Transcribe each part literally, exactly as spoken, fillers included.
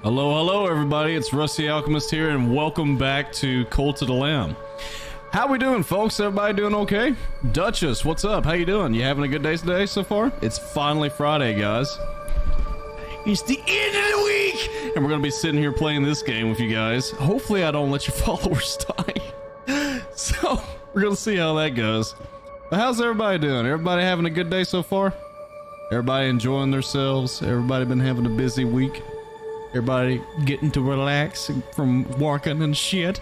Hello, hello, everybody. It's Rusty Alchemist here, and welcome back to Cult of the Lamb. How we doing, folks? Everybody doing okay? Duchess, what's up? How you doing? You having a good day today so far? It's finally Friday, guys. It's the end of the week, and we're gonna be sitting here playing this game with you guys. Hopefully, I don't let your followers die. So we're gonna see how that goes. But how's everybody doing? Everybody having a good day so far? Everybody enjoying themselves? Everybody been having a busy week? Everybody getting to relax from working and shit?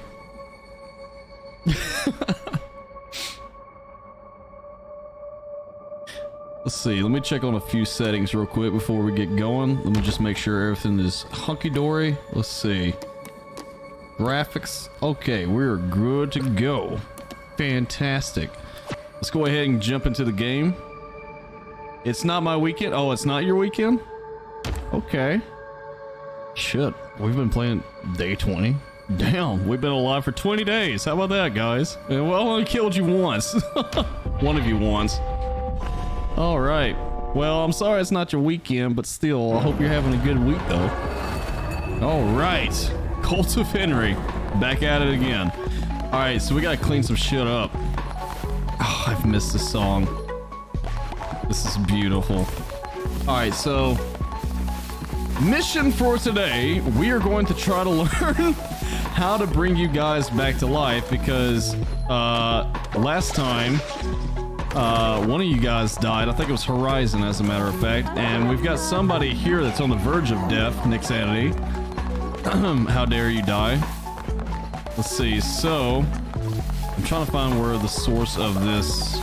Let's see, let me check on a few settings real quick before we get going. Let me just make sure everything is hunky-dory. Let's see. Graphics. Okay, we're good to go. Fantastic. Let's go ahead and jump into the game. It's not my weekend. Oh, it's not your weekend? Okay. Shit, we've been playing day twenty. Damn, we've been alive for twenty days. How about that, guys? Well, I only killed you once. One of you once. All right. Well, I'm sorry it's not your weekend, but still, I hope you're having a good week, though. All right. Cult of Henry. Back at it again. All right, so we got to clean some shit up. Oh, I've missed this song. This is beautiful. All right, so mission for today, we are going to try to learn how to bring you guys back to life, because uh, last time uh, one of you guys died. I think it was Horizon, as a matter of fact, and we've got somebody here that's on the verge of death. Nick Sanity. How dare you die? Let's see. So I'm trying to find where the source of this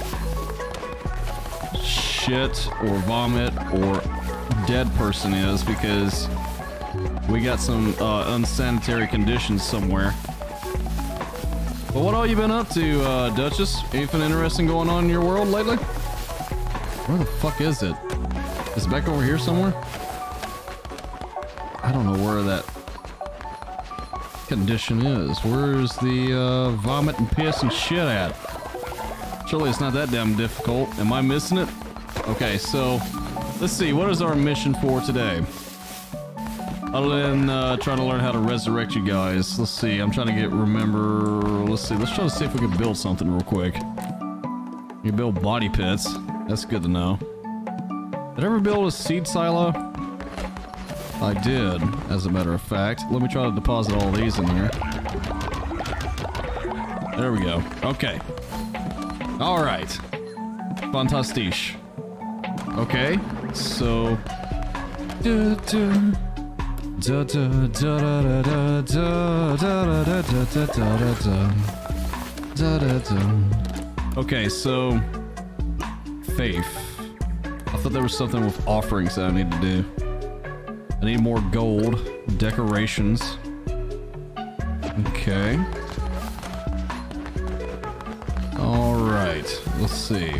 shit or vomit or dead person is, because we got some uh, unsanitary conditions somewhere. But what all you been up to, uh, Duchess? Anything interesting going on in your world lately? Where the fuck is it? Is it back over here somewhere? I don't know where that condition is. Where's the uh, vomit and piss and shit at? Surely it's not that damn difficult. Am I missing it? Okay, so let's see, what is our mission for today? Other than uh, trying to learn how to resurrect you guys. Let's see, I'm trying to get, remember, let's see, let's try to see if we can build something real quick. You build body pits, that's good to know. Did I ever build a seed silo? I did, as a matter of fact. Let me try to deposit all these in here. There we go, okay. Alright. Fantastisch. Okay, so okay, so faith. I thought there was something with offerings that I need to do. I need more gold, decorations. Okay. All right, let's see.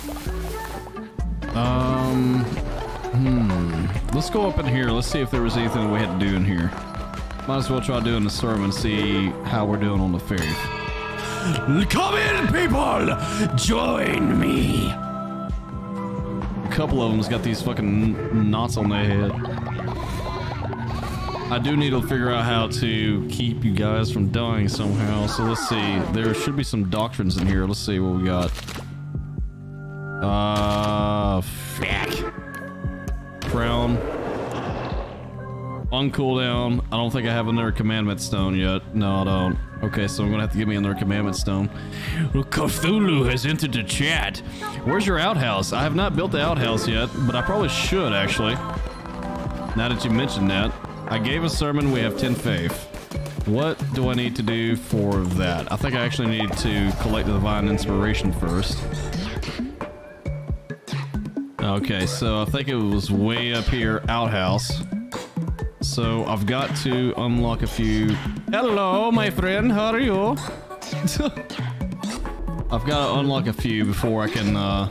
Um, hmm. Let's go up in here. Let's see if there was anything we had to do in here. Might as well try doing the sermon and see how we're doing on the faith. Come in, people! Join me! A couple of them's got these fucking knots on their head. I do need to figure out how to keep you guys from dying somehow. So let's see. There should be some doctrines in here. Let's see what we got. Uh, fuck. Crown. On cooldown. I don't think I have another commandment stone yet. No, I don't. Okay, so I'm gonna have to give me another commandment stone. Cthulhu has entered the chat. Where's your outhouse? I have not built the outhouse yet, but I probably should, actually. Now that you mentioned that. I gave a sermon, we have ten faith. What do I need to do for that? I think I actually need to collect the divine inspiration first. Okay, so I think it was way up here, outhouse. So I've got to unlock a few. Hello, my friend, how are you? I've got to unlock a few before I can, uh...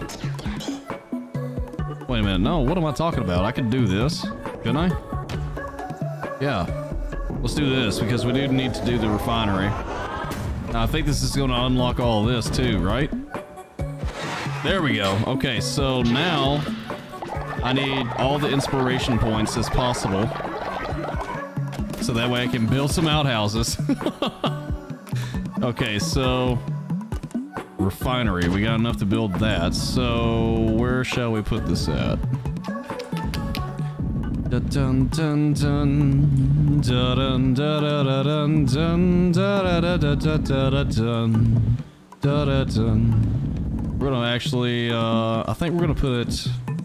Wait a minute, no, what am I talking about? I can do this, couldn't I? Yeah. Let's do this, because we do need to do the refinery. Now, I think this is going to unlock all this too, right? There we go. Okay, so now I need all the inspiration points as possible. So that way I can build some outhouses. Okay, so... refinery. We got enough to build that. So where shall we put this at? Dun dun dun dun dun dun dun dun dun dun dun. We're gonna actually uh I think we're gonna put it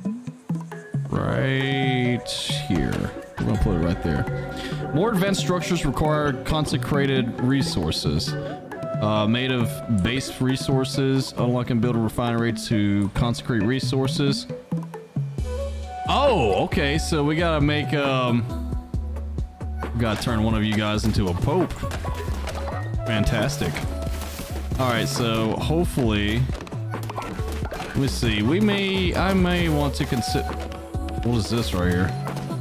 right here. We're gonna put it right there. More advanced structures require consecrated resources. Uh, made of base resources. Unlock and build a refinery to consecrate resources. Oh, okay. So we gotta make, um... we gotta turn one of you guys into a pope. Fantastic. Alright, so hopefully... let me see. We may... I may want to consider... what is this right here?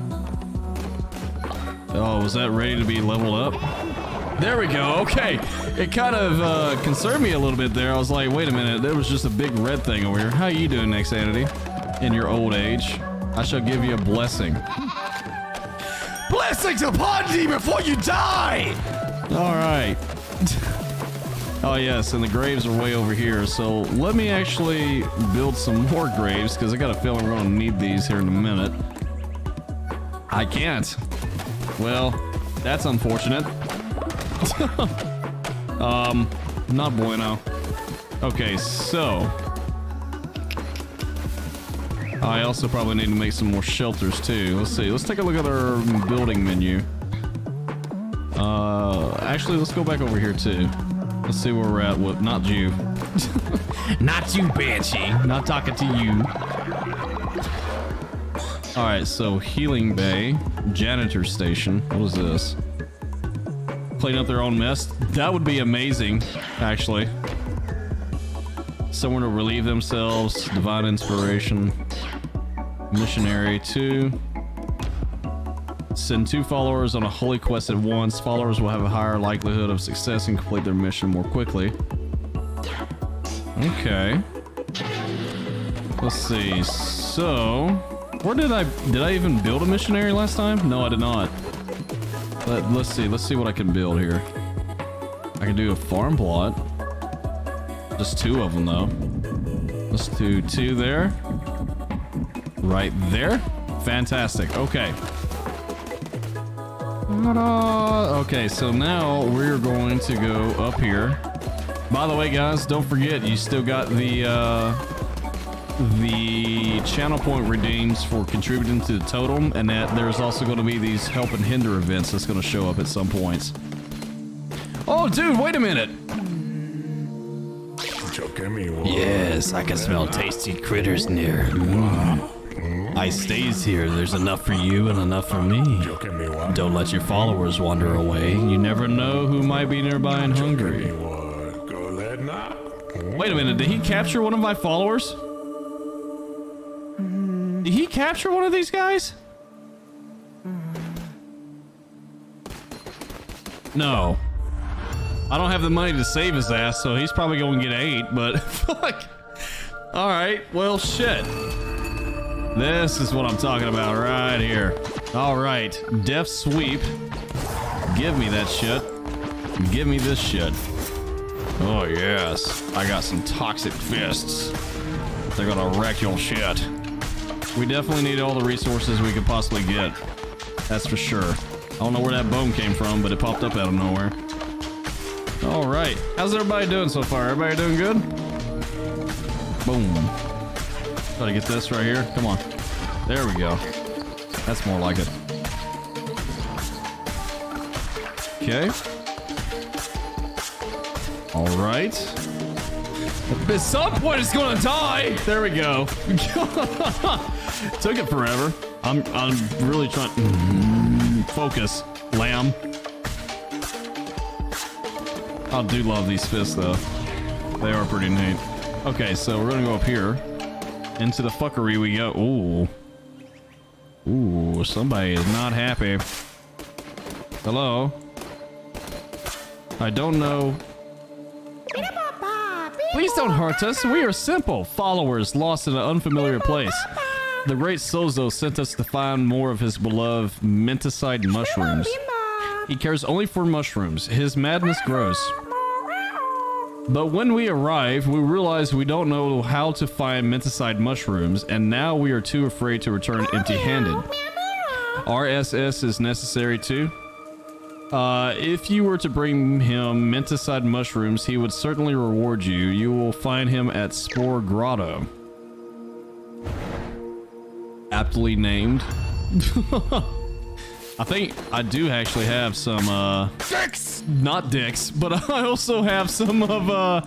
Oh, was that ready to be leveled up? There we go. Okay. It kind of uh, concerned me a little bit there. I was like, wait a minute. There was just a big red thing over here. How you doing, Nexanity? In your old age. I shall give you a blessing. Blessings upon thee before you die! All right. Oh, yes. And the graves are way over here. So let me actually build some more graves because I got a feeling we're going to need these here in a minute. I can't. Well, that's unfortunate. um, not bueno. Okay, so I also probably need to make some more shelters too. Let's see. Let's take a look at our building menu. Uh, actually, let's go back over here too. Let's see where we're at. What? Not you. Not you, Banshee. Not talking to you. All right. So healing bay, janitor station. What is this? Clean up their own mess. That would be amazing, actually. Someone to relieve themselves. Divine inspiration. Missionary two. Send two followers on a holy quest at once. Followers will have a higher likelihood of success and complete their mission more quickly. Okay. Let's see. So, where did I did I even build a missionary last time? No, I did not. Let, let's see. Let's see what I can build here. I can do a farm plot. Just two of them, though. Let's do two there. Right there. Fantastic. Okay. Okay, so now we're going to go up here. By the way, guys, don't forget, you still got the uh, the channel point redeems for contributing to the totem, and that there's also going to be these help and hinder events that's going to show up at some points. Oh, dude, wait a minute. Yes, I can smell tasty critters near. Mm. I stays here. There's enough for you and enough for me. Don't let your followers wander away. You never know who might be nearby and hungry. Wait a minute, did he capture one of my followers? Did he capture one of these guys? No. I don't have the money to save his ass, so he's probably going to get eight, but fuck. Alright, well, shit. This is what I'm talking about right here. Alright, Def Sweep. Give me that shit. Give me this shit. Oh, yes. I got some toxic fists. They're gonna wreck your shit. We definitely need all the resources we could possibly get. That's for sure. I don't know where that bone came from, but it popped up out of nowhere. Alright. How's everybody doing so far? Everybody doing good? Boom. Try to get this right here. Come on. There we go. That's more like it. Okay. Alright. At some point it's gonna die! There we go. Took it forever. I'm I'm really trying mm, focus, lamb. I do love these fists though. They are pretty neat. Okay, so we're gonna go up here. Into the fuckery we go. Ooh. Ooh, somebody is not happy. Hello? I don't know. Please don't hurt us. We are simple followers lost in an unfamiliar place. The great Sozo sent us to find more of his beloved menticide mushrooms. He cares only for mushrooms. His madness grows. But when we arrive, we realize we don't know how to find menticide mushrooms, and now we are too afraid to return empty-handed. R S S is necessary too. Uh, if you were to bring him menticide mushrooms, he would certainly reward you. You will find him at Spore Grotto. Aptly named. I think I do actually have some, uh... Dicks! Not dicks, but I also have some of, uh...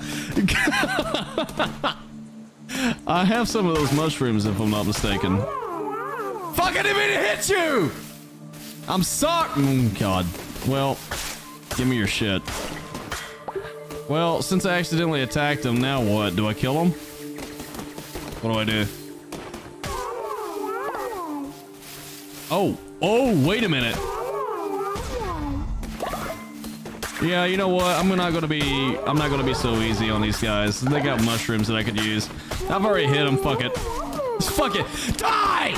I have some of those mushrooms, if I'm not mistaken. Fuck, I didn't mean to hit you! I'm sorry! Mm, God. Well, give me your shit. Well, since I accidentally attacked him, now what? Do I kill him? What do I do? Oh, oh, wait a minute. Yeah, you know what? I'm not gonna be, I'm not gonna be so easy on these guys. They got mushrooms that I could use. I've already hit them, fuck it. Fuck it, die!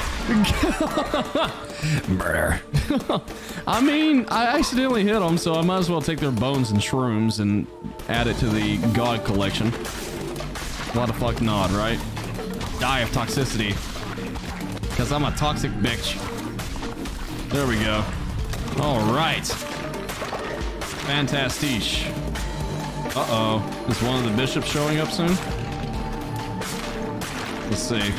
Murder. I mean, I accidentally hit them, so I might as well take their bones and shrooms and add it to the god collection. Why the fuck not, right? Die of toxicity. Because I'm a toxic bitch. There we go. All right. Fantastiche. Uh-oh. Is one of the bishops showing up soon? Let's see.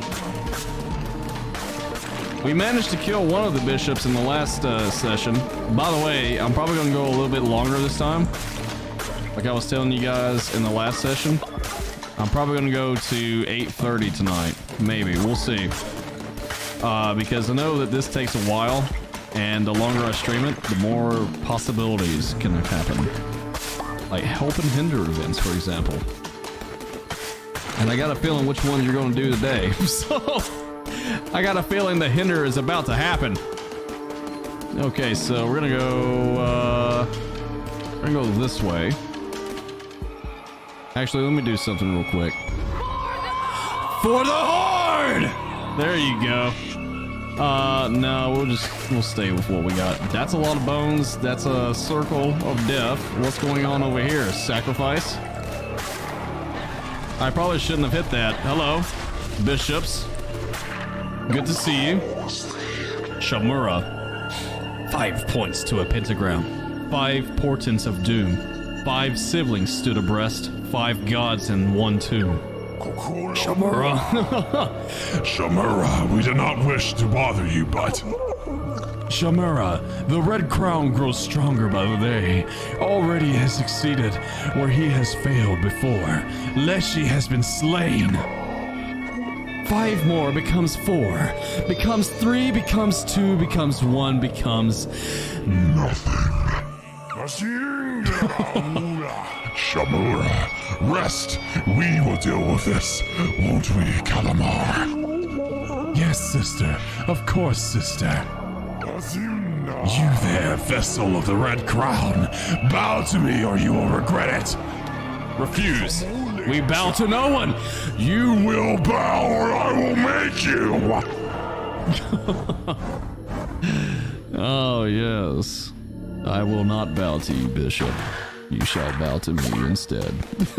We managed to kill one of the bishops in the last uh, session. By the way, I'm probably going to go a little bit longer this time. Like I was telling you guys in the last session. I'm probably going to go to eight thirty tonight. Maybe. We'll see. Uh, because I know that this takes a while. And the longer I stream it, the more possibilities can happen. Like help and hinder events, for example. And I got a feeling which ones you're going to do today. So... I got a feeling the hinder is about to happen. Okay, so we're gonna go, uh... we're gonna go this way. Actually, let me do something real quick. For the Horde! There you go. Uh, no, we'll just, we'll stay with what we got. That's a lot of bones. That's a circle of death. What's going on over here? Sacrifice? I probably shouldn't have hit that. Hello, bishops. Good to see you. Shamura. Five points to a pentagram. Five portents of doom. Five siblings stood abreast. Five gods in one tomb. Shamura. Shamura, we do not wish to bother you, but... Shamura, the red crown grows stronger by the day. Already has succeeded where he has failed before. Leshy has been slain. Five more becomes four, becomes three, becomes two, becomes one, becomes nothing. Shamura, rest. We will deal with this, won't we, Calamar? Yes, sister. Of course, sister. You there, vessel of the Red Crown. Bow to me or you will regret it. Refuse. We bow to no one. You will bow or I will make you. Oh, yes. I will not bow to you, Bishop. You shall bow to me instead.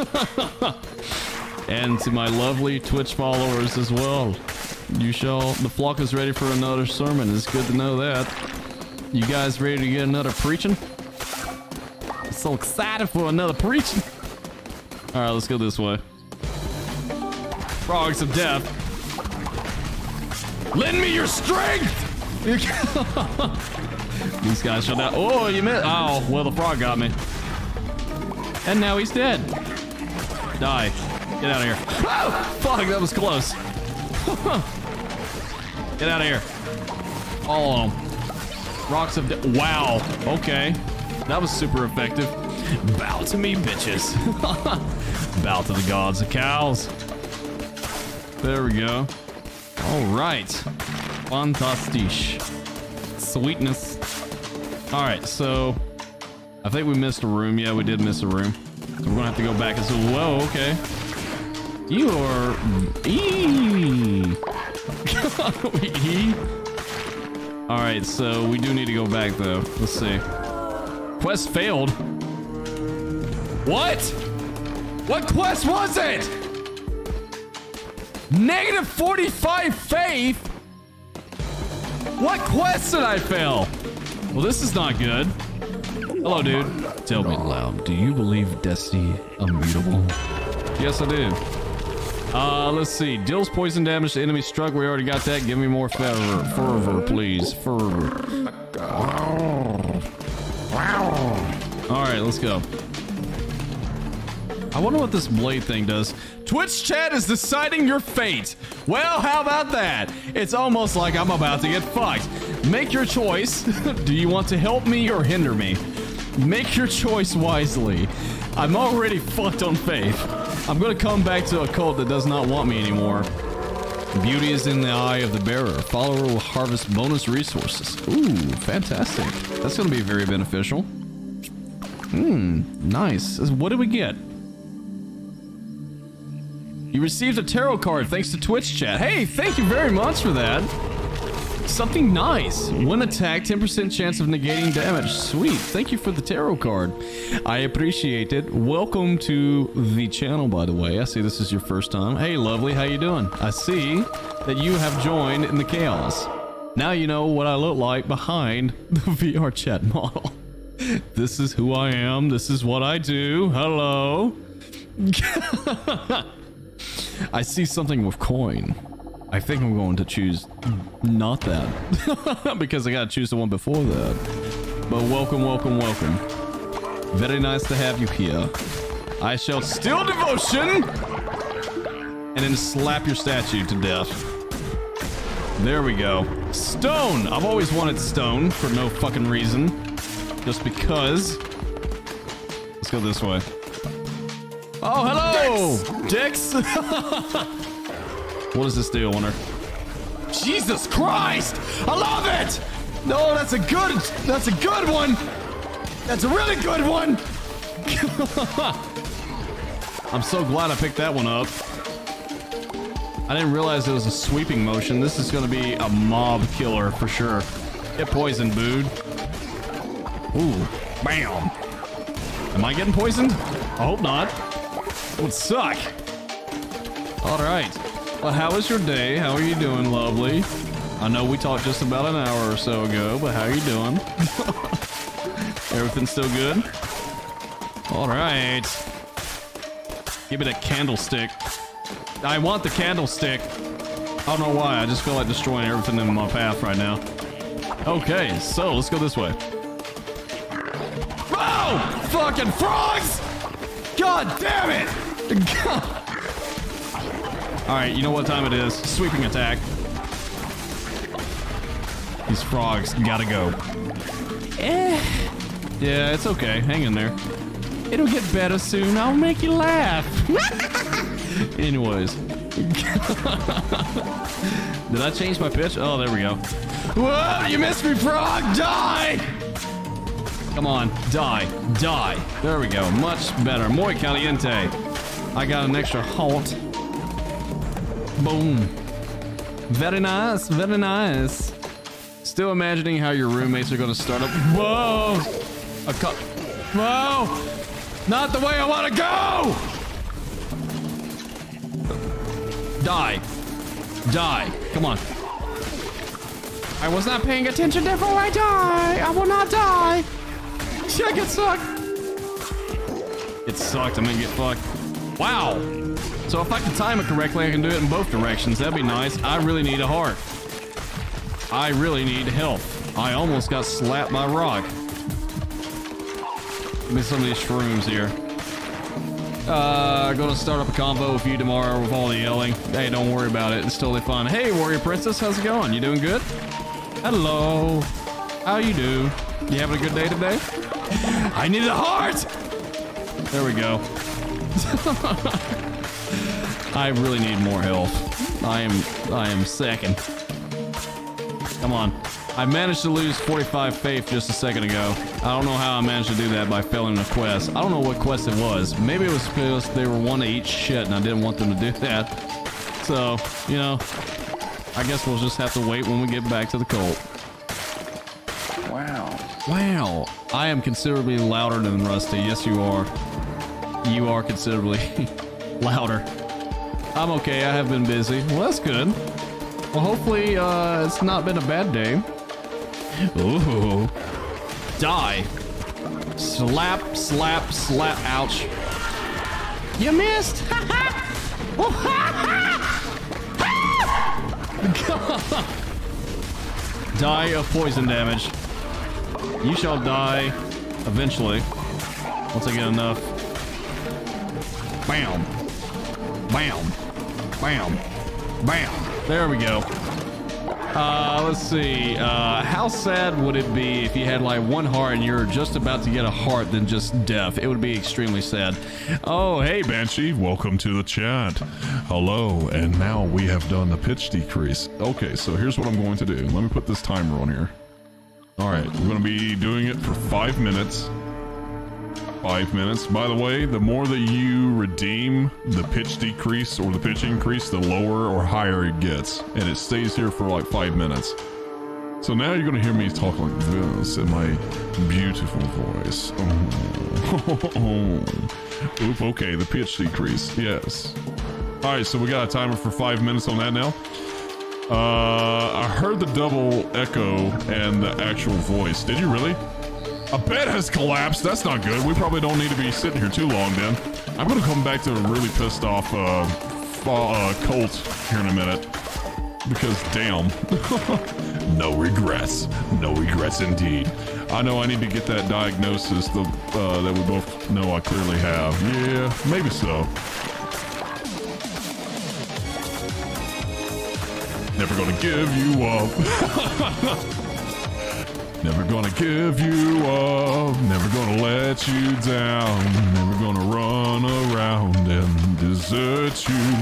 And to my lovely Twitch followers as well. You shall... The flock is ready for another sermon. It's good to know that. You guys ready to get another preaching? I'm so excited for another preaching. Alright, let's go this way. Frogs of death. Lend me your strength! These guys shall die. Oh, you missed. Oh, well, the frog got me. And now he's dead. Die. Get out of here. Oh, fuck, that was close. Get out of here. All of them. Rocks of death. Wow. Okay. That was super effective. Bow to me, bitches. Bow to the gods of cows. There we go. All right. Fantastisch. Sweetness. All right, so I think we missed a room. Yeah, we did miss a room. So we're gonna have to go back and say, whoa, okay. You are... Eee. Eee. All right, so we do need to go back though. Let's see. Quest failed. What? What quest was it? Negative forty-five faith? What quest did I fail? Well, this is not good. Hello, dude. Tell me loud, do you believe Destiny immutable? Yes, I do. Uh, let's see. Deals poison damage to enemy struck. We already got that. Give me more fervor. Fervor, please. Fervor. All right, let's go. I wonder what this blade thing does. Twitch chat is deciding your fate. Well, how about that? It's almost like I'm about to get fucked. Make your choice. Do you want to help me or hinder me? Make your choice wisely. I'm already fucked on faith. I'm gonna come back to a cult that does not want me anymore. Beauty is in the eye of the bearer. Follower will harvest bonus resources. Ooh, fantastic. That's gonna be very beneficial. Hmm, nice. What did we get? You received a tarot card thanks to Twitch chat. Hey, thank you very much for that. Something nice. When attacked, ten percent chance of negating damage. Sweet. Thank you for the tarot card. I appreciate it. Welcome to the channel, by the way. I see this is your first time. Hey, lovely. How you doing? I see that you have joined in the chaos. Now you know what I look like behind the V R chat model. This is who I am. This is what I do. Hello. I see something with coin. I think I'm going to choose not that. Because I gotta choose the one before that. But welcome, welcome, welcome. Very nice to have you here. I shall steal devotion! And then slap your statue to death. There we go. Stone! I've always wanted stone for no fucking reason. Just because. Let's go this way. Oh, hello! Dicks! What does this do, I wonder? Jesus Christ! I love it! No, that's a good, that's a good one! That's a really good one! I'm so glad I picked that one up. I didn't realize it was a sweeping motion. This is gonna be a mob killer for sure. Get poisoned, booed. Ooh, bam! Am I getting poisoned? I hope not. It would suck. All right. Well, how was your day? How are you doing, lovely? I know we talked just about an hour or so ago, but how are you doing? Everything still good? All right. Give me that candlestick. I want the candlestick. I don't know why. I just feel like destroying everything in my path right now. Okay, so let's go this way. Oh! Fucking frogs! God damn it! God. All right, you know what time it is. Sweeping attack. These frogs gotta go. Eh. Yeah, it's okay. Hang in there. It'll get better soon. I'll make you laugh. Anyways. Did I change my pitch? Oh, there we go. Whoa, you missed me, frog! Die! Come on, die, die. There we go. Much better. Muy caliente. I got an extra halt. Boom. Very nice, very nice. Still imagining how your roommates are going to start up. Whoa! A cup. Whoa! Not the way I want to go! Die. Die. Come on. I was not paying attention, therefore I die. I will not die. Check it sucked. It sucked. I'm gonna get fucked. Wow. So if I can time it correctly, I can do it in both directions. That'd be nice. I really need a heart. I really need help. I almost got slapped by a rock. Give me some of these shrooms here. Uh, gonna start up a combo with you tomorrow with all the yelling. Hey, don't worry about it. It's totally fun. Hey, Warrior Princess, how's it going? You doing good? Hello. How you do? You having a good day today? I need a heart! There we go. I really need more health. I am, I am second. Come on. I managed to lose forty-five faith just a second ago. I don't know how I managed to do that by failing a quest. I don't know what quest it was. Maybe it was because they were one to eat shit and I didn't want them to do that. So, you know, I guess we'll just have to wait when we get back to the cult. Wow. Wow. I am considerably louder than Rusty. Yes, you are. You are considerably louder. I'm okay. I have been busy. Well, that's good. Well, hopefully uh, it's not been a bad day. Ooh. Die. Slap, slap, slap. Ouch. You missed. Die of poison damage. You shall die eventually. Once I get enough. Bam. Bam. Bam. Bam. There we go. Uh, let's see. Uh, how sad would it be if you had like one heart and you're just about to get a heart, then just death? It would be extremely sad. Oh, hey, Banshee, welcome to the chat. Hello, and now we have done the pitch decrease. Okay, so here's what I'm going to do. Let me put this timer on here. All right, we're going to be doing it for five minutes. Five minutes. By the way, the more that you redeem the pitch decrease or the pitch increase, the lower or higher it gets. And it stays here for like five minutes. So now you're going to hear me talk like this in my beautiful voice. Oh. Oop, okay, the pitch decrease. Yes. All right, so we got a timer for five minutes on that now. Uh, I heard the double echo and the actual voice. Did you really? A bed has collapsed. That's not good. We probably don't need to be sitting here too long then. I'm going to come back to a really pissed off uh, uh, Colt here in a minute. Because damn. No regrets. No regrets indeed. I know I need to get that diagnosis the, uh, that we both know I clearly have. Yeah, maybe so. Never gonna give you up. Never gonna give you up, never gonna let you down, never gonna run around and desert you.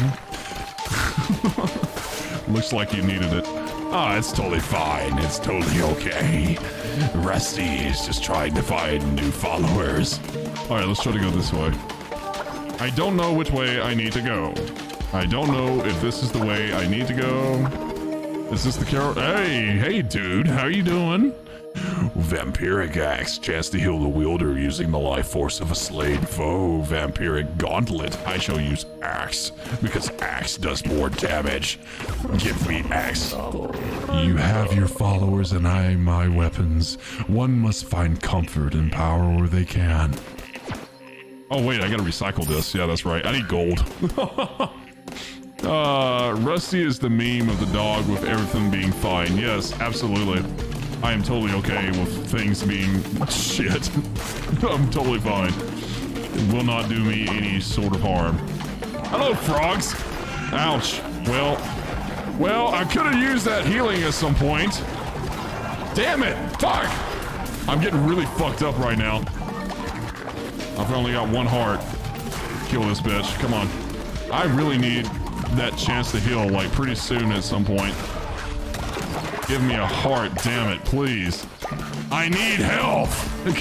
Looks like you needed it. Ah, oh, it's totally fine, it's totally okay. Rusty is just trying to find new followers. Alright, let's try to go this way. I don't know which way I need to go. I don't know if this is the way I need to go. Is this the carrot? Hey, hey dude, how you doing? Vampiric axe, chance to heal the wielder using the life force of a slain foe. Vampiric gauntlet, I shall use axe, because axe does more damage. Give me axe. You have your followers and I my weapons. One must find comfort and power where they can. Oh wait, I gotta recycle this. Yeah, that's right. I need gold. uh, Rusty is the meme of the dog with everything being fine. Yes, absolutely. I am totally okay with things being shit. I'm totally fine. It will not do me any sort of harm. Hello, frogs. Ouch. Well, well, I could have used that healing at some point. Damn it. Fuck. I'm getting really fucked up right now. I've only got one heart. Kill this bitch. Come on. I really need that chance to heal, like, pretty soon at some point. Give me a heart, damn it, please. I need health!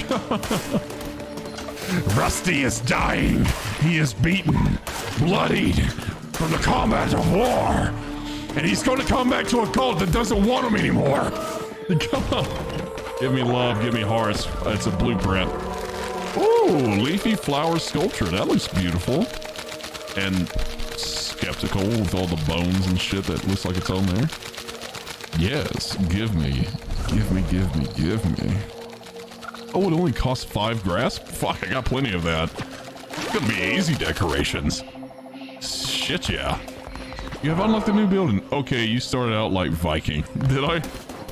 Rusty is dying. He is beaten, bloodied from the combat of war. And he's going to come back to a cult that doesn't want him anymore. Come on. Give me love, give me hearts. It's a blueprint. Ooh, leafy flower sculpture. That looks beautiful. And skeptical with all the bones and shit that looks like it's on there. Yes, give me, give me, give me, give me. Oh, it only costs five grass? Fuck, I got plenty of that. It's gonna be easy decorations. Shit, yeah. You have unlocked a new building. Okay, you started out like Viking. Did I?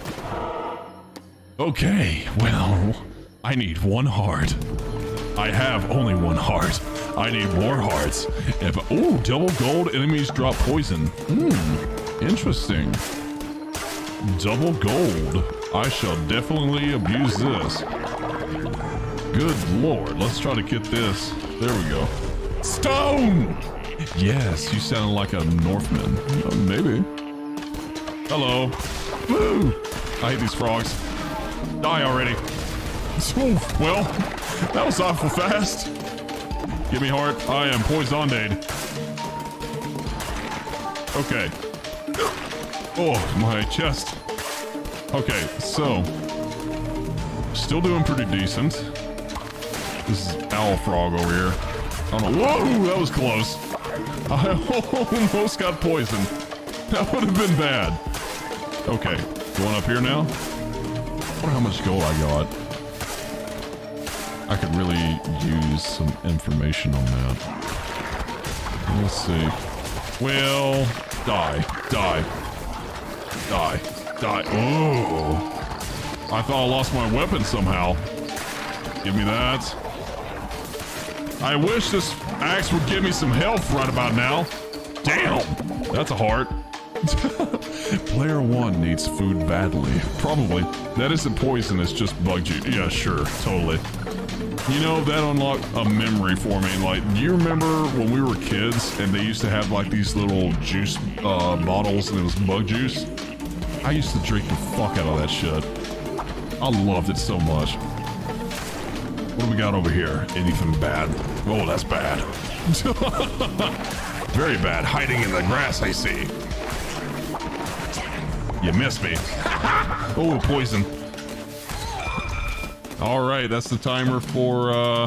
Okay, well, I need one heart. I have only one heart. I need more hearts. If oh, double gold enemies drop poison. Hmm, interesting. Double gold. I shall definitely abuse this. Good lord, let's try to get this. There we go. Stone! Yes, you sound like a Northman. Uh, maybe. Hello. Woo! I hate these frogs. Die already. Oof, well, that was awful fast. Give me heart. I am poisoned. Okay. Oh, my chest. Okay, so Still doing pretty decent. This is Owl Frog over here. Oh no! Whoa, that was close. I almost got poisoned. That would have been bad. Okay, going up here now. I wonder how much gold I got. I could really use some information on that. Let's see. Well, die, die, die, die. Oh! I thought I lost my weapon somehow. Give me that. I wish this axe would give me some health right about now. Damn! That's a heart. Player one needs food badly. Probably. That isn't poison, it's just bug juice. Yeah, sure. Totally. You know, that unlocked a memory for me. Like, do you remember when we were kids and they used to have like these little juice uh, bottles and it was bug juice? I used to drink the fuck out of that shit. I loved it so much. What do we got over here? Anything bad? Oh, that's bad. Very bad. Hiding in the grass, I see. You missed me. Oh, poison. All right, that's the timer for uh,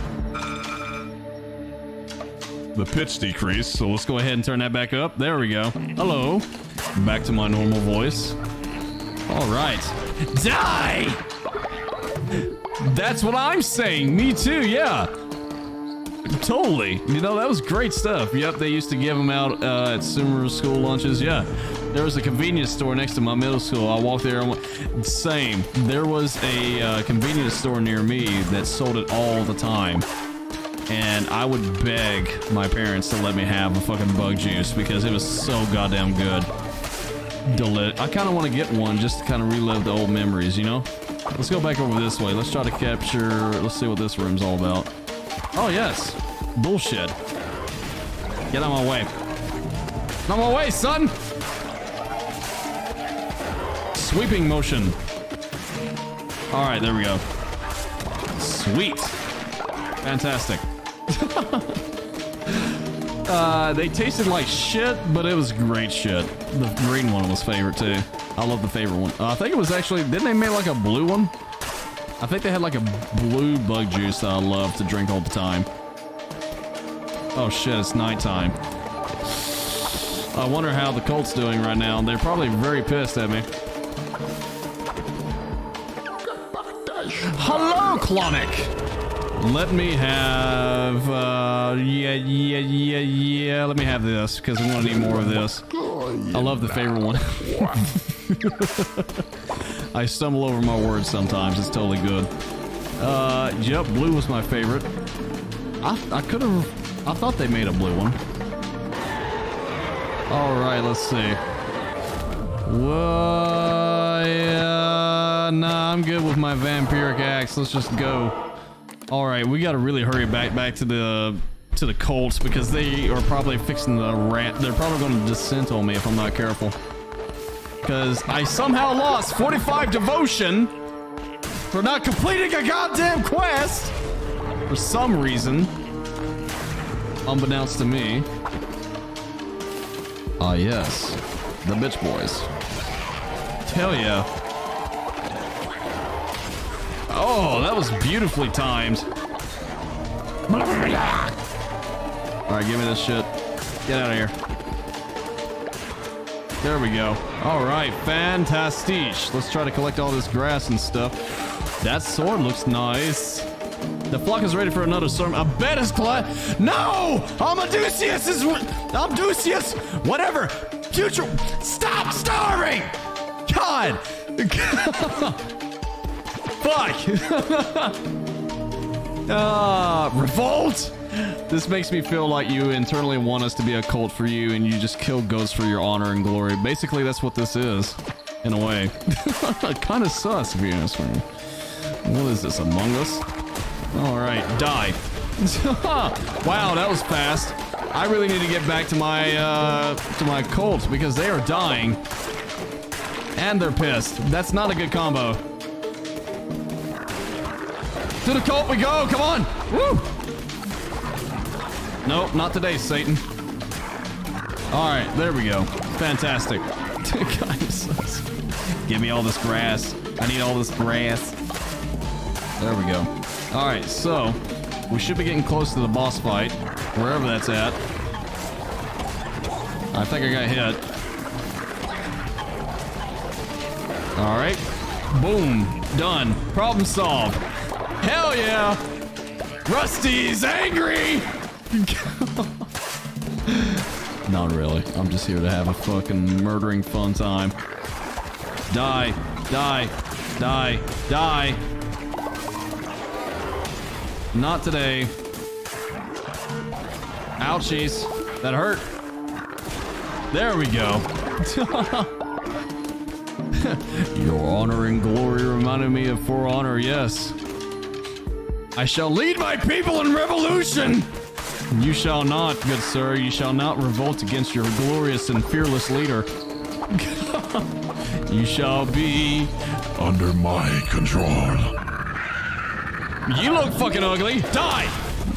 the pitch decrease. So let's go ahead and turn that back up. There we go. Hello. Back to my normal voice. All right. Die! That's what I'm saying. Me too, yeah. Totally. You know, that was great stuff. Yep, they used to give them out uh, at summer school lunches. Yeah. There was a convenience store next to my middle school. I walked there and went, same. There was a uh, convenience store near me that sold it all the time. And I would beg my parents to let me have a fucking bug juice because it was so goddamn good. Deli- I kind of want to get one just to kind of relive the old memories, you know? Let's go back over this way. Let's try to capture... Let's see what this room's all about. Oh, yes. Bullshit. Get out of my way. Get out of my way, son! Sweeping motion. Alright, there we go. Sweet. Fantastic. uh, they tasted like shit, but it was great shit. The green one was favorite too. I love the favorite one. Uh, I think it was actually, didn't they make like a blue one? I think they had like a blue bug juice that I love to drink all the time. Oh shit, it's nighttime. I wonder how the cult's doing right now. They're probably very pissed at me. Hello, Clonic! Let me have, uh, yeah, yeah, yeah, yeah, let me have this, because I'm gonna need more of this. I love the favorite one. I stumble over my words sometimes, it's totally good. Uh, yep, blue was my favorite. I, I could have, I thought they made a blue one. Alright, let's see. Whoa, yeah, nah, I'm good with my vampiric axe. Let's just go. All right, we gotta really hurry back back to the to the cults because they are probably fixing the rant. They're probably going to dissent on me if I'm not careful. Because I somehow lost forty-five devotion for not completing a goddamn quest for some reason, unbeknownst to me. Ah, yes, the bitch boys. Hell yeah. Oh, that was beautifully timed. Alright, give me this shit. Get out of here. There we go. Alright, fantastic. Let's try to collect all this grass and stuff. That sword looks nice. The flock is ready for another storm. I bet it's Clyde. No! Amadusius is... Amadusius! Whatever! Future... Stop starving! God! Fuck! Ah, uh, revolt? This makes me feel like you internally want us to be a cult for you and you just kill ghosts for your honor and glory. Basically, that's what this is, in a way. Kind of sus, to be honest with you. What is this, Among Us? Alright, die. Wow, that was fast. I really need to get back to my, uh, to my cults because they are dying. And they're pissed. That's not a good combo. To the cult we go, come on! Woo! Nope, not today, Satan. Alright, there we go. Fantastic. Give me all this grass. I need all this grass. There we go. All right, so we should be getting close to the boss fight, wherever that's at. I think I got hit. All right. Boom. Done. Problem solved. Hell yeah. Rusty's angry. Not really. I'm just here to have a fucking murdering fun time. Die. Die. Die. Die. Not today. Ouchies. That hurt. There we go. Your honor and glory reminded me of For Honor, yes. I shall lead my people in revolution! You shall not, good sir. You shall not revolt against your glorious and fearless leader. You shall be under my control. You look fucking ugly. Die!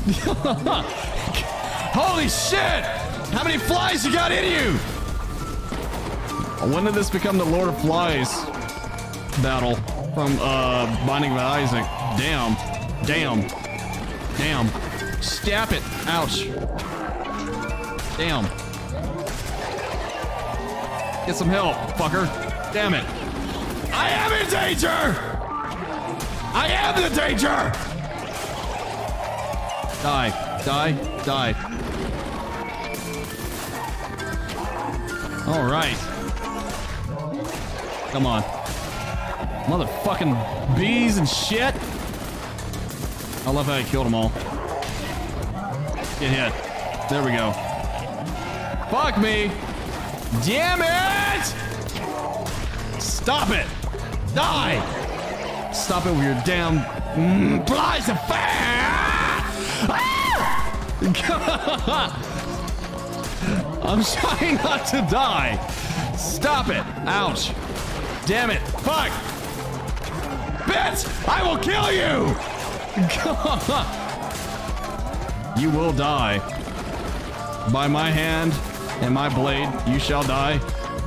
Holy shit! How many flies you got in you? When did this become the Lord of Flies battle from uh, Binding of Isaac? Damn. Damn. Damn. Stab it. Ouch. Damn. Get some help, fucker. Damn it. I am in danger! I am the danger! Die. Die. Die. All right. Come on. Motherfucking bees and shit. I love how I killed them all. Get hit. There we go. Fuck me. Damn it! Stop it. Die. Stop it with your damn mm, flies of fire. Ah! I'm trying not to die. Stop it. Ouch. Damn it. Fuck. Bitch, I will kill you. You will die. By my hand and my blade, you shall die.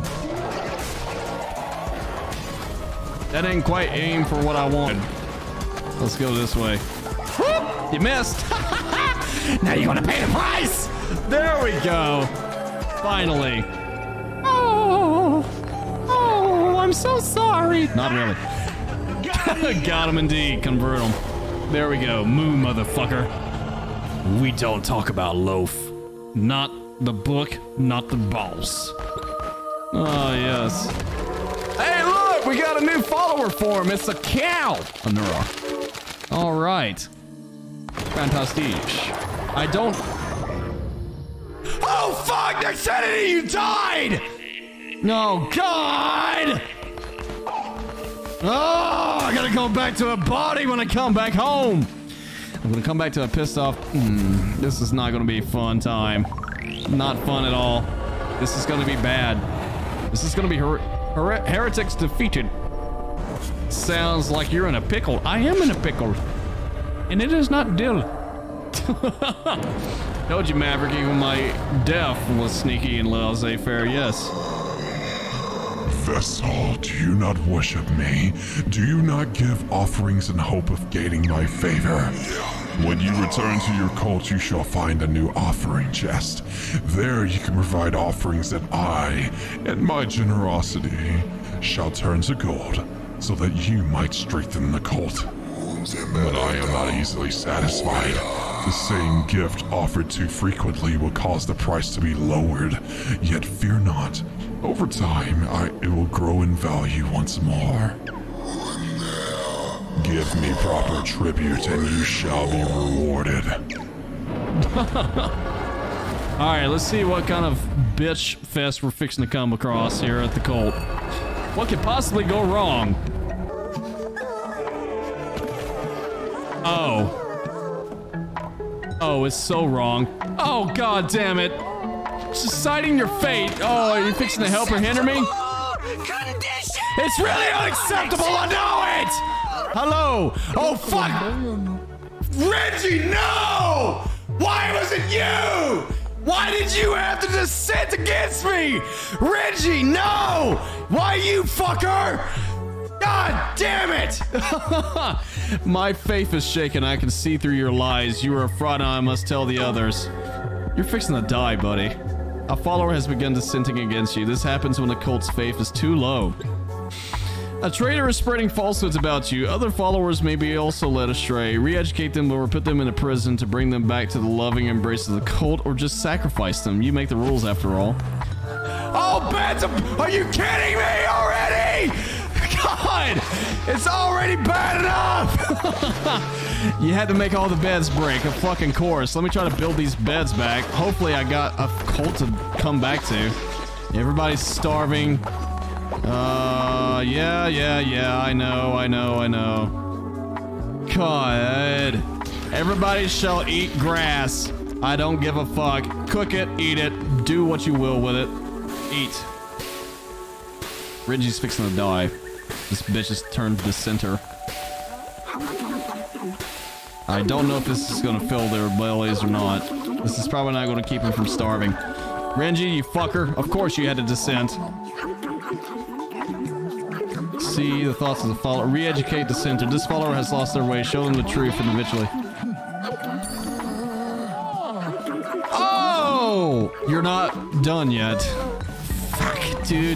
That ain't quite aim for what I wanted. Let's go this way. Whoop, you missed. Now you're gonna pay the price. There we go. Finally. Oh, oh, I'm so sorry. Not really. Got him indeed. Convert him. There we go. Moo, motherfucker. We don't talk about loaf. Not the book, not the boss. Oh, yes. Hey, look! We got a new follower for him. It's a cow. A Nura. All right. Fantastic. I don't... Oh, fuck! They're sending you died! Oh, God! Oh, I gotta go back to a body when I come back home. I'm gonna come back to a pissed off... Mm, this is not gonna be a fun time. Not fun at all. This is gonna be bad. This is gonna be her her heretics defeated. Sounds like you're in a pickle. I am in a pickle. And it is not dill. Told you, Maverick, even my death was sneaky and laissez-faire, yes. Vessel, do you not worship me? Do you not give offerings in hope of gaining my favor? When you return to your cult, you shall find a new offering chest. There you can provide offerings that I, and my generosity, shall turn to gold, so that you might strengthen the cult. But I am not easily satisfied. The same gift offered too frequently will cause the price to be lowered. Yet fear not. Over time, I, it will grow in value once more. Give me proper tribute and you shall be rewarded. Alright, let's see what kind of bitch fest we're fixing to come across here at the cult. What could possibly go wrong? Oh. Oh, it's so wrong. Oh, god damn it. Just deciding your fate. Oh, are you fixing to help or hinder me? It's really unacceptable, I know it! Hello! Oh, fuck! Reggie, no! Why was it you? Why did you have to dissent against me? Reggie, no! Why you fucker? God damn it! My faith is shaken. I can see through your lies. You are a fraud and I must tell the others. You're fixing to die, buddy. A follower has begun dissenting against you. This happens when the cult's faith is too low. A traitor is spreading falsehoods about you. Other followers may be also led astray. Re-educate them or put them in a prison to bring them back to the loving embrace of the cult, or just sacrifice them. You make the rules after all. Oh, beds! Are you kidding me already? God! It's already bad enough! You had to make all the beds break, of fucking course. Let me try to build these beds back. Hopefully I got a cult to come back to. Everybody's starving. Uh, yeah, yeah, yeah, I know, I know, I know. God. Everybody shall eat grass. I don't give a fuck. Cook it, eat it, do what you will with it. Eat. Reggie's fixing to die. This bitch has turned to the center. I don't know if this is gonna fill their bellies or not. This is probably not gonna keep him from starving. Renji, you fucker. Of course you had to dissent. See the thoughts of the follower. Re-educate the center. This follower has lost their way. Show them the truth individually. Oh! You're not done yet. Fuck, dude.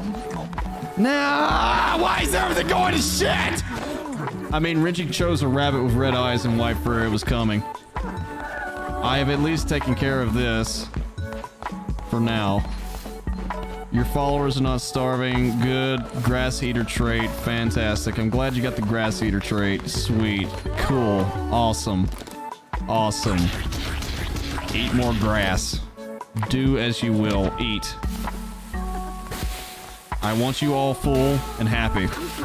Nah! Why is everything going to shit? I mean, Renji chose a rabbit with red eyes and white fur. It was coming. I have at least taken care of this. For now. Your followers are not starving. Good. Grass eater trait. Fantastic. I'm glad you got the grass eater trait. Sweet. Cool. Awesome. Awesome. Eat more grass. Do as you will. Eat. I want you all full and happy.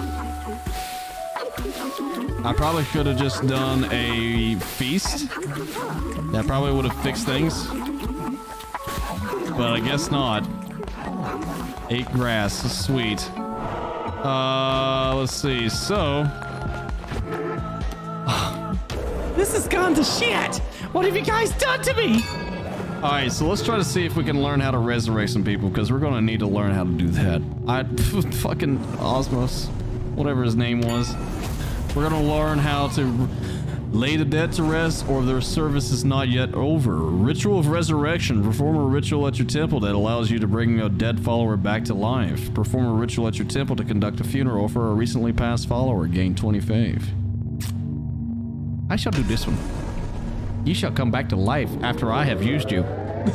I probably should have just done a feast. That probably would have fixed things. But I guess not. Ate grass. Sweet. Uh, let's see. So... This has gone to shit! What have you guys done to me? Alright, so let's try to see if we can learn how to resurrect some people, because we're gonna need to learn how to do that. I... fucking Osmos. Whatever his name was. We're gonna learn how to lay the dead to rest, or their service is not yet over. Ritual of resurrection. Perform a ritual at your temple that allows you to bring a dead follower back to life. Perform a ritual at your temple to conduct a funeral for a recently passed follower. Gain twenty faith. I shall do this one. You shall come back to life after I have used you.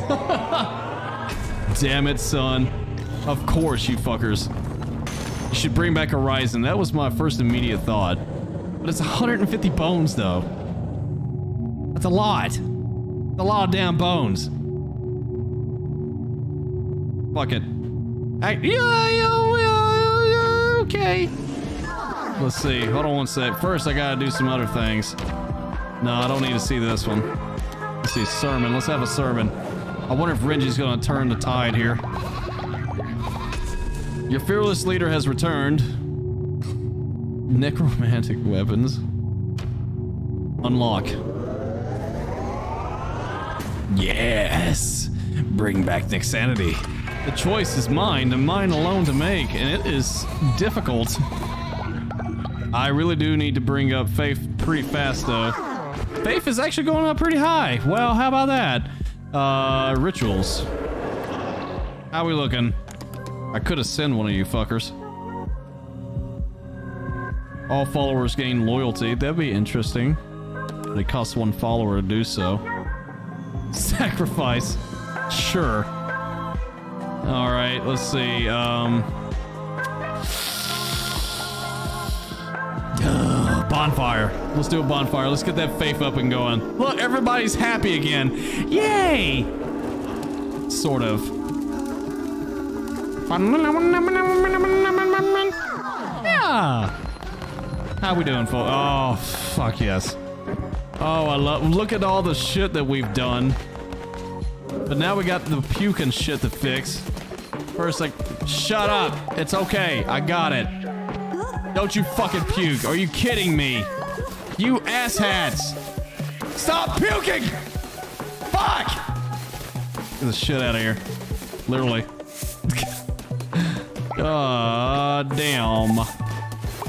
Damn it, son. Of course, you fuckers. You should bring back Horizon. That was my first immediate thought. But it's one hundred fifty bones, though. That's a lot. That's a lot of damn bones. Fuck it. I, yeah, yeah, yeah, yeah, okay. Let's see. Hold on one sec. First, I gotta do some other things. No, I don't need to see this one. Let's see. Sermon. Let's have a sermon. I wonder if Renji's gonna turn the tide here. Your fearless leader has returned. Necromantic weapons. Unlock. Yes! Bring back Nick's sanity. The choice is mine, and mine alone to make, and it is difficult. I really do need to bring up faith pretty fast, though. Faith is actually going up pretty high. Well, how about that? Uh, rituals. How we looking? I could have sent one of you fuckers. All followers gain loyalty. That'd be interesting. It costs one follower to do so. Sacrifice. Sure. Alright, let's see. Um... bonfire. Let's do a bonfire. Let's get that faith up and going. Look, everybody's happy again. Yay! Sort of. Yeah! How we doing, folks? Oh, fuck yes. Oh, I love... Look at all the shit that we've done. But now we got the puking shit to fix. First, like... Shut up! It's okay. I got it. Don't you fucking puke. Are you kidding me? You asshats! Stop puking! Fuck! Get the shit out of here. Literally. God damn.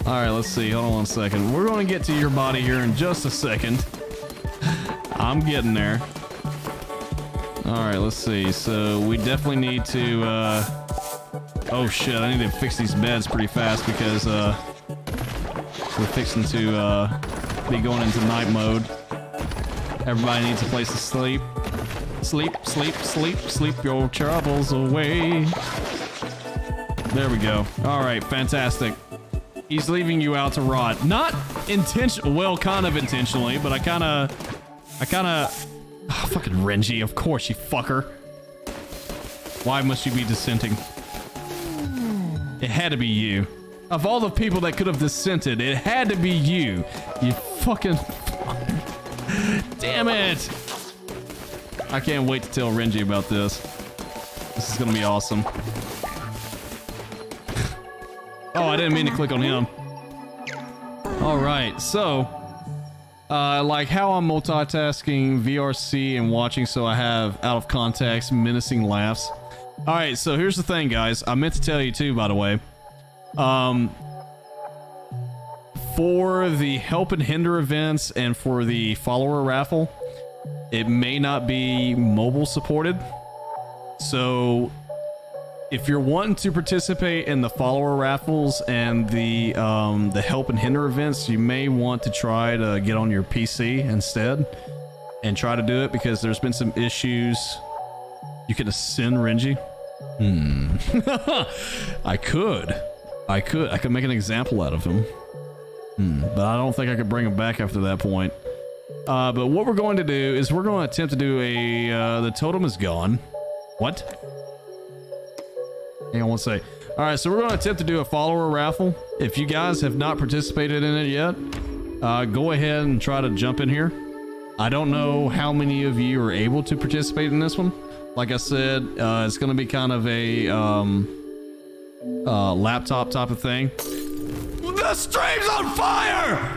All right, let's see. Hold on one second. We're going to get to your body here in just a second. I'm getting there. All right, let's see. So we definitely need to... Uh... Oh, shit. I need to fix these beds pretty fast because uh, we're fixing to uh, be going into night mode. Everybody needs a place to sleep. Sleep, sleep, sleep, sleep your troubles away. There we go. All right, fantastic. He's leaving you out to rot. Not intention, well, kind of intentionally, but I kind of, I kind of, oh, fucking Renji, of course, you fucker. Why must you be dissenting? It had to be you. Of all the people that could have dissented, it had to be you. You fucking, damn it. I can't wait to tell Renji about this. This is gonna be awesome. Oh, I didn't mean to click on him. All right, so uh, like how I'm multitasking V R C and watching, so I have out of context menacing laughs. All right, so here's the thing, guys. I meant to tell you too, by the way. Um, for the help and hinder events and for the follower raffle, it may not be mobile supported. So if you're wanting to participate in the follower raffles and the um, the help and hinder events, you may want to try to get on your P C instead and try to do it, because there's been some issues. You can ascend Renji. Hmm. I could. I could. I could make an example out of him. Hmm. But I don't think I could bring him back after that point. Uh, but what we're going to do is we're going to attempt to do a... Uh, the totem is gone. What? Hang on one sec. Alright, so we're going to attempt to do a follower raffle. If you guys have not participated in it yet, uh, go ahead and try to jump in here. I don't know how many of you are able to participate in this one. Like I said, uh, it's going to be kind of a um, uh, laptop type of thing. The stream's on fire!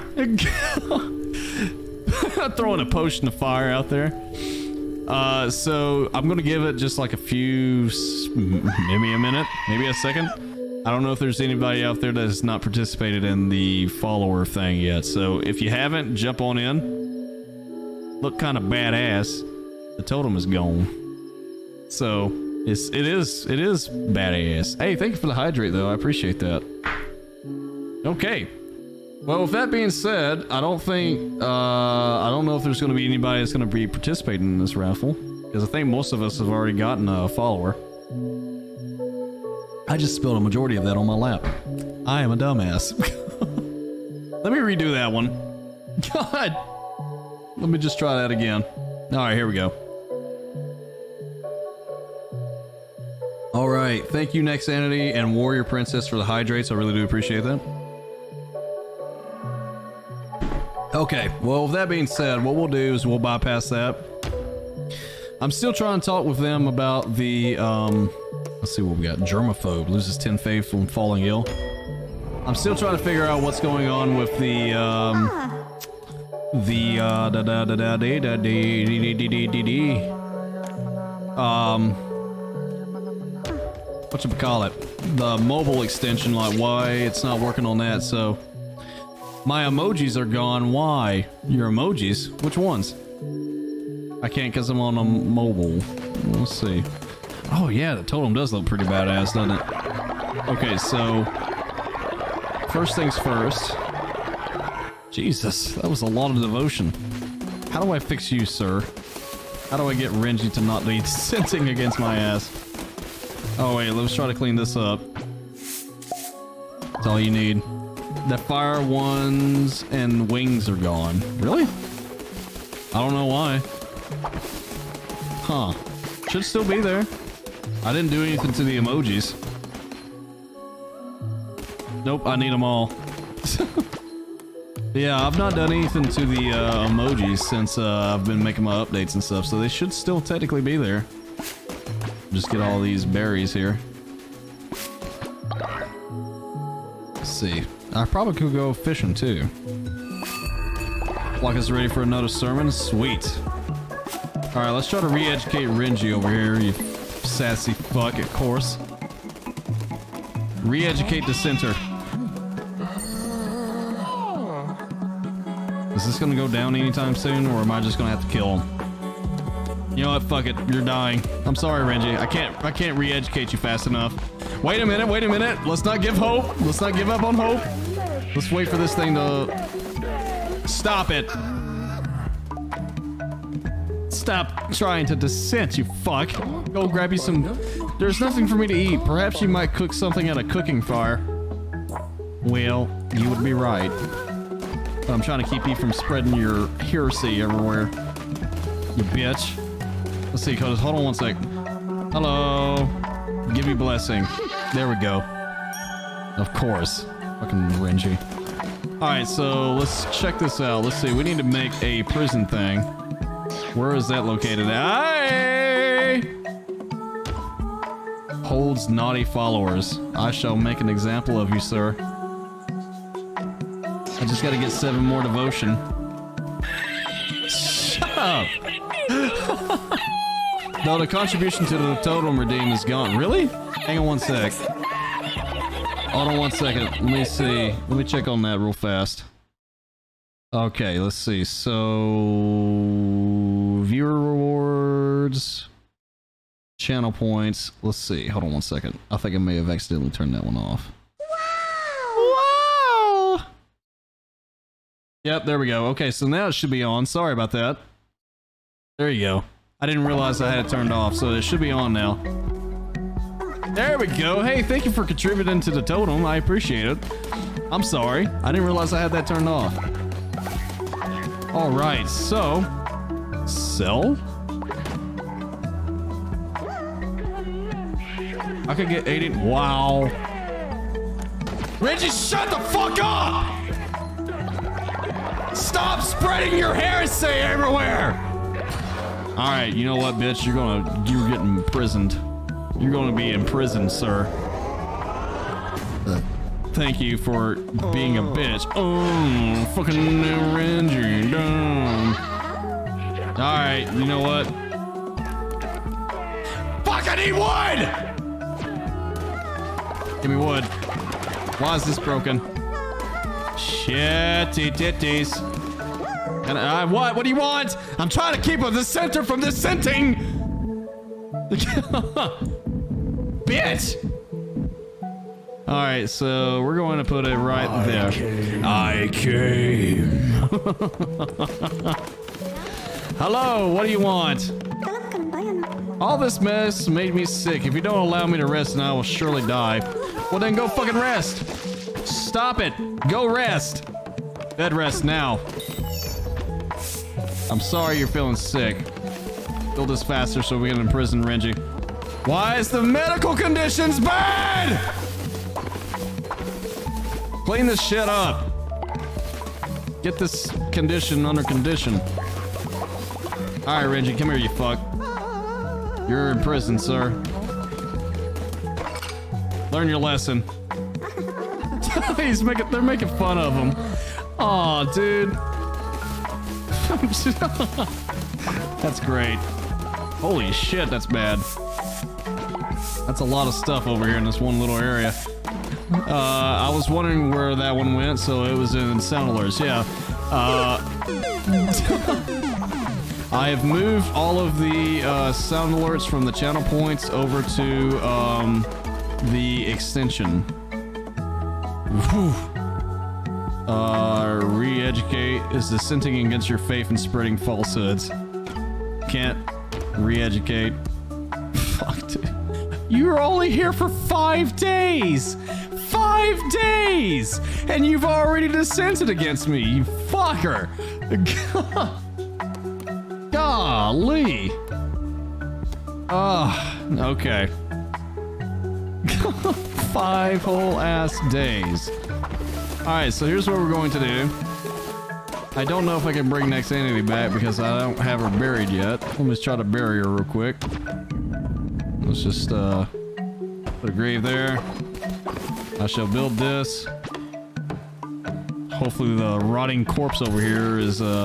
Throwing a potion of fire out there. Uh, so I'm going to give it just like a few, maybe a minute, maybe a second. I don't know if there's anybody out there that has not participated in the follower thing yet. So if you haven't, jump on in. Look kind of badass. The totem is gone. So it's it is it is badass. Hey, thank you for the hydrate though. I appreciate that. Okay. Well, with that being said, I don't think uh, I don't know if there's going to be anybody that's going to be participating in this raffle, because I think most of us have already gotten a follower. I just spilled a majority of that on my lap. I am a dumbass. Let me redo that one. God. Let me just try that again. All right, here we go. All right, thank you, Nexanity and Warrior Princess, for the hydrates. I really do appreciate that. Okay, well, with that being said, what we'll do is we'll bypass that. I'm still trying to talk with them about the, um, let's see what we got. Germaphobe loses ten faith when falling ill. I'm still trying to figure out what's going on with the, um, the, uh, da da da da da da da da da da da. Um, what you call it? The mobile extension, like why it's not working on that, so. My emojis are gone. Why? Your emojis? Which ones? I can't because I'm on a mobile. Let's see. Oh yeah, the totem does look pretty badass, doesn't it? Okay, so first things first. Jesus, that was a lot of devotion. How do I fix you, sir? How do I get Renji to not be sensing against my ass? Oh wait, let's try to clean this up. That's all you need. The fire ones and wings are gone. Really? I don't know why. Huh. Should still be there. I didn't do anything to the emojis. Nope, I need them all. Yeah, I've not done anything to the uh, emojis since uh, I've been making my updates and stuff, so they should still technically be there. Just get all these berries here. Let's see. I probably could go fishing too. Block is ready for another sermon. Sweet. Alright, let's try to re-educate Renji over here, you sassy fuck, of course. Re-educate the center. this gonna go down anytime soon, or am I just gonna have to kill him? You know what? Fuck it. You're dying. I'm sorry, Renji. I can't. I can't re-educate you fast enough. Wait a minute. Wait a minute. Let's not give hope. Let's not give up on hope. Let's wait for this thing to stop it. Stop trying to dissent, you fuck. Go grab you some. There's nothing for me to eat. Perhaps you might cook something at a cooking fire. Well, you would be right. But I'm trying to keep you from spreading your heresy everywhere. You bitch. Let's see, cause hold on one sec. Hello. Give me blessing. There we go. Of course. Fucking Renji. Alright, so let's check this out. Let's see, we need to make a prison thing. Where is that located at? Aye! Holds naughty followers. I shall make an example of you, sir. I just gotta get seven more devotion. Shut up! No, the contribution to the totem redeem is gone. Really? Hang on one sec. Hold on one second. Let me see. Let me check on that real fast. Okay, let's see. So... Viewer rewards... Channel points. Let's see. Hold on one second. I think I may have accidentally turned that one off. Wow! Wow! Yep, there we go. Okay, so now it should be on. Sorry about that. There you go. I didn't realize I had it turned off, so it should be on now. There we go. Hey, thank you for contributing to the totem. I appreciate it. I'm sorry. I didn't realize I had that turned off. Alright, so... Sell? I could get eighty... Wow. Reggie, shut the fuck up! Stop spreading your heresy everywhere! Alright, you know what, bitch? You're gonna... You're getting imprisoned. You're gonna be imprisoned, sir. Uh, thank you for being a bitch. Oh, fucking Renji, dumb. Alright, you know what? Fuck, I need wood! Give me wood. Why is this broken? Shitty titties. And I, what? What do you want? I'm trying to keep the center from dissenting! Bitch! Alright, so we're going to put it right I there. Came. I came. Hello, what do you want? All this mess made me sick. If you don't allow me to rest, then I will surely die. Well, then go fucking rest. Stop it. Go rest. Bed rest now. I'm sorry you're feeling sick. Build this faster so we can imprison Renji. Why is the medical conditions bad? Clean this shit up. Get this condition under condition. Alright, Renji, come here, you fuck. You're in prison, sir. Learn your lesson. He's making, they're making fun of him. Aw, dude. That's great. Holy shit, that's bad. That's a lot of stuff over here in this one little area. Uh, I was wondering where that one went, so it was in sound alerts, yeah. Uh, I have moved all of the uh, sound alerts from the channel points over to um, the extension. Whew. Uh, re-educate is dissenting against your faith and spreading falsehoods. Can't re-educate. Fuck, dude. You were only here for five days! Five days! And you've already dissented against me, you fucker! Golly! Oh, okay. Five whole ass days. Alright, so here's what we're going to do. I don't know if I can bring Nexanity back because I don't have her buried yet. Let me just try to bury her real quick. Let's just uh, put a grave there. I shall build this. Hopefully the rotting corpse over here is uh,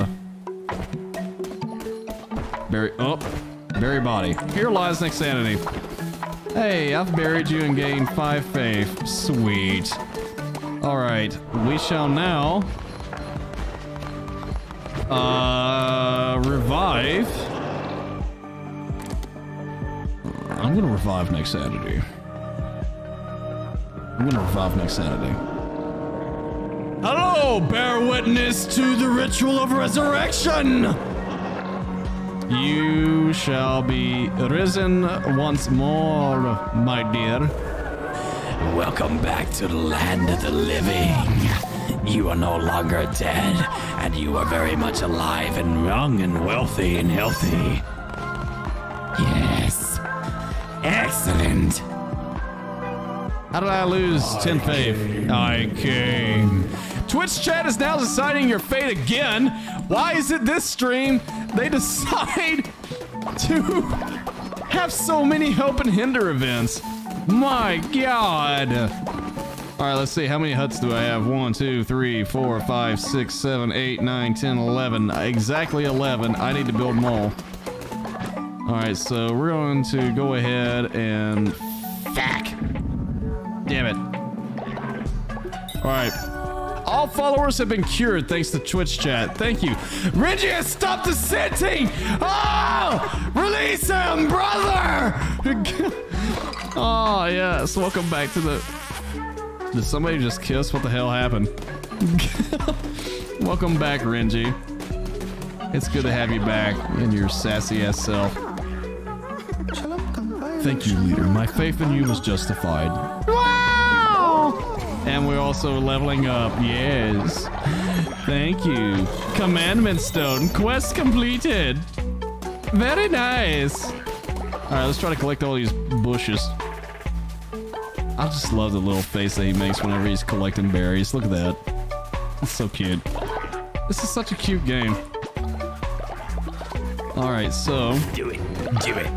bury. Oh, bury body. Here lies Nexanity. Hey, I've buried you and gained five faith. Sweet. All right, we shall now Uh, revive. I'm gonna revive next Saturday. I'm gonna revive next Saturday. Hello, bear witness to the ritual of resurrection. You shall be risen once more, my dear. Welcome back to the land of the living. You are no longer dead, and you are very much alive and young and wealthy and healthy. Yes. Excellent. How did I lose ten faith? I came. Twitch chat is now deciding your fate again. Why is it this stream they decide to have so many help and hinder events? My God. All right, let's see. How many huts do I have? One, two, three, four, five, six, seven, eight, nine, ten, eleven. Exactly eleven. I need to build them all. All right, so we're going to go ahead and... Fuck. Damn it. All right. All followers have been cured thanks to Twitch chat. Thank you. Reggie has stopped dissenting! Oh! Release him, brother! Oh, yes. Welcome back to the... Did somebody just kiss? What the hell happened? Welcome back, Renji. It's good to have you back in your sassy ass self. Thank you, leader. My faith in you was justified. Wow! And we're also leveling up. Yes. Thank you. Commandment stone. Quest completed. Very nice. All right, let's try to collect all these bushes. I just love the little face that he makes whenever he's collecting berries. Look at that. It's so cute. This is such a cute game. All right, so... Do it. Do it.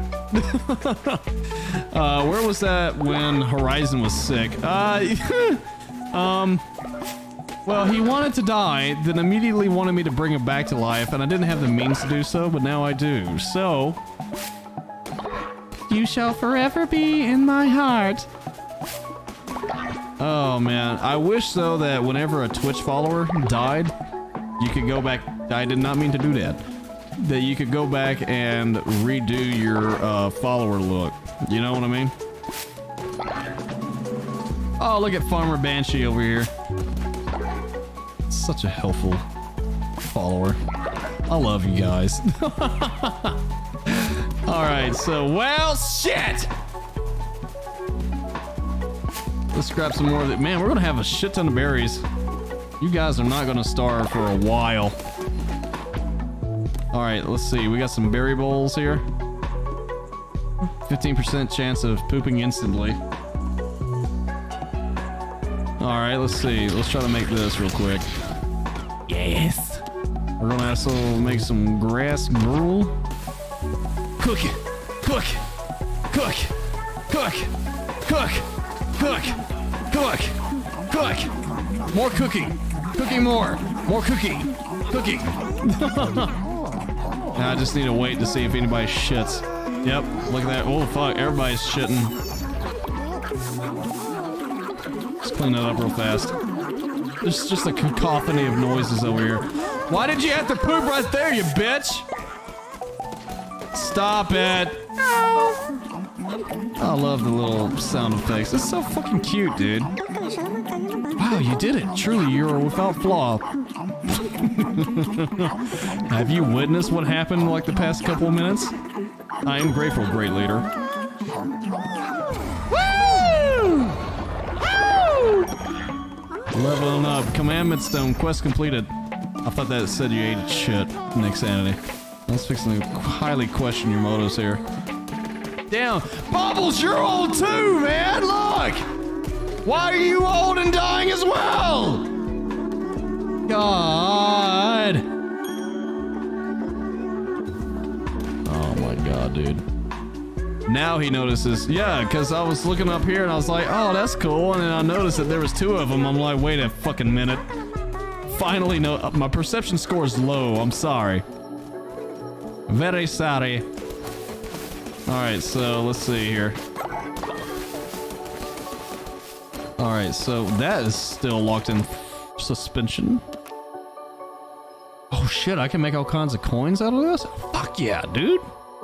uh, where was that when Horizon was sick? Uh, um... Well, he wanted to die, then immediately wanted me to bring him back to life, and I didn't have the means to do so, but now I do. So... You shall forever be in my heart. Oh man, I wish though that whenever a Twitch follower died, you could go back. I did not mean to do that. That you could go back and redo your uh, follower look. You know what I mean? Oh, look at Farmer Banshee over here. Such a helpful follower. I love you guys. All right, so well, shit. Let's grab some more of it. Man, we're gonna have a shit ton of berries. You guys are not gonna starve for a while. All right, let's see. We got some berry bowls here. fifteen percent chance of pooping instantly. All right, let's see. Let's try to make this real quick. Yes. We're gonna also make some grass gruel. Cook it. Cook. Cook. Cook. Cook. Cook. Cook. Cook. More cooking. Cooking more. More cooking. Cooking. I just need to wait to see if anybody shits. Yep. Look at that. Oh, fuck. Everybody's shitting. Let's clean that up real fast. There's just a cacophony of noises over here. Why did you have to poop right there, you bitch? Stop it. I love the little sound effects. It's so fucking cute, dude. Wow, you did it. Truly, you're without flaw. Have you witnessed what happened like the past couple of minutes? I am grateful, great leader. Woo! Woo! Leveling up. Commandment stone. Quest completed. I thought that said you ate shit. Next sanity. I was fixing to highly question your motives here. Damn. Bobbles, you're old too, man. Look. Why are you old and dying as well? God. Oh my God, dude. Now he notices. Yeah, because I was looking up here and I was like, oh, that's cool. And then I noticed that there was two of them. I'm like, wait a fucking minute. Finally, no, my perception score is low. I'm sorry. Very sorry. All right, so let's see here. All right, so that is still locked in suspension. Oh shit, I can make all kinds of coins out of this? Fuck yeah, dude.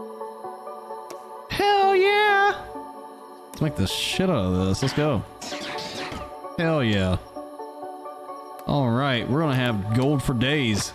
Hell yeah. Let's make the shit out of this. Let's go. Hell yeah. All right, we're gonna have gold for days.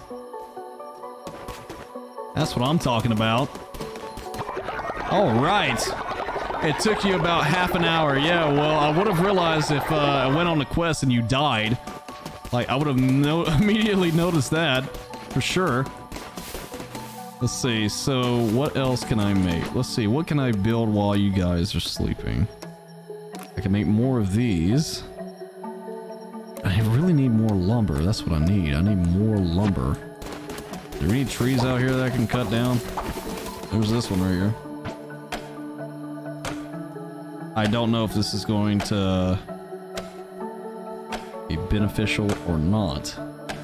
That's what I'm talking about. All right. It took you about half an hour. Yeah, well, I would have realized if uh, I went on the quest and you died. Like, I would have no immediately noticed that, for sure. Let's see, so what else can I make? Let's see, what can I build while you guys are sleeping? I can make more of these. I really need more lumber, that's what I need. I need more lumber. Are there any trees out here that I can cut down? There's this one right here. I don't know if this is going to be beneficial or not.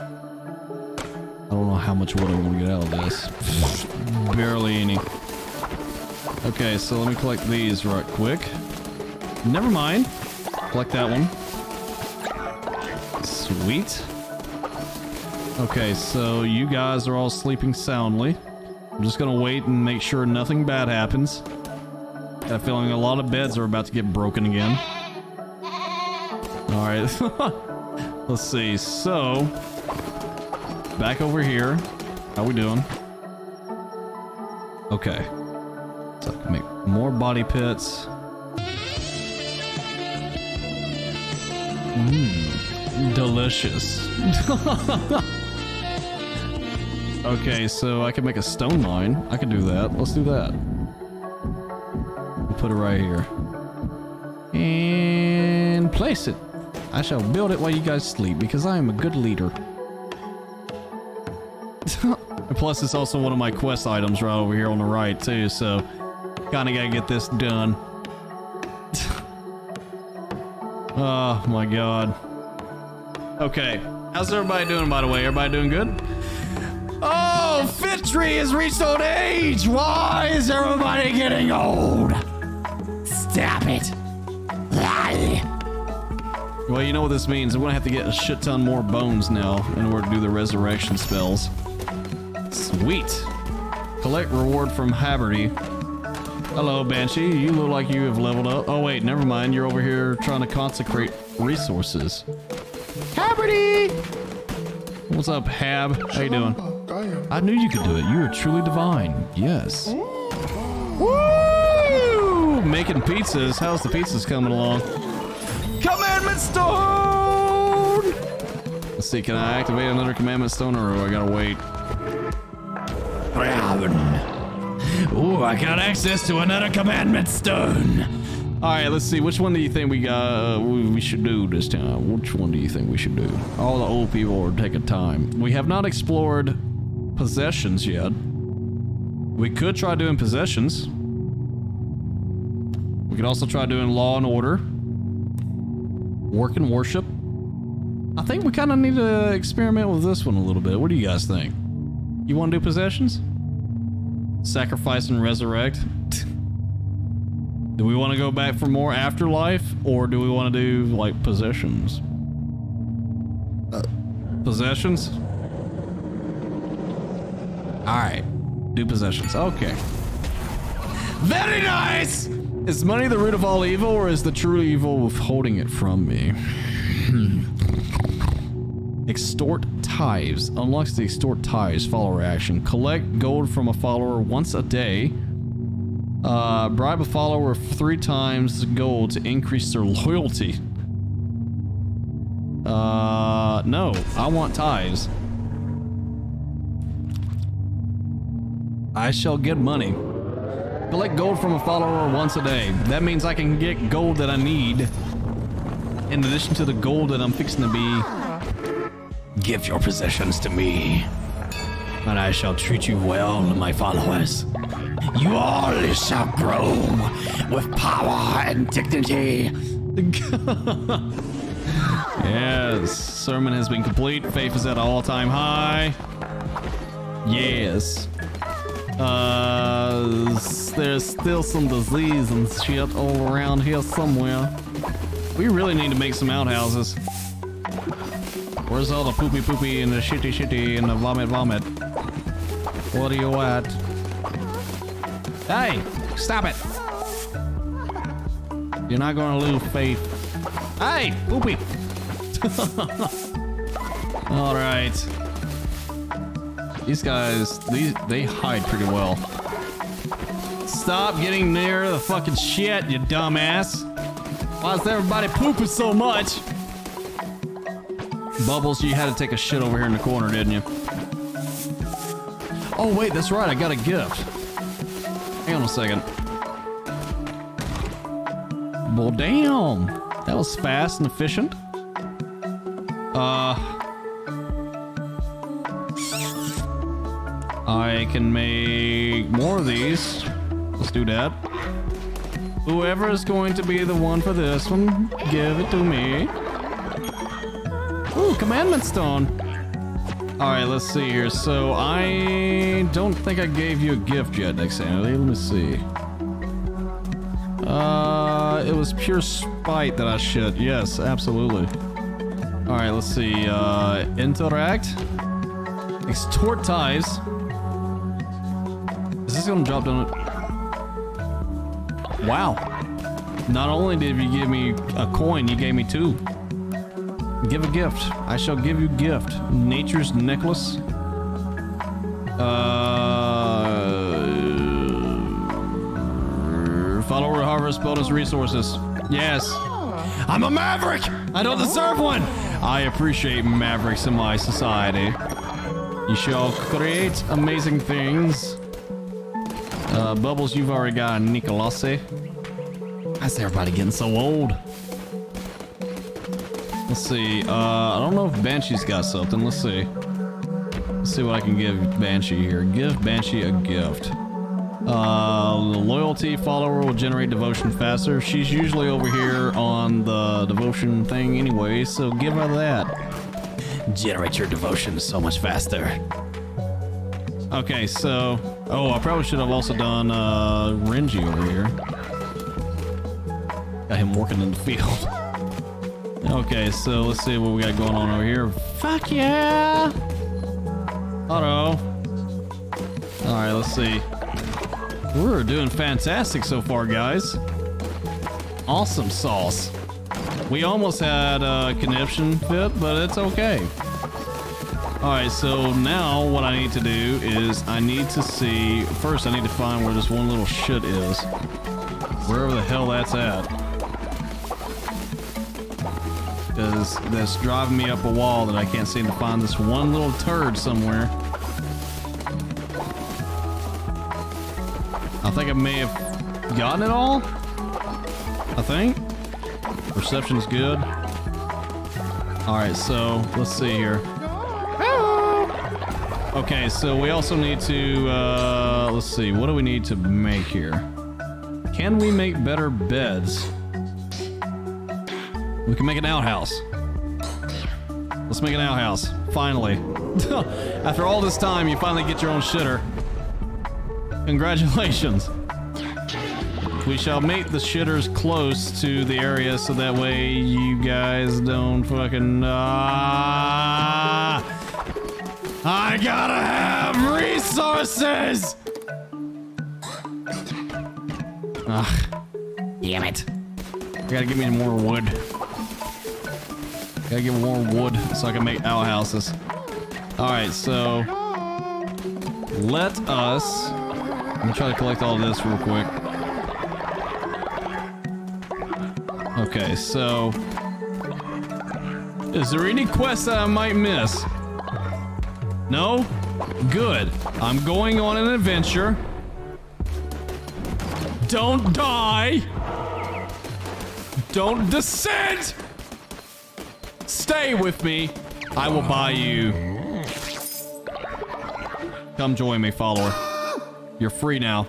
I don't know how much wood I'm gonna get out of this. Barely any. Okay, so let me collect these right quick. Never mind. Collect that one. Sweet. Okay, so you guys are all sleeping soundly. I'm just gonna wait and make sure nothing bad happens. Got a feeling a lot of beds are about to get broken again. Alright. Let's see. So, back over here. How we doing? Okay. So I can make more body pits. Mmm. Delicious. Okay, so I can make a stone mine. I can do that. Let's do that. Put it right here. And place it. I shall build it while you guys sleep because I am a good leader. And plus, it's also one of my quest items right over here on the right too, so kinda gotta get this done. Oh my god. Okay, how's everybody doing, by the way? Everybody doing good? Oh, Fitry has reached old age! Why is everybody getting old? Stop it! Well, you know what this means. I'm gonna have to get a shit ton more bones now in order to do the resurrection spells. Sweet. Collect reward from Haverty. Hello, Banshee. You look like you have leveled up. Oh wait, never mind. You're over here trying to consecrate resources. Haverty! What's up, Hab? How you doing? I knew you could do it. You are truly divine. Yes. Woo! Making pizzas. How's the pizzas coming along? Commandment Stone! Let's see, can I activate another Commandment Stone or do I gotta wait? Ooh, I got access to another Commandment Stone. Alright, let's see. Which one do you think we got? Uh, we should do this time? Which one do you think we should do? All the old people are taking time. We have not explored possessions yet. We could try doing possessions. We could also try doing law and order. Work and worship. I think we kind of need to experiment with this one a little bit. What do you guys think? You want to do possessions? Sacrifice and resurrect. Do we want to go back for more afterlife, or do we want to do like possessions? Uh, possessions? Alright. Do possessions. Okay. Very nice! Is money the root of all evil, or is the true evil withholding it from me? Extort tithes. Unlocks the extort tithes follower action. Collect gold from a follower once a day. Uh, bribe a follower three times gold to increase their loyalty. Uh, no. I want tithes. I shall get money. Collect gold from a follower once a day. That means I can get gold that I need in addition to the gold that I'm fixing to be. Give your possessions to me, and I shall treat you well, my followers. You all shall grow with power and dignity. Yes, sermon has been complete. Faith is at an all-time high. Yes. Uh, there's still some disease and shit all around here somewhere. We really need to make some outhouses. Where's all the poopy poopy and the shitty shitty and the vomit vomit? What are you at? Hey, stop it! You're not gonna lose faith. Hey, poopy! All right. These guys, these they hide pretty well. Stop getting near the fucking shit, you dumbass. Why is everybody pooping so much? Bubbles, you had to take a shit over here in the corner, didn't you? Oh wait, that's right, I got a gift. Hang on a second. Well, damn. That was fast and efficient. Uh... I can make more of these. Let's do that. Whoever is going to be the one for this one, give it to me. Ooh, commandment stone. All right, let's see here. So I don't think I gave you a gift yet, Nexanity. Let me see. Uh, it was pure spite that I shit. Yes, absolutely. All right, let's see. Uh, interact. Extort ties. Is this gonna drop down? Wow. Not only did you give me a coin, you gave me two. Give a gift. I shall give you gift. Nature's necklace. Uh, follower harvest bonus resources. Yes. I'm a maverick. I don't deserve one. I appreciate mavericks in my society. You shall create amazing things. Uh, Bubbles, you've already got a Nicolase. Why's everybody getting so old? Let's see. Uh, I don't know if Banshee's got something. Let's see. Let's see what I can give Banshee here. Give Banshee a gift. Uh, the loyalty follower will generate devotion faster. She's usually over here on the devotion thing anyway, so give her that. Generate your devotion so much faster. Okay, so... Oh, I probably should have also done uh, Renji over here. Got him working in the field. Okay, so let's see what we got going on over here. Fuck yeah! Auto. Alright, let's see. We're doing fantastic so far, guys. Awesome sauce. We almost had a conniption fit, but it's okay. Alright, so now what I need to do is I need to see... First, I need to find where this one little shit is. Wherever the hell that's at. Because that's driving me up a wall that I can't seem to find this one little turd somewhere. I think I may have gotten it all. I think. Perception's good. Alright, so let's see here. Okay, so we also need to, uh, let's see, what do we need to make here? Can we make better beds? We can make an outhouse. Let's make an outhouse, finally. After all this time, you finally get your own shitter. Congratulations. We shall make the shitters close to the area so that way you guys don't fucking, uh... I gotta have resources! Ugh. Damn it. You gotta give me more wood. Gotta give me more wood so I can make outhouses. Alright, so... Let us... I'm gonna try to collect all of this real quick. Okay, so... Is there any quest that I might miss? No? Good. I'm going on an adventure. Don't die! Don't descend! Stay with me. I will buy you. Come join me, follower. You're free now.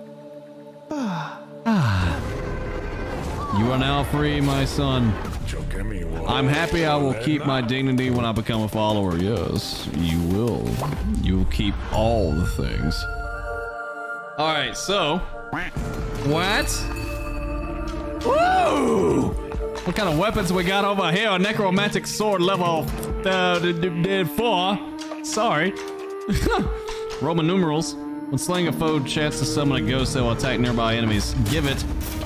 You are now free, my son. I'm happy I will keep my dignity when I become a follower. Yes, you will. You will keep all the things. Alright, so... What? Woo! What kind of weapons we got over here? A necromantic sword level uh, four. Sorry. Roman numerals. When slaying a foe, chance to summon a ghost that will attack nearby enemies. Give it.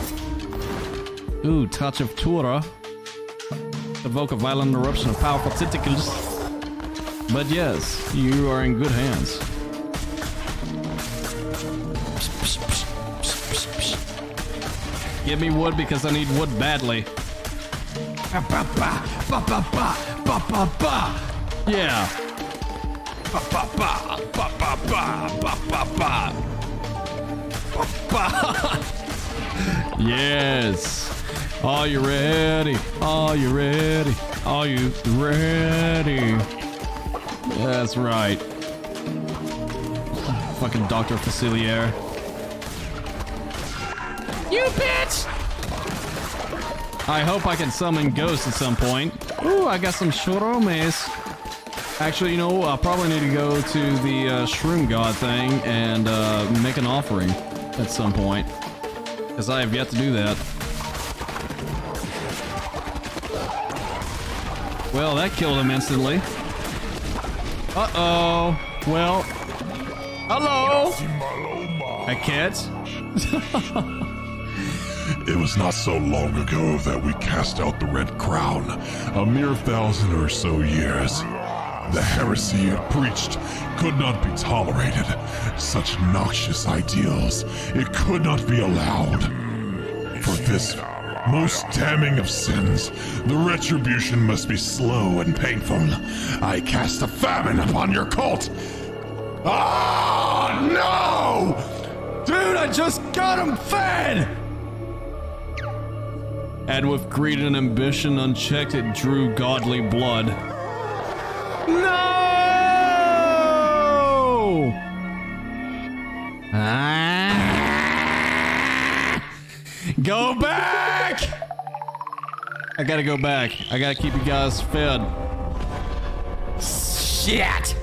Ooh, touch of Tura. Evoke a violent eruption of powerful tentacles. But yes, you are in good hands. Give me wood because I need wood badly. Yeah. Yes. Are you ready? Are you ready? Are you ready? That's right. Fucking Doctor Facilier. You bitch! I hope I can summon ghosts at some point. Ooh, I got some shroomies. Actually, you know, I'll probably need to go to the uh, shroom god thing and uh, make an offering at some point. Because I have yet to do that. Well, that killed him instantly. Uh-oh. Well. Hello. I can't. It was not so long ago that we cast out the Red Crown. A mere thousand or so years. The heresy it preached could not be tolerated. Such noxious ideals, it could not be allowed. For this most damning of sins, the retribution must be slow and painful. I cast a famine upon your cult. Ah, no! Dude, I just got him fed! And with greed and ambition unchecked, it drew godly blood. No! Ah! Go back! I gotta go back. I gotta keep you guys fed. Shit!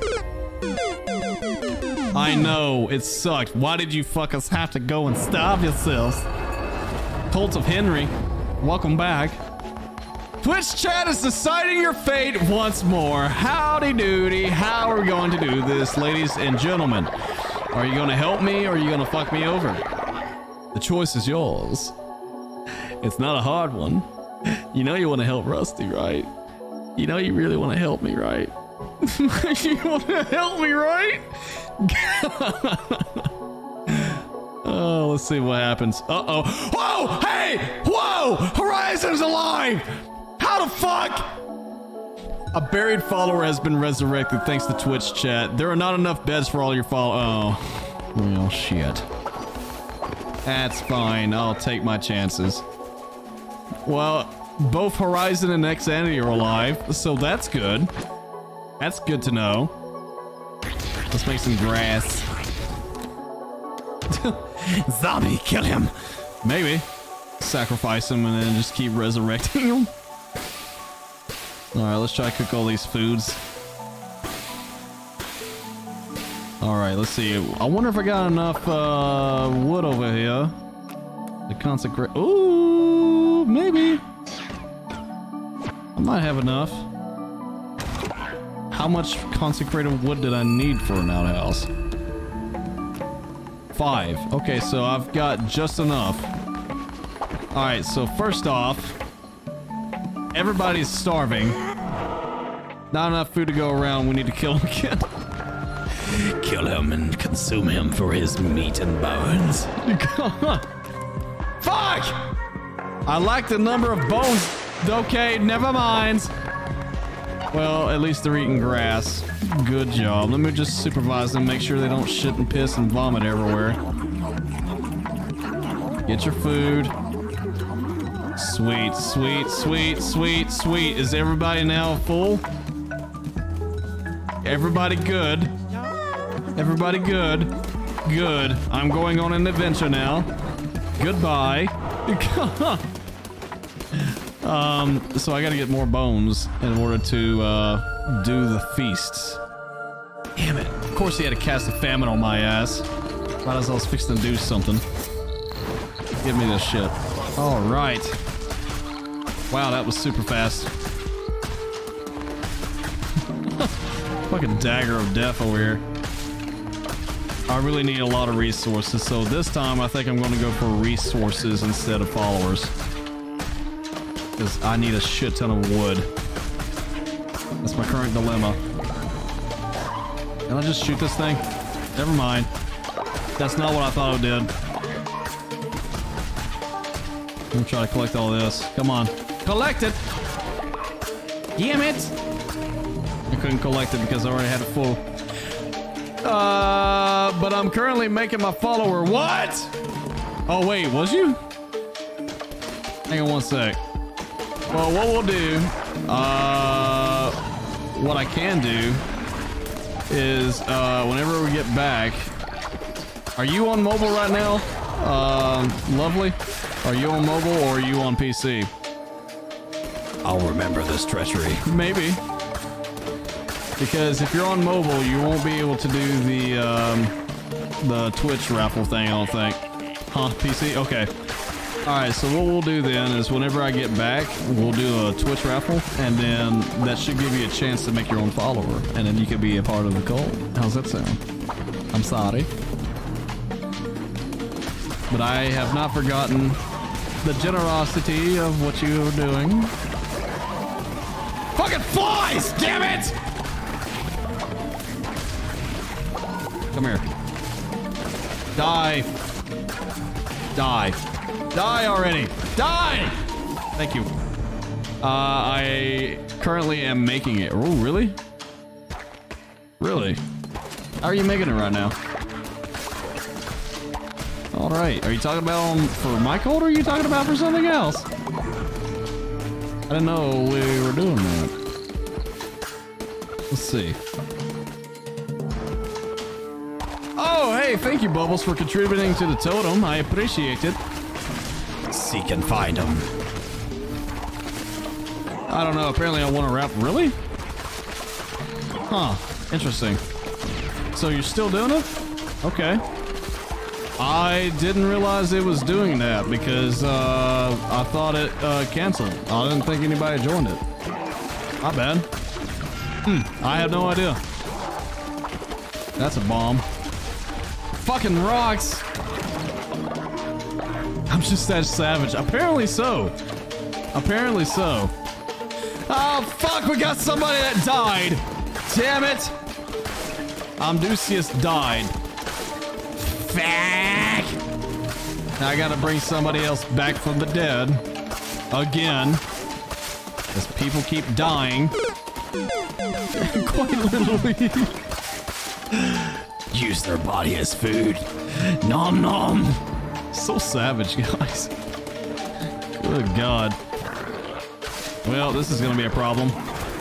I know, it sucked. Why did you fuckers have to go and starve yourselves? Cult of Henry, welcome back. Twitch chat is deciding your fate once more. Howdy doody. How are we going to do this, ladies and gentlemen? Are you gonna help me or are you gonna fuck me over? The choice is yours. It's not a hard one. You know you want to help Rusty, right? You know you really want to help me, right? You want to help me, right? Oh, let's see what happens. Uh-oh. Whoa! Hey! Whoa! Horizon's alive! How the fuck? A buried follower has been resurrected thanks to Twitch chat. There are not enough beds for all your followers. Oh. Well, shit. That's fine. I'll take my chances. Well, both Horizon and Xanity are alive, so that's good. That's good to know. Let's make some grass. Zombie, kill him. Maybe. Sacrifice him and then just keep resurrecting him. Alright, let's try to cook all these foods. Alright, let's see. I wonder if I got enough uh, wood over here to consecrate. Ooh, maybe. I might have enough. How much consecrated wood did I need for an outhouse? Five. Okay, so I've got just enough. Alright, so first off, everybody's starving. Not enough food to go around. We need to kill him again. Kill him and consume him for his meat and bones. Fuck! I like the number of bones. Okay, never mind. Well, at least they're eating grass. Good job. Let me just supervise them, make sure they don't shit and piss and vomit everywhere. Get your food. Sweet, sweet, sweet, sweet, sweet. Is everybody now full? Everybody good. Everybody good. Good. I'm going on an adventure now. Goodbye. um, so I gotta get more bones in order to uh, do the feasts. Damn it. Of course he had to cast a famine on my ass. Might as well I was fixing to do something. Give me this shit. Alright. Wow, that was super fast. Fucking dagger of death over here. I really need a lot of resources, so this time I think I'm going to go for resources instead of followers. Because I need a shit ton of wood. That's my current dilemma. Can I just shoot this thing? Never mind. That's not what I thought it did. I'm gonna try to collect all this. Come on. Collect it! Damn it! I couldn't collect it because I already had it full. Uh, but I'm currently making my follower. What? Oh, wait, was you? Hang on one sec. Well, what we'll do, uh, what I can do is, uh, whenever we get back, are you on mobile right now? Um, lovely. Are you on mobile or are you on P C? I'll remember this treachery. Maybe. Because if you're on mobile, you won't be able to do the, um, the Twitch raffle thing, I don't think. Huh, P C? Okay. Alright, so what we'll do then is whenever I get back, we'll do a Twitch raffle, and then that should give you a chance to make your own follower, and then you can be a part of the cult. How's that sound? I'm sorry. But I have not forgotten the generosity of what you are doing. Fucking flies! Damn it! Come here. Die. Die. Die already. Die! Thank you. Uh, I currently am making it. Oh, really? Really? How are you making it right now? All right. Are you talking about um, for my code or are you talking about for something else? I didn't know we were doing that. Let's see. Oh, hey, thank you, Bubbles, for contributing to the totem. I appreciate it. Seek and find them. I don't know. Apparently I want to rap. Really? Huh. Interesting. So you're still doing it? Okay. I didn't realize it was doing that because uh, I thought it uh, canceled. I didn't think anybody joined it. My bad. Hmm. I have no idea. That's a bomb. Fucking rocks. I'm just that savage. Apparently so. Apparently so. Oh, fuck. We got somebody that died. Damn it. Amdusius died. Fuck. Now I gotta bring somebody else back from the dead. Again. As people keep dying. Quite literally. Use their body as food. Nom nom. So savage, guys. Good God. Well, this is gonna be a problem.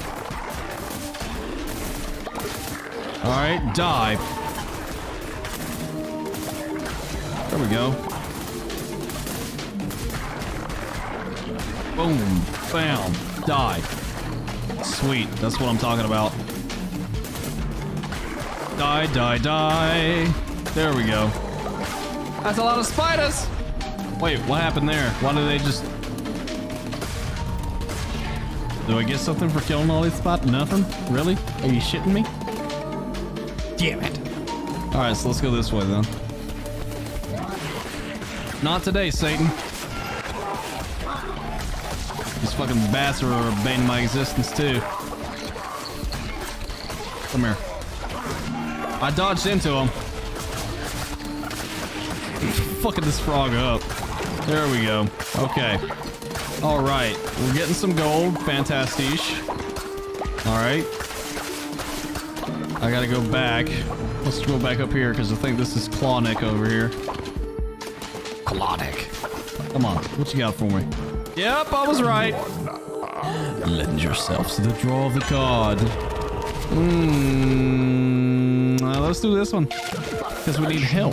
Alright, dive. There we go. Boom. Bam. Die. Sweet. That's what I'm talking about. Die, die, die. There we go. That's a lot of spiders. Wait, what happened there? Why did they just... Do I get something for killing all these spots? Nothing? Really? Are you shitting me? Damn it. Alright, so let's go this way then. Not today, Satan. These fucking bats are bane my existence too. Come here. I dodged into him. Fucking this frog up. There we go. Okay. All right. We're getting some gold. Fantastiche. All right. I gotta go back. Let's go back up here because I think this is Clawnick over here. Clawnick. Come on. What you got for me? Yep, I was right. Lend yourself to the draw of the card. Hmm. Uh, let's do this one because we need help.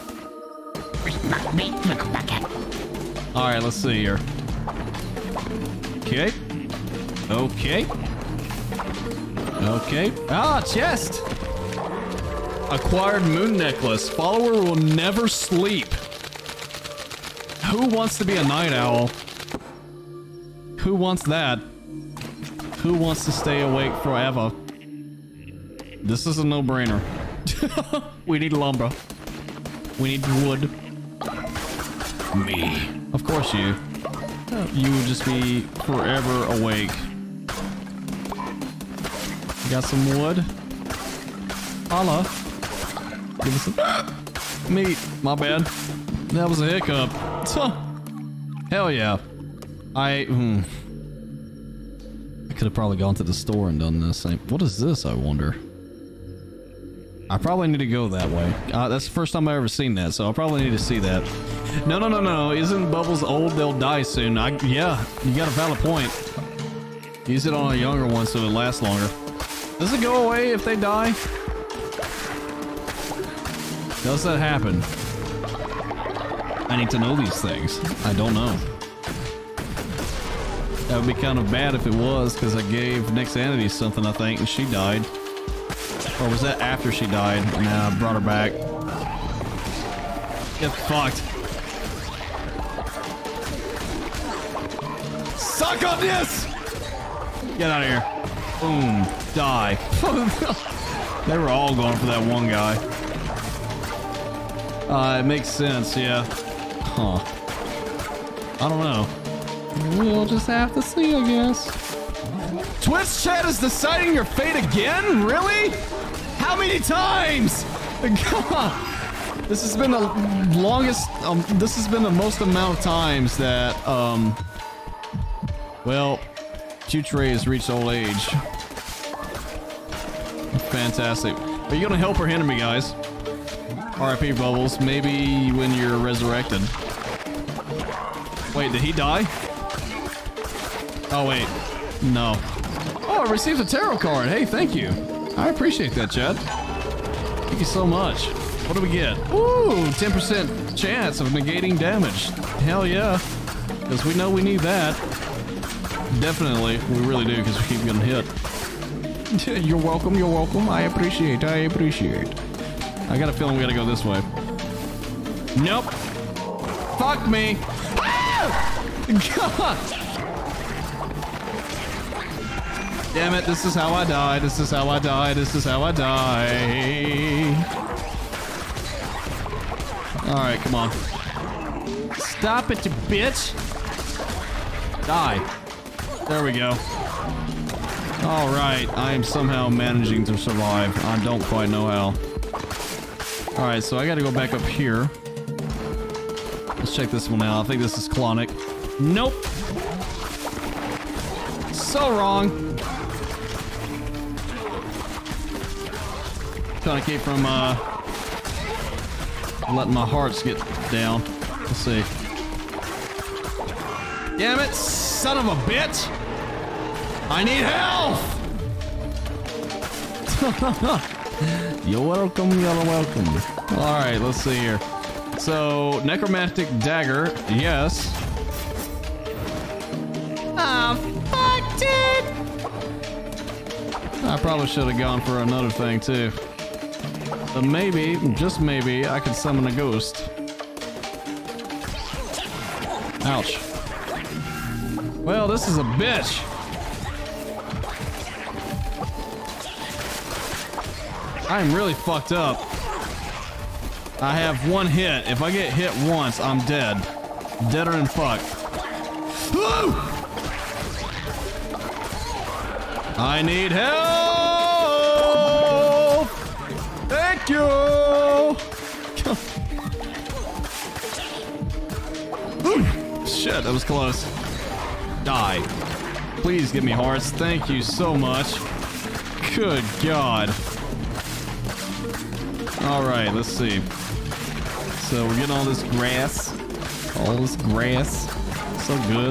All right, let's see here. Okay. Okay. Okay. Ah, chest. Acquired moon necklace. Follower will never sleep. Who wants to be a night owl? Who wants that? Who wants to stay awake forever? This is a no-brainer. We need lumber. We need wood. Me. Of course you. You would just be forever awake. You got some wood? Holla. Give us some meat. My bad. That was a hiccup. Hell yeah. I... Hmm. I could have probably gone to the store and done this. What is this, I wonder? I probably need to go that way. Uh, that's the first time I've ever seen that, so I probably need to see that. No, no, no, no. Isn't Bubbles old? They'll die soon. I, yeah, you got a valid point. Use it on a younger one so it lasts longer. Does it go away if they die? Does that happen? I need to know these things. I don't know. That would be kind of bad if it was, because I gave Nexanity something, I think, and she died. Or was that after she died? Nah, I brought her back. Get fucked. Suck on this! Get out of here. Boom. Die. They were all going for that one guy. Uh, it makes sense, yeah. Huh. I don't know. We'll just have to see, I guess. Twitch chat is deciding your fate again? Really? How many times? God. This has been the longest, um, this has been the most amount of times that, um, well, Q-Tray has reached old age. Fantastic. Are you gonna help or hinder me, guys? R I P Bubbles, maybe when you're resurrected. Wait, did he die? Oh, wait. No. Oh, I received a tarot card. Hey, thank you. I appreciate that, Chad. Thank you so much. What do we get? Ooh, ten percent chance of negating damage. Hell yeah. Because we know we need that. Definitely. We really do, because we keep getting hit. You're welcome, you're welcome. I appreciate, I appreciate. I got a feeling we gotta go this way. Nope. Fuck me. Ah! God. Damn it, this is how I die, this is how I die, this is how I die. Alright, come on. Stop it, you bitch! Die. There we go. Alright, I am somehow managing to survive. I don't quite know how. Alright, so I gotta go back up here. Let's check this one out. I think this is Clonic. Nope! So wrong! Trying to keep from uh, letting my hearts get down. Let's see. Damn it, son of a bitch! I need help! You're welcome, you're welcome. Alright, let's see here. So, necromantic dagger, yes. Ah, fuck, dude! I probably should have gone for another thing too. But maybe, just maybe, I could summon a ghost. Ouch. Well, this is a bitch. I am really fucked up. I have one hit. If I get hit once, I'm dead. Deader than fuck. Woo! I need help! Thank you! Shit, that was close. Die. Please give me hearts. Thank you so much. Good God. Alright, let's see. So we're getting all this grass. All this grass. So good.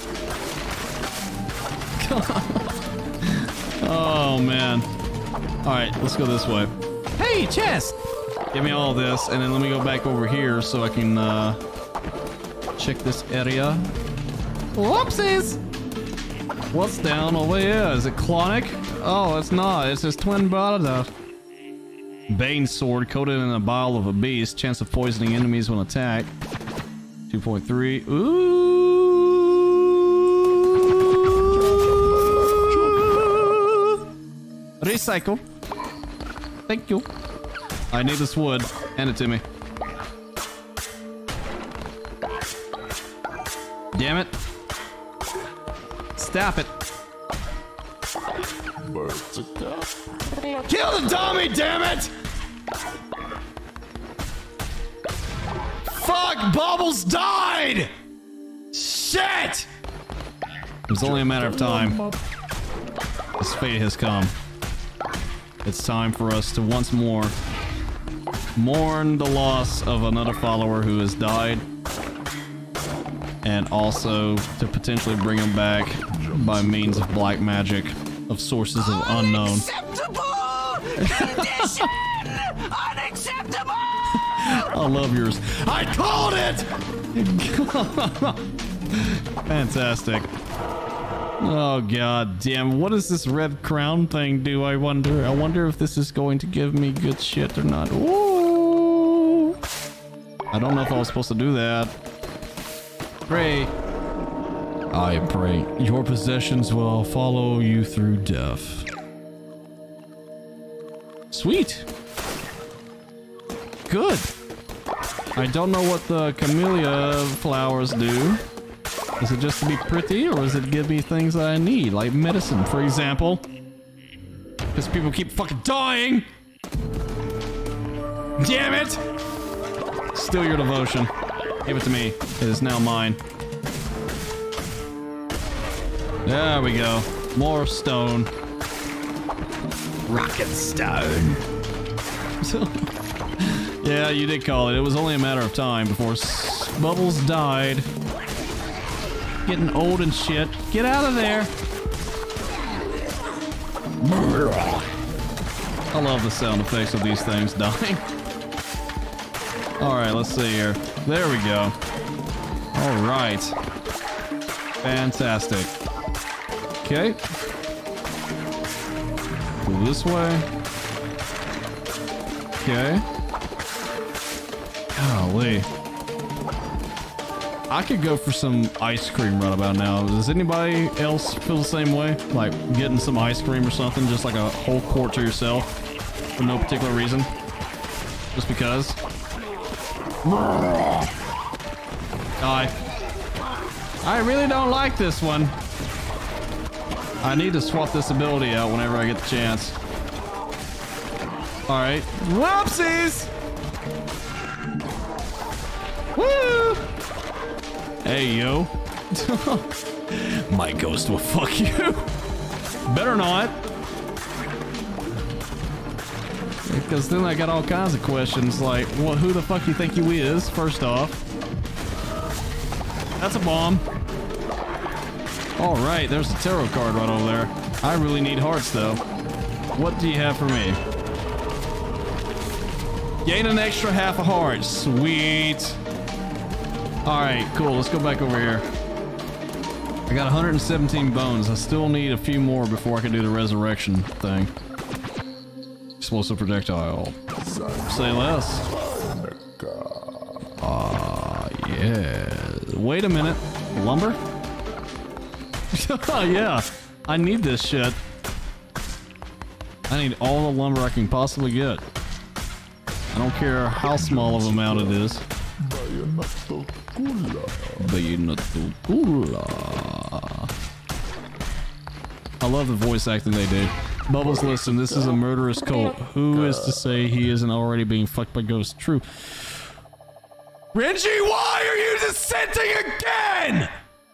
Oh, man. Alright, let's go this way. Hey, chest! Give me all this, and then let me go back over here so I can uh, check this area. Whoopsies! What's down over here? Is it Clonic? Oh, it's not. It's his twin brother. Bane sword coated in a bile of a beast. Chance of poisoning enemies when attacked. two point three. Ooh. recycle. Thank you. I need this wood. Hand it to me. Damn it. Stop it. Kill the dummy, damn it! Fuck, Bubbles died! Shit! It was only a matter of time. His fate has come. It's time for us to once more mourn the loss of another follower who has died, and also to potentially bring him back by means of black magic of sources of unknown. Unacceptable! Condition! Unacceptable! I love yours. I called it! Fantastic. Oh god damn, what does this red crown thing do, I wonder? I wonder if this is going to give me good shit or not. Ooh. I don't know if I was supposed to do that. Pray. I pray. Your possessions will follow you through death. Sweet. Good. I don't know what the camellia flowers do. Is it just to be pretty, or does it give me things that I need, like medicine, for example? Because people keep fucking dying! Damn it! Steal your devotion. Give it to me. It is now mine. There we go. More stone. Rocket stone. Yeah, you did call it. It was only a matter of time before S Bubbles died. Getting old and shit. Get out of there. I love the sound effects of these things dying. Alright, let's see here. There we go. Alright. Fantastic. Okay. Go this way. Okay. Golly. I could go for some ice cream right about now. Does anybody else feel the same way? Like getting some ice cream or something, just like a whole quart to yourself for no particular reason? Just because? Die. I really don't like this one. I need to swap this ability out whenever I get the chance. Alright. Whoopsies! Woo! Hey, yo. My ghost will fuck you. Better not. Because then I got all kinds of questions like, well, who the fuck you think you is, first off? That's a bomb. Alright, there's a tarot card right over there. I really need hearts, though. What do you have for me? Gain an extra half a heart. Sweet. Alright, cool. Let's go back over here. I got one hundred seventeen bones. I still need a few more before I can do the resurrection thing. Explosive projectile. Say less. Ah, uh, yeah. Wait a minute. Lumber? Yeah. I need this shit. I need all the lumber I can possibly get. I don't care how small of an amount it is. I love the voice acting they do. Bubbles, listen, this is a murderous cult. Who is to say he isn't already being fucked by ghosts? True. Renji, why are you dissenting again?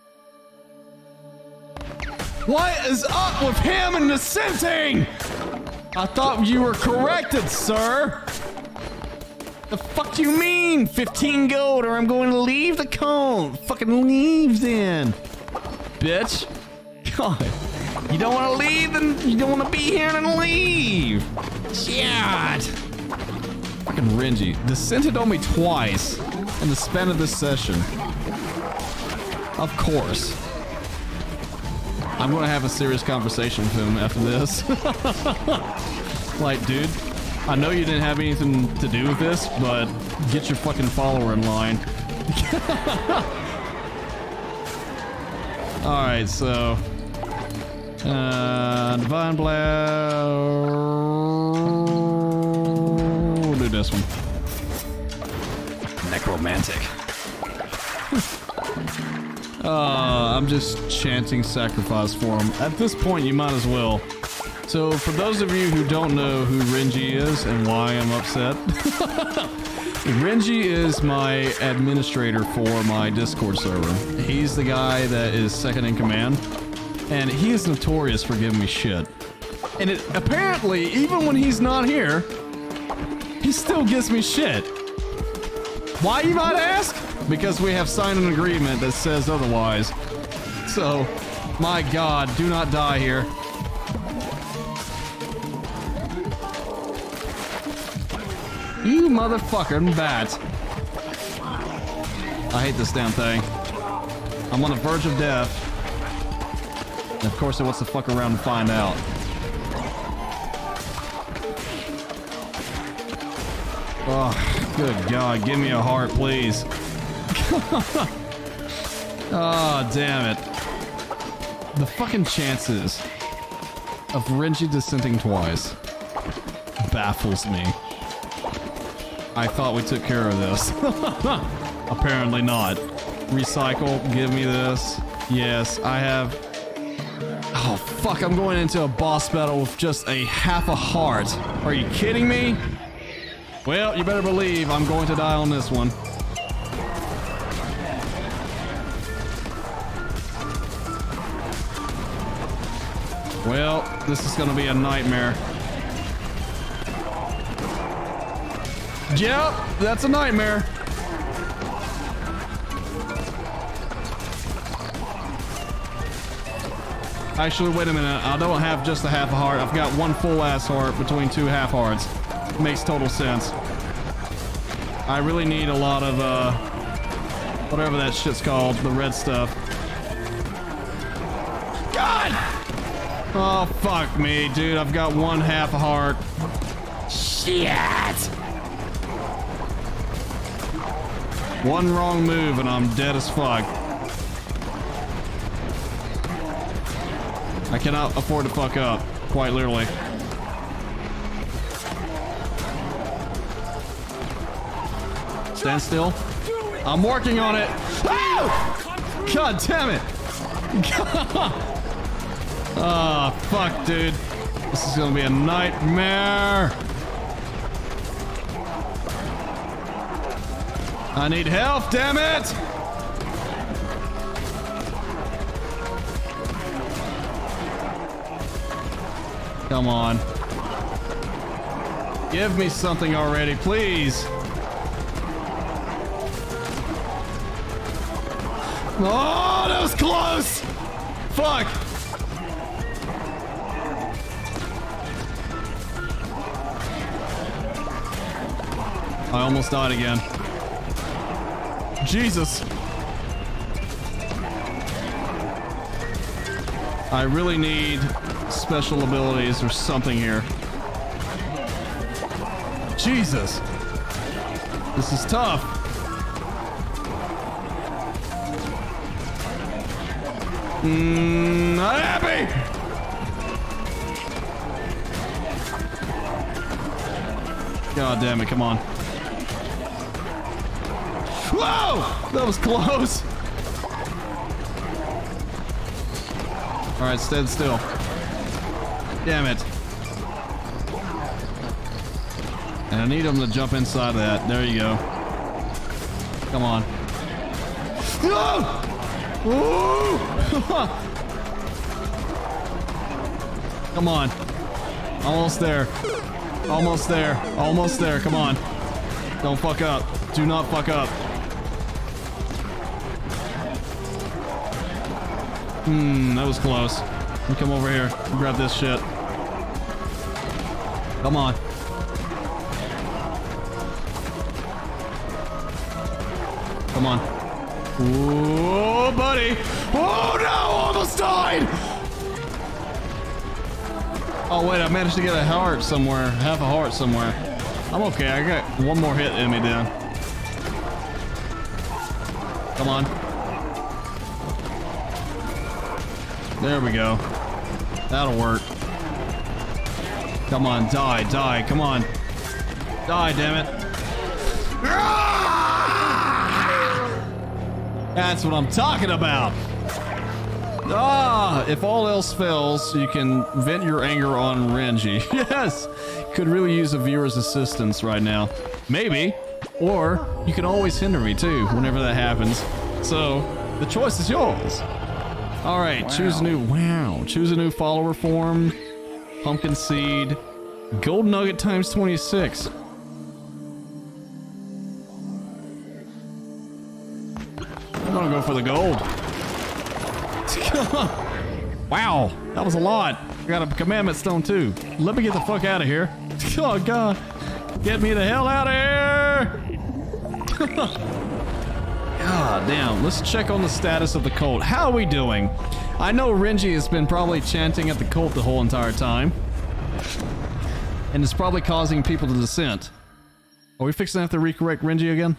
What is up with him and dissenting? I thought you were corrected, sir. The fuck do you mean? fifteen gold or I'm going to leave the cult. Fucking leave then. Bitch. God. You don't want to leave, then you don't want to be here, then leave. Shit. Fucking Renji. Dissented on me twice in the span of this session. Of course. I'm going to have a serious conversation with him after this. Like, dude, I know you didn't have anything to do with this, but get your fucking follower in line. Alright, so... Uh, Divine Blast. We'll do this one. Necromantic. Uh, I'm just chanting sacrifice for him. At this point, you might as well. So, for those of you who don't know who Renji is and why I'm upset, Renji is my administrator for my Discord server. He's the guy that is second in command, and he is notorious for giving me shit. And it apparently, even when he's not here, he still gives me shit. Why, you might ask? Because we have signed an agreement that says otherwise. So, my God, do not die here. You motherfucking bat. I hate this damn thing. I'm on the verge of death. And of course it wants to fuck around and find out. Oh, good God. Give me a heart, please. Oh, damn it. The fucking chances of Renji dissenting twice baffles me. I thought we took care of this. Apparently not. Recycle, give me this. Yes, I have... Oh, fuck, I'm going into a boss battle with just a half a heart. Are you kidding me? Well, you better believe I'm going to die on this one. Well, this is going to be a nightmare. Yep, that's a nightmare. Actually, wait a minute. I don't have just a half a heart. I've got one full ass heart between two half hearts. Makes total sense. I really need a lot of, uh, whatever that shit's called, the red stuff. God! Oh, fuck me, dude. I've got one half a heart. Shit! One wrong move and I'm dead as fuck. I cannot afford to fuck up, quite literally. Stand still. I'm working on it. Oh! God damn it. Oh, fuck, dude. This is gonna be a nightmare. I need help, damn it! Come on. Give me something already, please. Oh, that was close! Fuck! I almost died again. Jesus. I really need special abilities or something here. Jesus. This is tough. Mm, not happy. God damn it, come on. Whoa! That was close. All right, stand still. Damn it. And I need him to jump inside of that. There you go. Come on. No! Woo! Come on. Almost there. Almost there. Almost there. Come on. Don't fuck up. Do not fuck up. Hmm, that was close. Let me come over here and grab this shit. Come on. Come on. Whoa, buddy. Oh, no! Almost died! Oh, wait. I managed to get a heart somewhere. Half a heart somewhere. I'm okay. I got one more hit in me then. Come on. There we go. That'll work. Come on, die, die, come on. Die, damn it. That's what I'm talking about. Ah, if all else fails, you can vent your anger on Renji. Yes, could really use a viewer's assistance right now. Maybe, or you can always hinder me too whenever that happens. So the choice is yours. All right, wow. choose a new. Wow, choose a new follower form. Pumpkin seed, gold nugget times twenty-six. I'm gonna go for the gold. Wow, that was a lot. I got a commandment stone too. Let me get the fuck out of here. Oh god, get me the hell out of here. God damn, let's check on the status of the cult. How are we doing? I know Renji has been probably chanting at the cult the whole entire time. And it's probably causing people to dissent. Are we fixing to have to recorrect Renji again?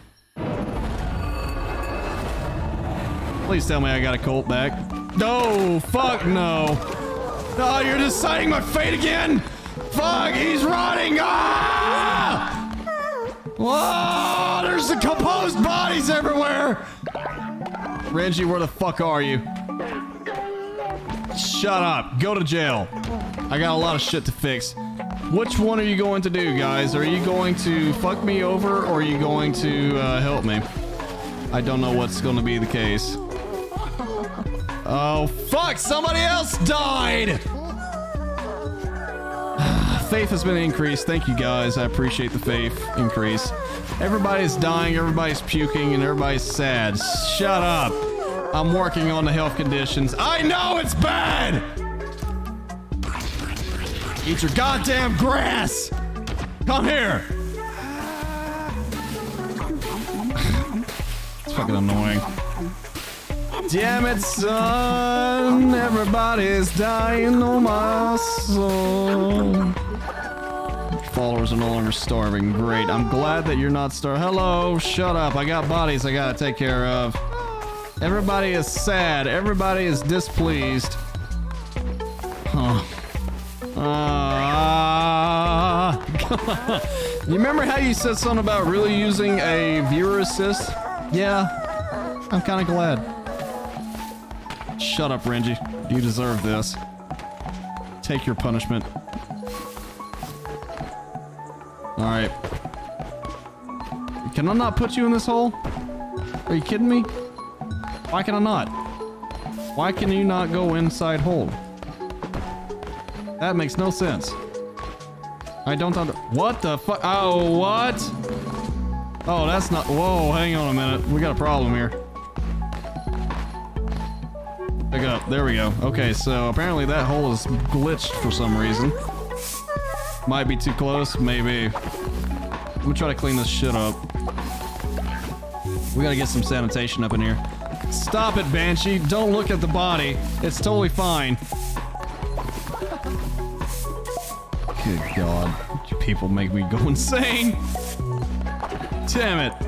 Please tell me I got a cult back. No, fuck no. No, you're deciding my fate again. Fuck, he's running. Ah! Whoa, there's the composed bodies everywhere. Renji, where the fuck are you? Shut up. Go to jail. I got a lot of shit to fix. Which one are you going to do, guys? Are you going to fuck me over or are you going to uh, help me? I don't know what's going to be the case. Oh, fuck! Somebody else died! Faith has been increased. Thank you, guys. I appreciate the faith increase. Everybody's dying, everybody's puking, and everybody's sad. Shut up. I'm working on the health conditions. I know it's bad! Eat your goddamn grass! Come here! It's fucking annoying. Damn it, son! Everybody's dying on my soul. Followers are no longer starving. Great. I'm glad that you're not starving. Hello, shut up. I got bodies I gotta take care of. Everybody is sad. Everybody is displeased. Huh. Uh, you remember how you said something about really using a viewer assist? Yeah, I'm kind of glad. Shut up, Renji. You deserve this. Take your punishment. Alright. Can I not put you in this hole? Are you kidding me? Why can I not? Why can you not go inside hole? That makes no sense. I don't under- What the fuck? Oh, what? Oh, that's not- Whoa, hang on a minute. We got a problem here. Pick up. There we go. Okay, so apparently that hole is glitched for some reason. Might be too close, maybe. I'm gonna try to clean this shit up. We gotta get some sanitation up in here. Stop it, Banshee. Don't look at the body. It's totally fine. Good God. You people make me go insane. Damn it.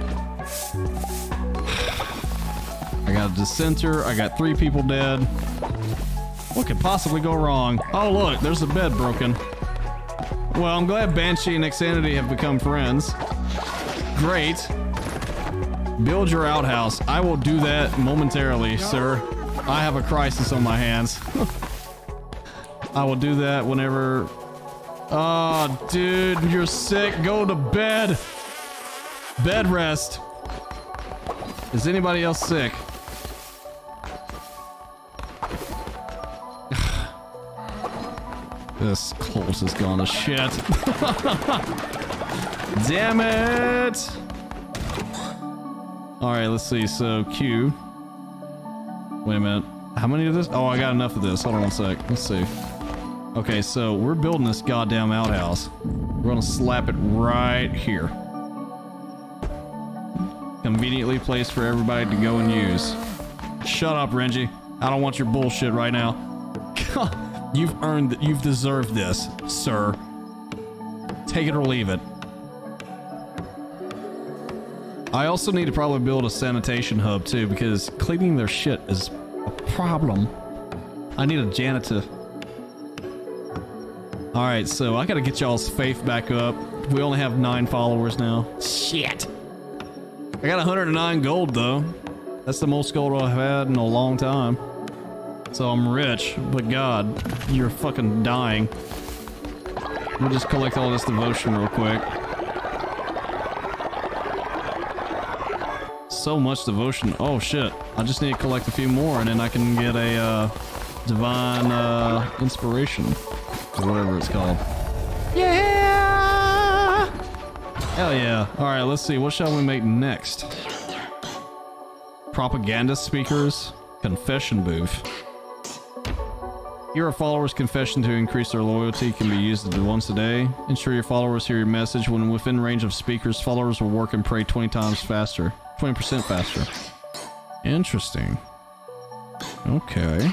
I got a dissenter. I got three people dead. What could possibly go wrong? Oh, look. There's a bed broken. Well, I'm glad Banshee and Xanity have become friends. Great. Build your outhouse. I will do that momentarily, sir. I have a crisis on my hands. I will do that whenever... Oh, dude, you're sick. Go to bed. Bed rest. Is anybody else sick? This close has gone to shit. Damn it! Alright, let's see. So, Q. Wait a minute. How many of this? Oh, I got enough of this. Hold on one sec. Let's see. Okay, so we're building this goddamn outhouse. We're gonna slap it right here. Conveniently placed for everybody to go and use. Shut up, Renji. I don't want your bullshit right now. You've earned it. You've deserved this, sir. Take it or leave it. I also need to probably build a sanitation hub too, because cleaning their shit is a problem. I need a janitor. Alright, so I gotta get y'all's faith back up. We only have nine followers now. Shit! I got one hundred nine gold though. That's the most gold I've had in a long time. So I'm rich, but God, you're fucking dying. We'll just collect all this devotion real quick. So much devotion. Oh shit. I just need to collect a few more and then I can get a uh, divine uh, inspiration. Or whatever it's called. Yeah! Hell yeah. Alright, let's see. What shall we make next? Propaganda speakers. Confession booth. Hear a follower's confession to increase their loyalty can be used once a day. Ensure your followers hear your message. When within range of speakers, followers will work and pray twenty times faster. twenty percent faster. Interesting. Okay.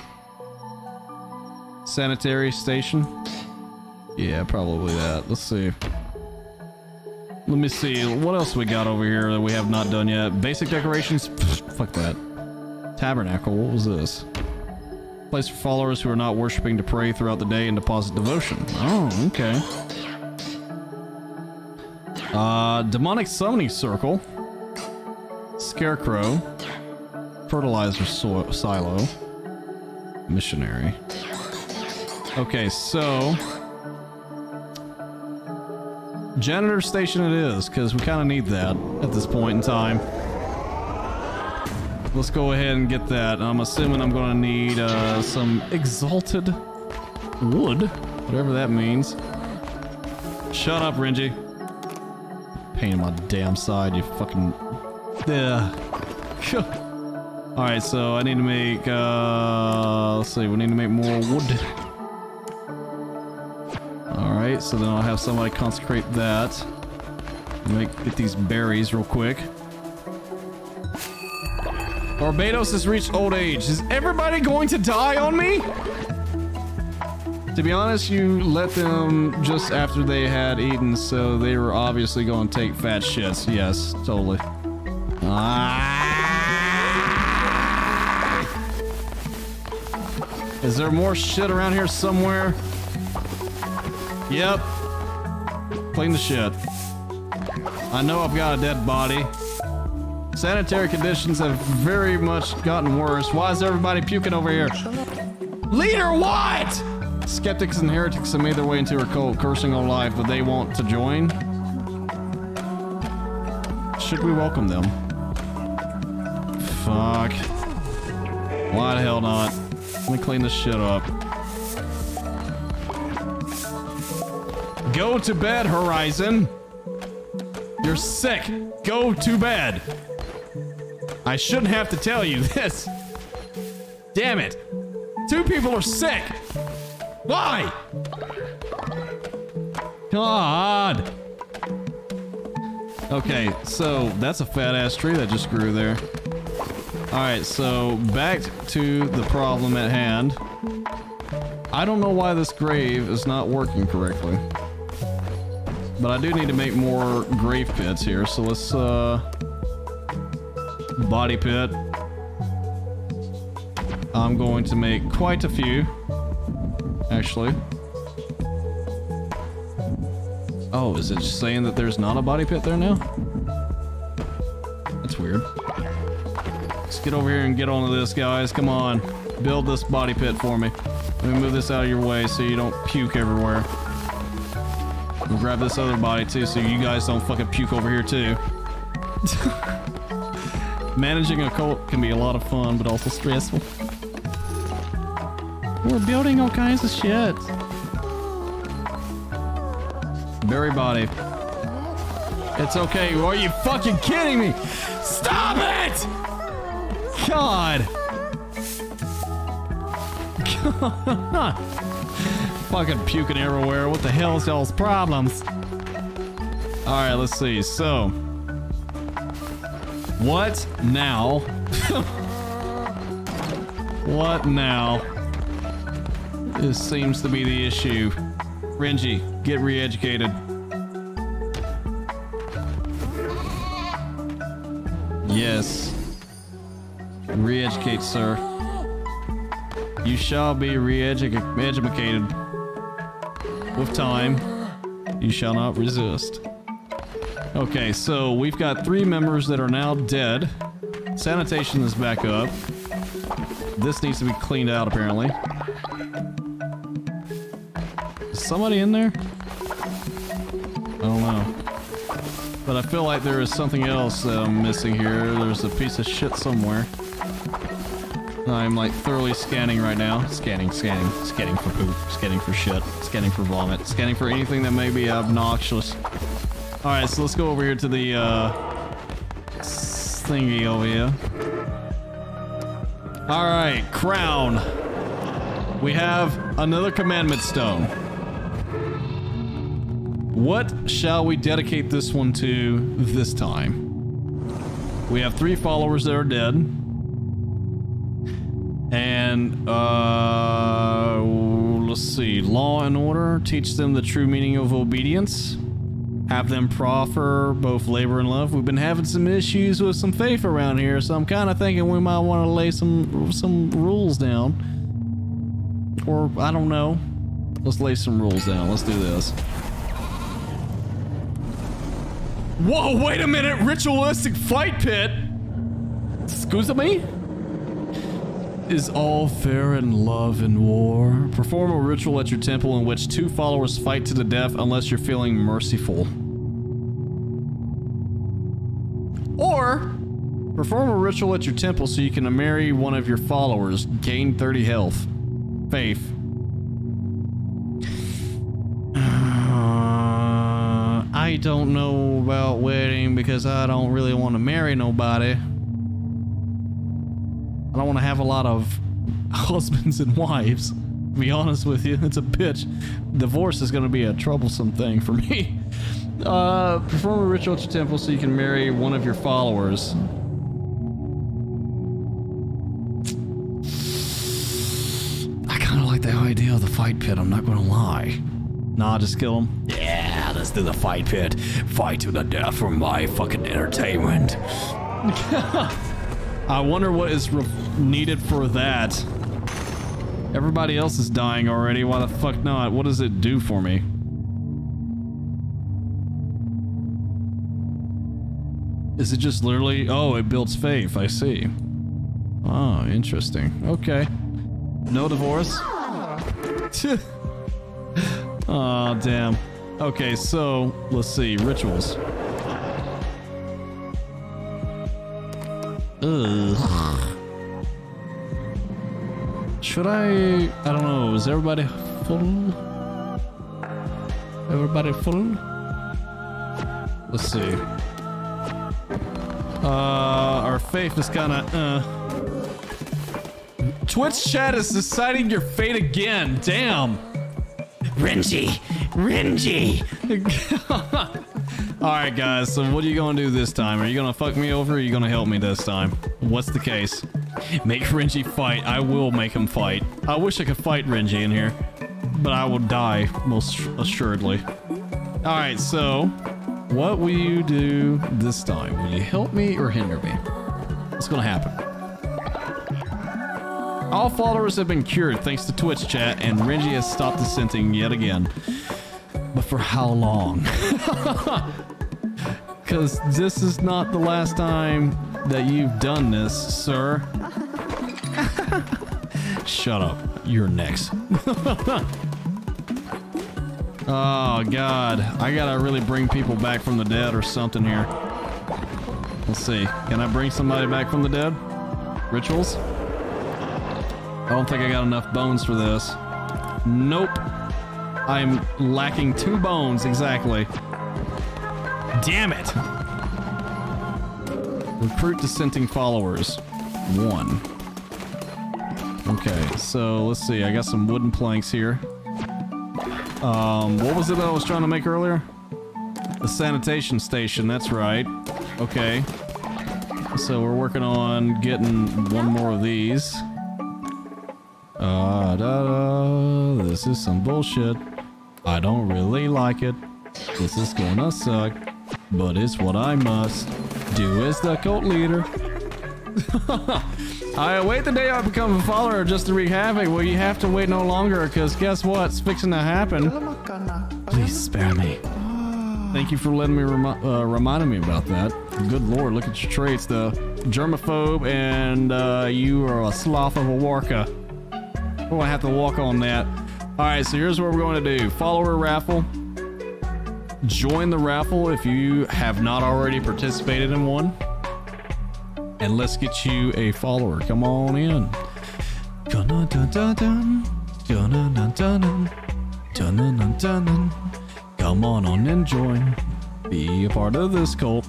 Sanitary station? Yeah, probably that. Let's see. Let me see. What else we got over here that we have not done yet? Basic decorations? Fuck that. Tabernacle. What was this? Place for followers who are not worshiping to pray throughout the day and deposit devotion. Oh, okay. Uh, demonic summoning circle. Scarecrow. Fertilizer so silo. Missionary. Okay, so... janitor station it is, because we kind of need that at this point in time. Let's go ahead and get that. I'm assuming I'm going to need uh, some exalted wood, whatever that means. Shut up, Renji. Pain in my damn side, you fucking... Yeah. Alright, so I need to make... Uh, let's see, we need to make more wood. Alright, so then I'll have somebody consecrate that. Make, get these berries real quick. Barbados has reached old age. Is everybody going to die on me? To be honest, you let them just after they had eaten, so they were obviously going to take fat shits. Yes, totally. Ah! Is there more shit around here somewhere? Yep. Clean the shit. I know I've got a dead body. Sanitary conditions have very much gotten worse. Why is everybody puking over here? Leader, what? Skeptics and heretics have made their way into her cult, cursing on life, but they want to join. Should we welcome them? Fuck. Why the hell not? Let me clean this shit up. Go to bed, Horizon. You're sick. Go to bed. I shouldn't have to tell you this. Damn it. Two people are sick. Why? God. Okay, so that's a fat ass tree that just grew there. Alright, so back to the problem at hand. I don't know why this grave is not working correctly. But I do need to make more grave pits here, so let's, uh... body pit. I'm going to make quite a few, actually. Oh, is it just saying that there's not a body pit there now? That's weird. Let's get over here and get onto this, guys. Come on. Build this body pit for me. Let me move this out of your way so you don't puke everywhere. We'll grab this other body too so you guys don't fucking puke over here too. Managing a cult can be a lot of fun, but also stressful. We're building all kinds of shit. Berry body. It's okay. Are you fucking kidding me? Stop it! God. God. Fucking puking everywhere. What the hell is y'all's problems? Alright, let's see. So. What now? What now? This seems to be the issue. Renji, get re-educated. Yes. Re-educate, sir. You shall be re-educated. with time, you shall not resist. Okay, so we've got three members that are now dead. Sanitation is back up. This needs to be cleaned out, apparently. Is somebody in there? I don't know. But I feel like there is something else that I'm missing here. There's a piece of shit somewhere. I'm like thoroughly scanning right now. Scanning, scanning, scanning for poop, scanning for shit, scanning for vomit, scanning for anything that may be obnoxious. Alright, so let's go over here to the uh, thingy over here. Alright, crown. We have another commandment stone. What shall we dedicate this one to this time? We have three followers that are dead. And, uh, let's see. Law and order. Teach them the true meaning of obedience. Have them proffer both labor and love. We've been having some issues with some faith around here, so I'm kind of thinking we might want to lay some some rules down. Or, I don't know. Let's lay some rules down. Let's do this. Whoa, wait a minute! Ritualistic fight pit! Excuse me? Is all fair in love and war? Perform a ritual at your temple in which two followers fight to the death unless you're feeling merciful. Or, perform a ritual at your temple so you can marry one of your followers. Gain thirty health. Faith. Uh, I don't know about wedding because I don't really want to marry nobody. I don't want to have a lot of husbands and wives. To be honest with you, it's a bitch. Divorce is going to be a troublesome thing for me. Uh, perform a ritual at your temple so you can marry one of your followers. I kind of like the idea of the fight pit, I'm not going to lie. Nah, just kill him. Yeah, let's do the fight pit. Fight to the death for my fucking entertainment. I wonder what is re needed for that. Everybody else is dying already. Why the fuck not? What does it do for me? Is it just literally... Oh, it builds faith. I see. Oh, interesting. Okay. No divorce. Oh, damn. Okay, so let's see. Rituals. Ugh. Should I... I don't know. Is everybody full? Everybody full? Let's see. Uh, our faith is kind of... Uh. Twitch chat is deciding your fate again. Damn. Renji! Renji! Alright guys, so what are you gonna do this time? Are you gonna fuck me over or are you gonna help me this time? What's the case? Make Renji fight. I will make him fight. I wish I could fight Renji in here, but I will die, most assuredly. Alright, so what will you do this time? Will you help me or hinder me? What's gonna happen? All followers have been cured thanks to Twitch chat, and Renji has stopped dissenting yet again. But for how long? Because this is not the last time that you've done this, sir. Shut up. You're next. Oh, God. I gotta really bring people back from the dead or something here. Let's see. Can I bring somebody back from the dead? Rituals? I don't think I got enough bones for this. Nope. I'm lacking two bones, exactly. Damn it! Recruit dissenting followers. One. Okay, so let's see. I got some wooden planks here. Um, what was it that I was trying to make earlier? The sanitation station, that's right. Okay. So we're working on getting one more of these. Uh, da, da, this is some bullshit. I don't really like it. This is gonna suck. But it's what I must do as the cult leader. I wait the day I become a follower just to wreak havoc. Well, you have to wait no longer, because guess what? It's fixing to happen. Please spare me. Thank you for letting me remi uh, reminding me about that. Good lord, look at your traits though. Germaphobe, and uh, you are a sloth of a worker. We're gonna have to walk on that. All right, so here's what we're going to do. Follower raffle. Join the raffle if you have not already participated in one. And let's get you a follower. Come on in. Dun dun dun dun dun dun dun dun dun dun dun. Come on on and join. Be a part of this cult.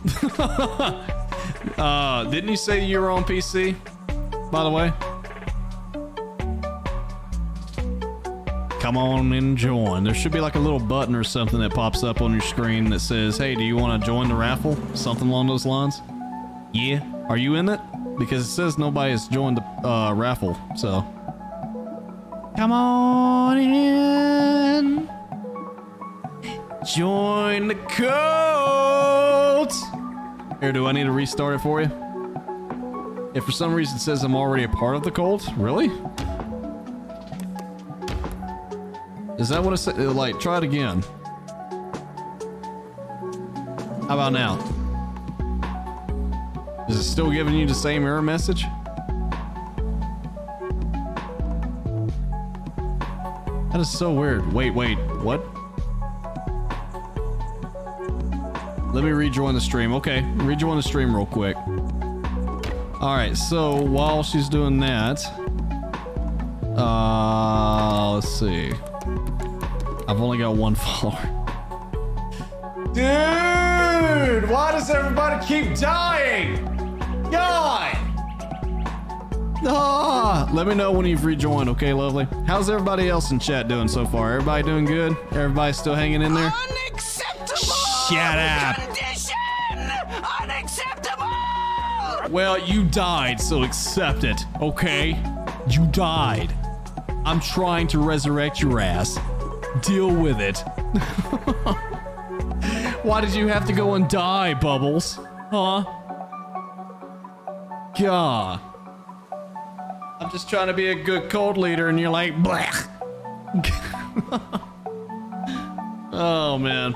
uh, didn't you say you were on P C? By the way. Come on and join. There should be like a little button or something that pops up on your screen that says, hey, do you want to join the raffle? Something along those lines. Yeah. Are you in it? Because it says nobody has joined the uh, raffle, so. Come on in. Join the cult. Here, do I need to restart it for you? If for some reason it says I'm already a part of the cult, really? Is that what it said? Like, try it again. How about now? Is it still giving you the same error message? That is so weird. Wait, wait, what? Let me rejoin the stream. Okay, rejoin the stream real quick. All right, so while she's doing that, uh, let's see. I've only got one follower. Dude, why does everybody keep dying? God! Ah, let me know when you've rejoined, okay, lovely? How's everybody else in chat doing so far? Everybody doing good? Everybody still hanging in there? Unacceptable! Shut up! Condition! Unacceptable! Well, you died, so accept it, okay? You died. I'm trying to resurrect your ass. Deal with it. Why did you have to go and die, Bubbles? Huh? God. I'm just trying to be a good cult leader and you're like, blech. Oh, man.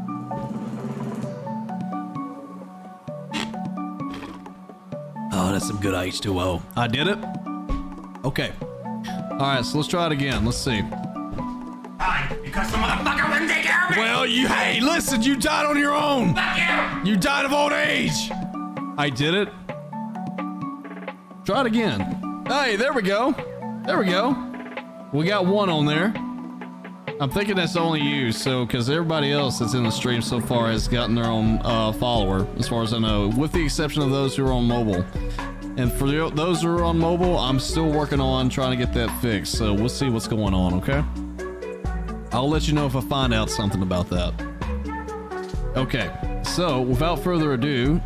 Oh, that's some good H two O. I did it? Okay. All right, so let's try it again. Let's see. Because the motherfucker wouldn't take care of me! Well, you, hey, listen, you died on your own. Fuck you! You died of old age. I did it. Try it again. Hey, there we go. There we go. We got one on there. I'm thinking that's only you, so, because everybody else that's in the stream so far has gotten their own uh, follower, as far as I know, with the exception of those who are on mobile. And for the, those who are on mobile, I'm still working on trying to get that fixed, so we'll see what's going on, okay? I'll let you know if I find out something about that. Okay, so without further ado,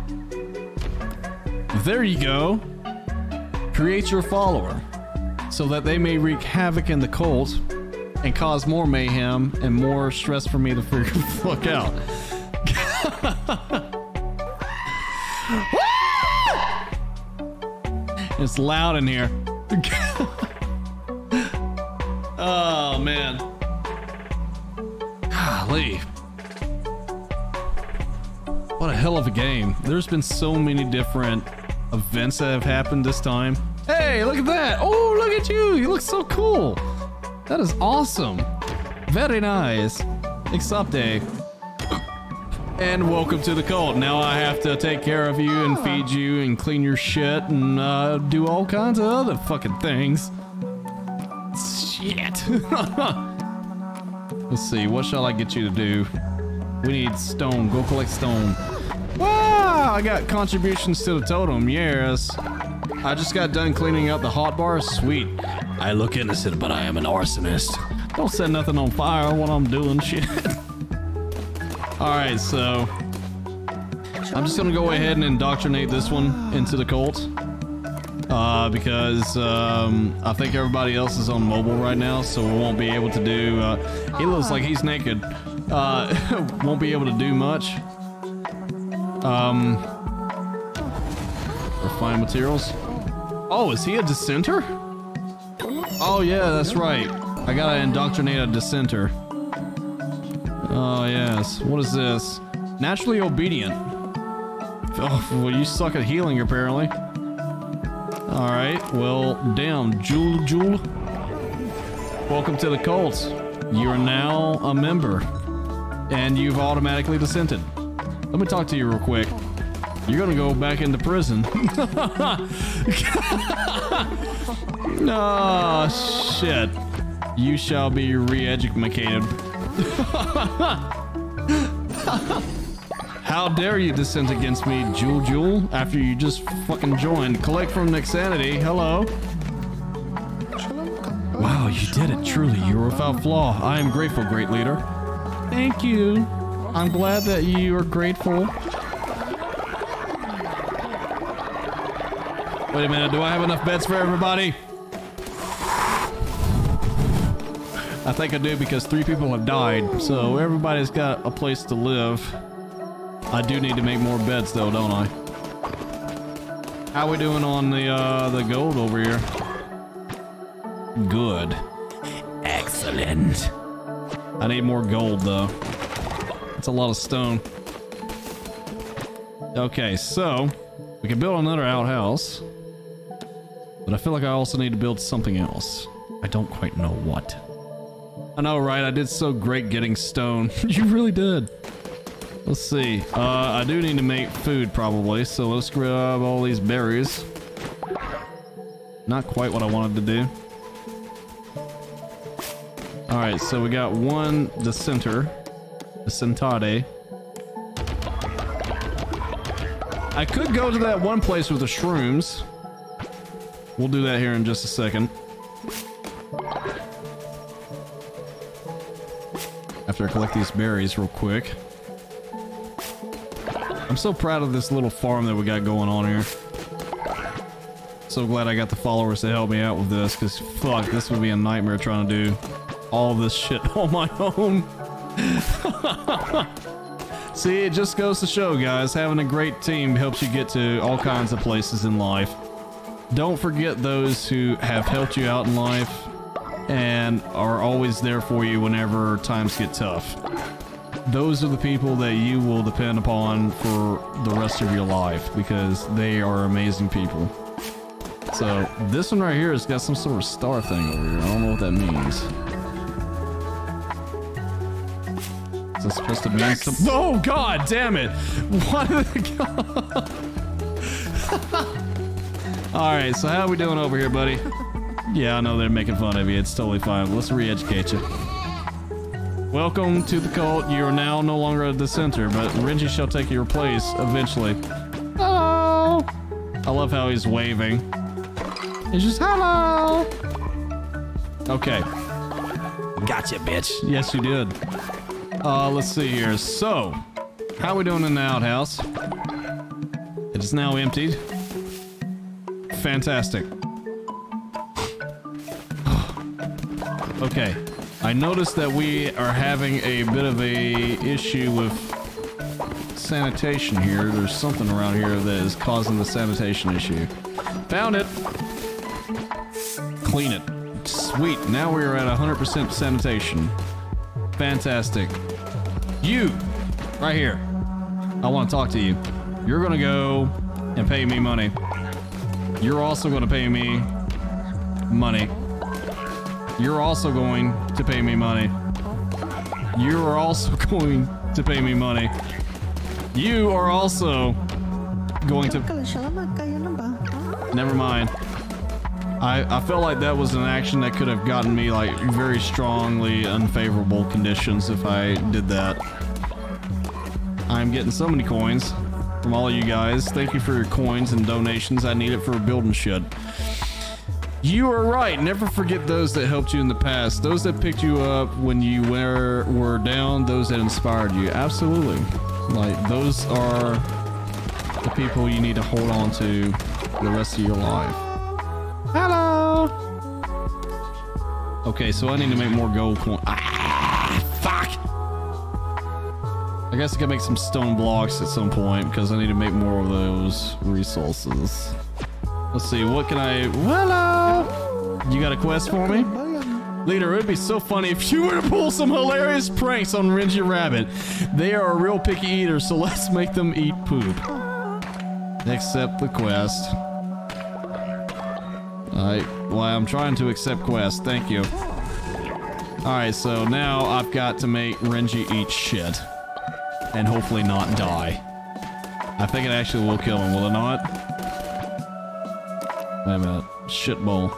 there you go. Create your follower so that they may wreak havoc in the cult and cause more mayhem and more stress for me to figure the fuck out. It's loud in here. Oh, man. Golly. What a hell of a game. There's been so many different events that have happened this time. Hey, look at that. Oh, look at you. You look so cool. That is awesome. Very nice. Except a. And welcome to the cult. Now I have to take care of you and feed you and clean your shit and uh, do all kinds of other fucking things. Shit. Let's see, what shall I get you to do? We need stone. Go collect stone. Wow, I got contributions to the totem. Yes. I just got done cleaning up the hot bar. Sweet. I look innocent, but I am an arsonist. Don't set nothing on fire when I'm doing shit. Alright, so I'm just gonna go ahead and indoctrinate this one into the cult. Uh, because um, I think everybody else is on mobile right now, so we won't be able to do... Uh, he looks like he's naked. Uh, won't be able to do much. Um, refined materials. Oh, is he a dissenter? Oh yeah, that's right. I gotta indoctrinate a dissenter. Oh, yes. What is this? Naturally obedient. Oh, well, you suck at healing, apparently. Alright, well, damn. Jewel, Jewel. Welcome to the cult. You are now a member. And you've automatically dissented. Let me talk to you real quick. You're gonna go back into prison. Oh, shit. You shall be re-educated. How dare you dissent against me, Jewel Jewel, after you just fucking joined. Collect from Nixanity. Hello. Wow, you did it. Truly, you are without flaw. I am grateful, great leader. Thank you. I'm glad that you are grateful. Wait a minute, do I have enough beds for everybody? I think I do because three people have died, so everybody's got a place to live. I do need to make more beds though, don't I? How we doing on the uh, the gold over here? Good. Excellent. I need more gold though. That's a lot of stone. Okay, so we can build another outhouse. But I feel like I also need to build something else. I don't quite know what. I know, right? I did so great getting stone. You really did. Let's see. Uh, I do need to make food probably, so let's grab all these berries. Not quite what I wanted to do. Alright, so we got one dissenter. Dissentade. I could go to that one place with the shrooms. We'll do that here in just a second. After I collect these berries real quick. I'm so proud of this little farm that we got going on here. So glad I got the followers to help me out with this, because fuck, this would be a nightmare trying to do all this shit on my own. See, it just goes to show, guys, having a great team helps you get to all kinds of places in life. Don't forget those who have helped you out in life and are always there for you whenever times get tough. Those are the people that you will depend upon for the rest of your life because they are amazing people. So this one right here has got some sort of star thing over here. I don't know what that means. Is this supposed to mean some— oh god damn it! What the— Alright, so how are we doing over here, buddy? Yeah, I know they're making fun of you. It's totally fine. Let's re-educate you. Welcome to the cult. You are now no longer a dissenter, but Renji shall take your place eventually. Hello! I love how he's waving. He's just, hello! Okay. Gotcha, bitch. Yes, you did. Uh, let's see here. So, how are we doing in the outhouse? It is now emptied. Fantastic. Okay. I noticed that we are having a bit of a issue with sanitation here. There's something around here that is causing the sanitation issue. Found it. Clean it. Sweet. Now we are at one hundred percent sanitation. Fantastic. You, right here. I want to talk to you. You're going to go and pay me money. You're also going to pay me money. You're also going to pay me money. You are also going to pay me money. You are also going to... Never mind. I, I felt like that was an action that could have gotten me like very strongly unfavorable conditions if I did that. I'm getting so many coins from all of you guys. Thank you for your coins and donations. I need it for building shit. You are right. Never forget those that helped you in the past. Those that picked you up when you were, were down. Those that inspired you. Absolutely. Like, those are the people you need to hold on to for the rest of your life. Hello! Okay, so I need to make more gold coin. Ah, fuck! I guess I can make some stone blocks at some point because I need to make more of those resources. Let's see, what can I... Hello! You got a quest for me? Leader, it would be so funny if you were to pull some hilarious pranks on Renji Rabbit. They are a real picky eater, so let's make them eat poop. Accept the quest. Alright, well, I'm trying to accept quest. Thank you. Alright, so now I've got to make Renji eat shit. And hopefully not die. I think it actually will kill him, will it not? Wait a minute. Shit bowl.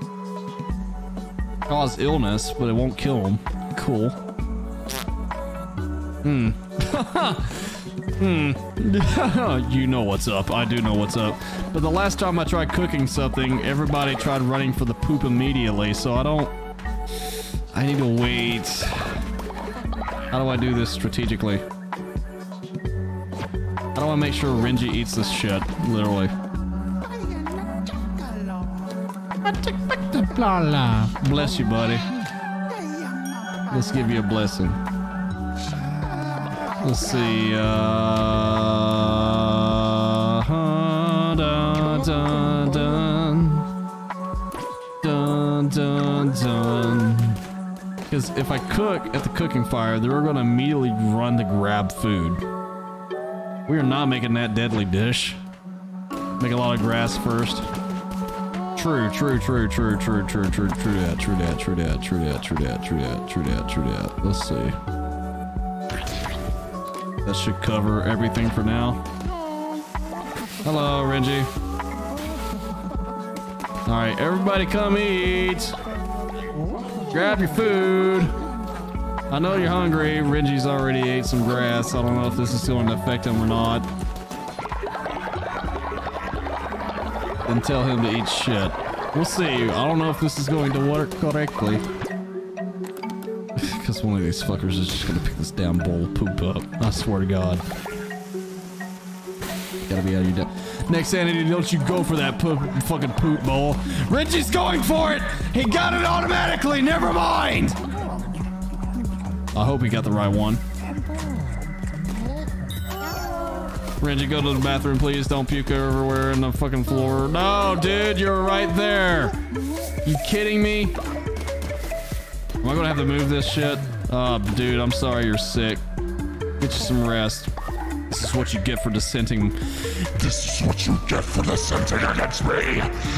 Cause illness, but it won't kill him. Cool. Hmm. Hmm. You know what's up. I do know what's up. But the last time I tried cooking something, everybody tried running for the poop immediately, so I don't... I need to wait. How do I do this strategically? How do I make sure Renji eats this shit? Literally. Bless you, buddy. Let's give you a blessing. Let's see. Uh, dun, dun, dun. Dun, dun, dun. Because if I cook at the cooking fire, they're going to immediately run to grab food. We are not making that deadly dish. Make a lot of grass first. True, true, true, true, true, true, true, true that, true that, true that, true that, true that, true that, true that, true that. Let's see. That should cover everything for now. Hello, Renji. Alright, everybody come eat. Grab your food. I know you're hungry. Renji's already ate some grass. I don't know if this is going to affect him or not. And tell him to eat shit. We'll see. I don't know if this is going to work correctly. Because one of these fuckers is just going to pick this damn bowl of poop up. I swear to God. Gotta be out of your depth. Next sanity, don't you go for that poop, fucking poop bowl. Renji's going for it! He got it automatically! Never mind! I hope he got the right one. Renji, go to the bathroom, please. Don't puke everywhere in the fucking floor. No, dude, you're right there. You kidding me? Am I gonna have to move this shit? Oh, dude, I'm sorry you're sick. Get you some rest. This is what you get for dissenting. This is what you get for dissenting against me.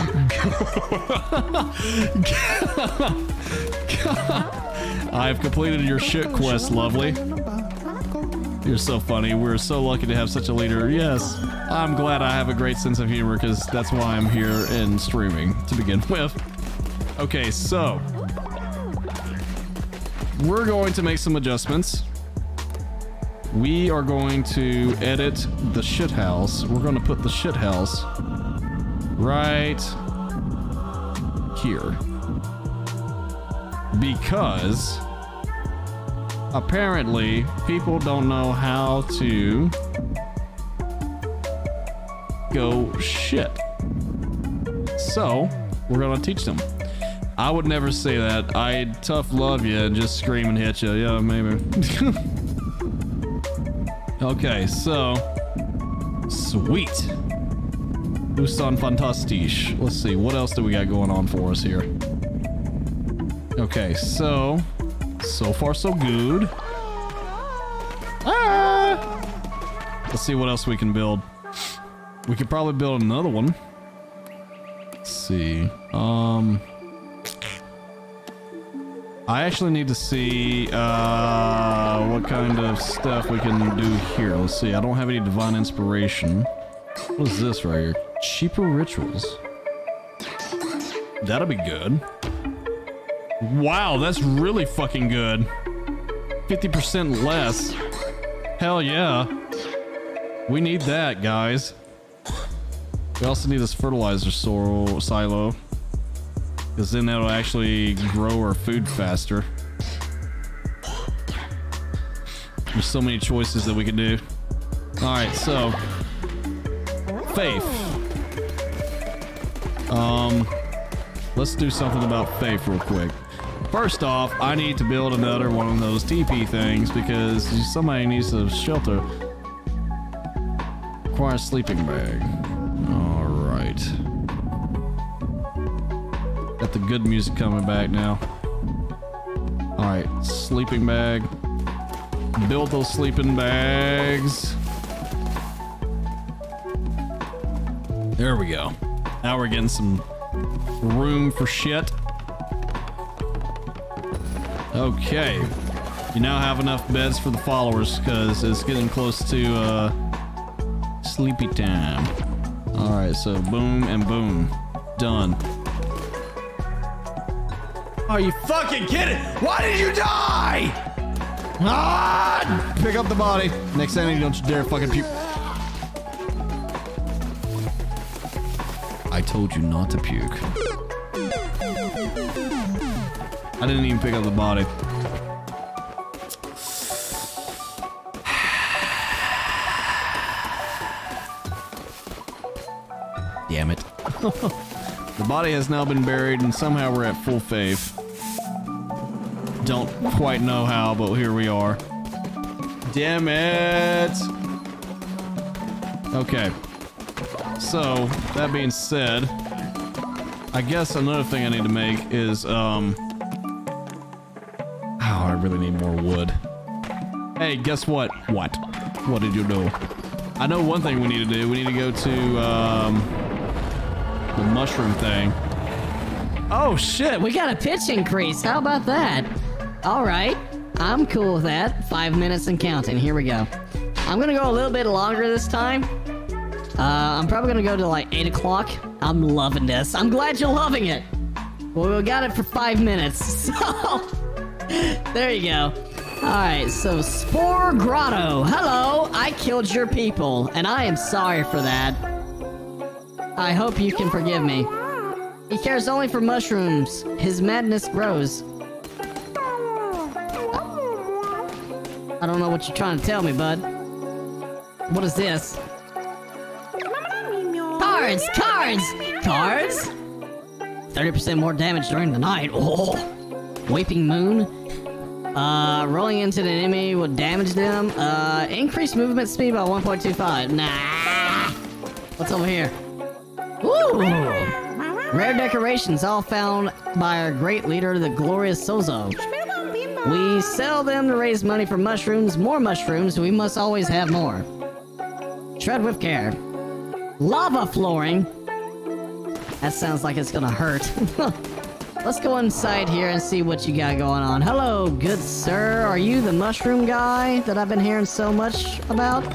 I have completed your shit quest, lovely. You're so funny. We're so lucky to have such a leader. Yes, I'm glad I have a great sense of humor because that's why I'm here and streaming to begin with. Okay, so we're going to make some adjustments. We are going to edit the shit house. We're going to put the shit house right here because apparently people don't know how to go shit. So we're gonna teach them. I would never say that. I'd tough love you and just scream and hit you. Yeah, maybe. Okay, so sweet. Usan fantastisch. Let's see, what else do we got going on for us here? Okay, so so far so good. Ah! Let's see what else we can build. We could probably build another one. Let's see. Um, I actually need to see uh, what kind of stuff we can do here. Let's see. I don't have any divine inspiration. What is this right here? Cheaper rituals. That'll be good. Wow, that's really fucking good. fifty percent less. Hell yeah. We need that, guys. We also need this fertilizer silo. Because then that'll actually grow our food faster. There's so many choices that we can do. Alright, so faith. Um, let's do something about faith real quick. First off, I need to build another one of those T P things because somebody needs a shelter. Require a sleeping bag. Alright. Got the good music coming back now. Alright, sleeping bag. Build those sleeping bags. There we go. Now we're getting some room for shit. Okay. You now have enough beds for the followers because it's getting close to uh, sleepy time. Alright, so boom and boom. Done. Are you fucking kidding? Why did you die? Ah! Pick up the body. Next time, don't you dare fucking puke. I told you not to puke. I didn't even pick up the body. Damn it. The body has now been buried and somehow we're at full faith. Don't quite know how, but here we are. Damn it! Okay. So, that being said, I guess another thing I need to make is, um... oh, I really need more wood. Hey, guess what? What? What did you do? I know one thing we need to do. We need to go to, um... the mushroom thing. Oh shit, we got a pitch increase. How about that? Alright, I'm cool with that. Five minutes and counting. Here we go. I'm gonna go a little bit longer this time. Uh, I'm probably gonna go to like eight o'clock. I'm loving this. I'm glad you're loving it. Well, we got it for five minutes. So, there you go. Alright, so Spore Grotto. Hello, I killed your people, and I am sorry for that. I hope you can forgive me. He cares only for mushrooms. His madness grows. I don't know what you're trying to tell me, bud. What is this? Cards! Cards! Cards? thirty percent more damage during the night. Oh! Weeping Moon. Uh, rolling into the enemy will damage them. Uh, increase movement speed by one point two five. Nah! What's over here? Ooh! Rare decorations all found by our great leader, the glorious Sozo. We sell them to raise money for mushrooms. More mushrooms, we must always have more. Tread with care. Lava flooring. That sounds like it's gonna hurt. Let's go inside here and see what you got going on. Hello, good sir. Are you the mushroom guy that I've been hearing so much about?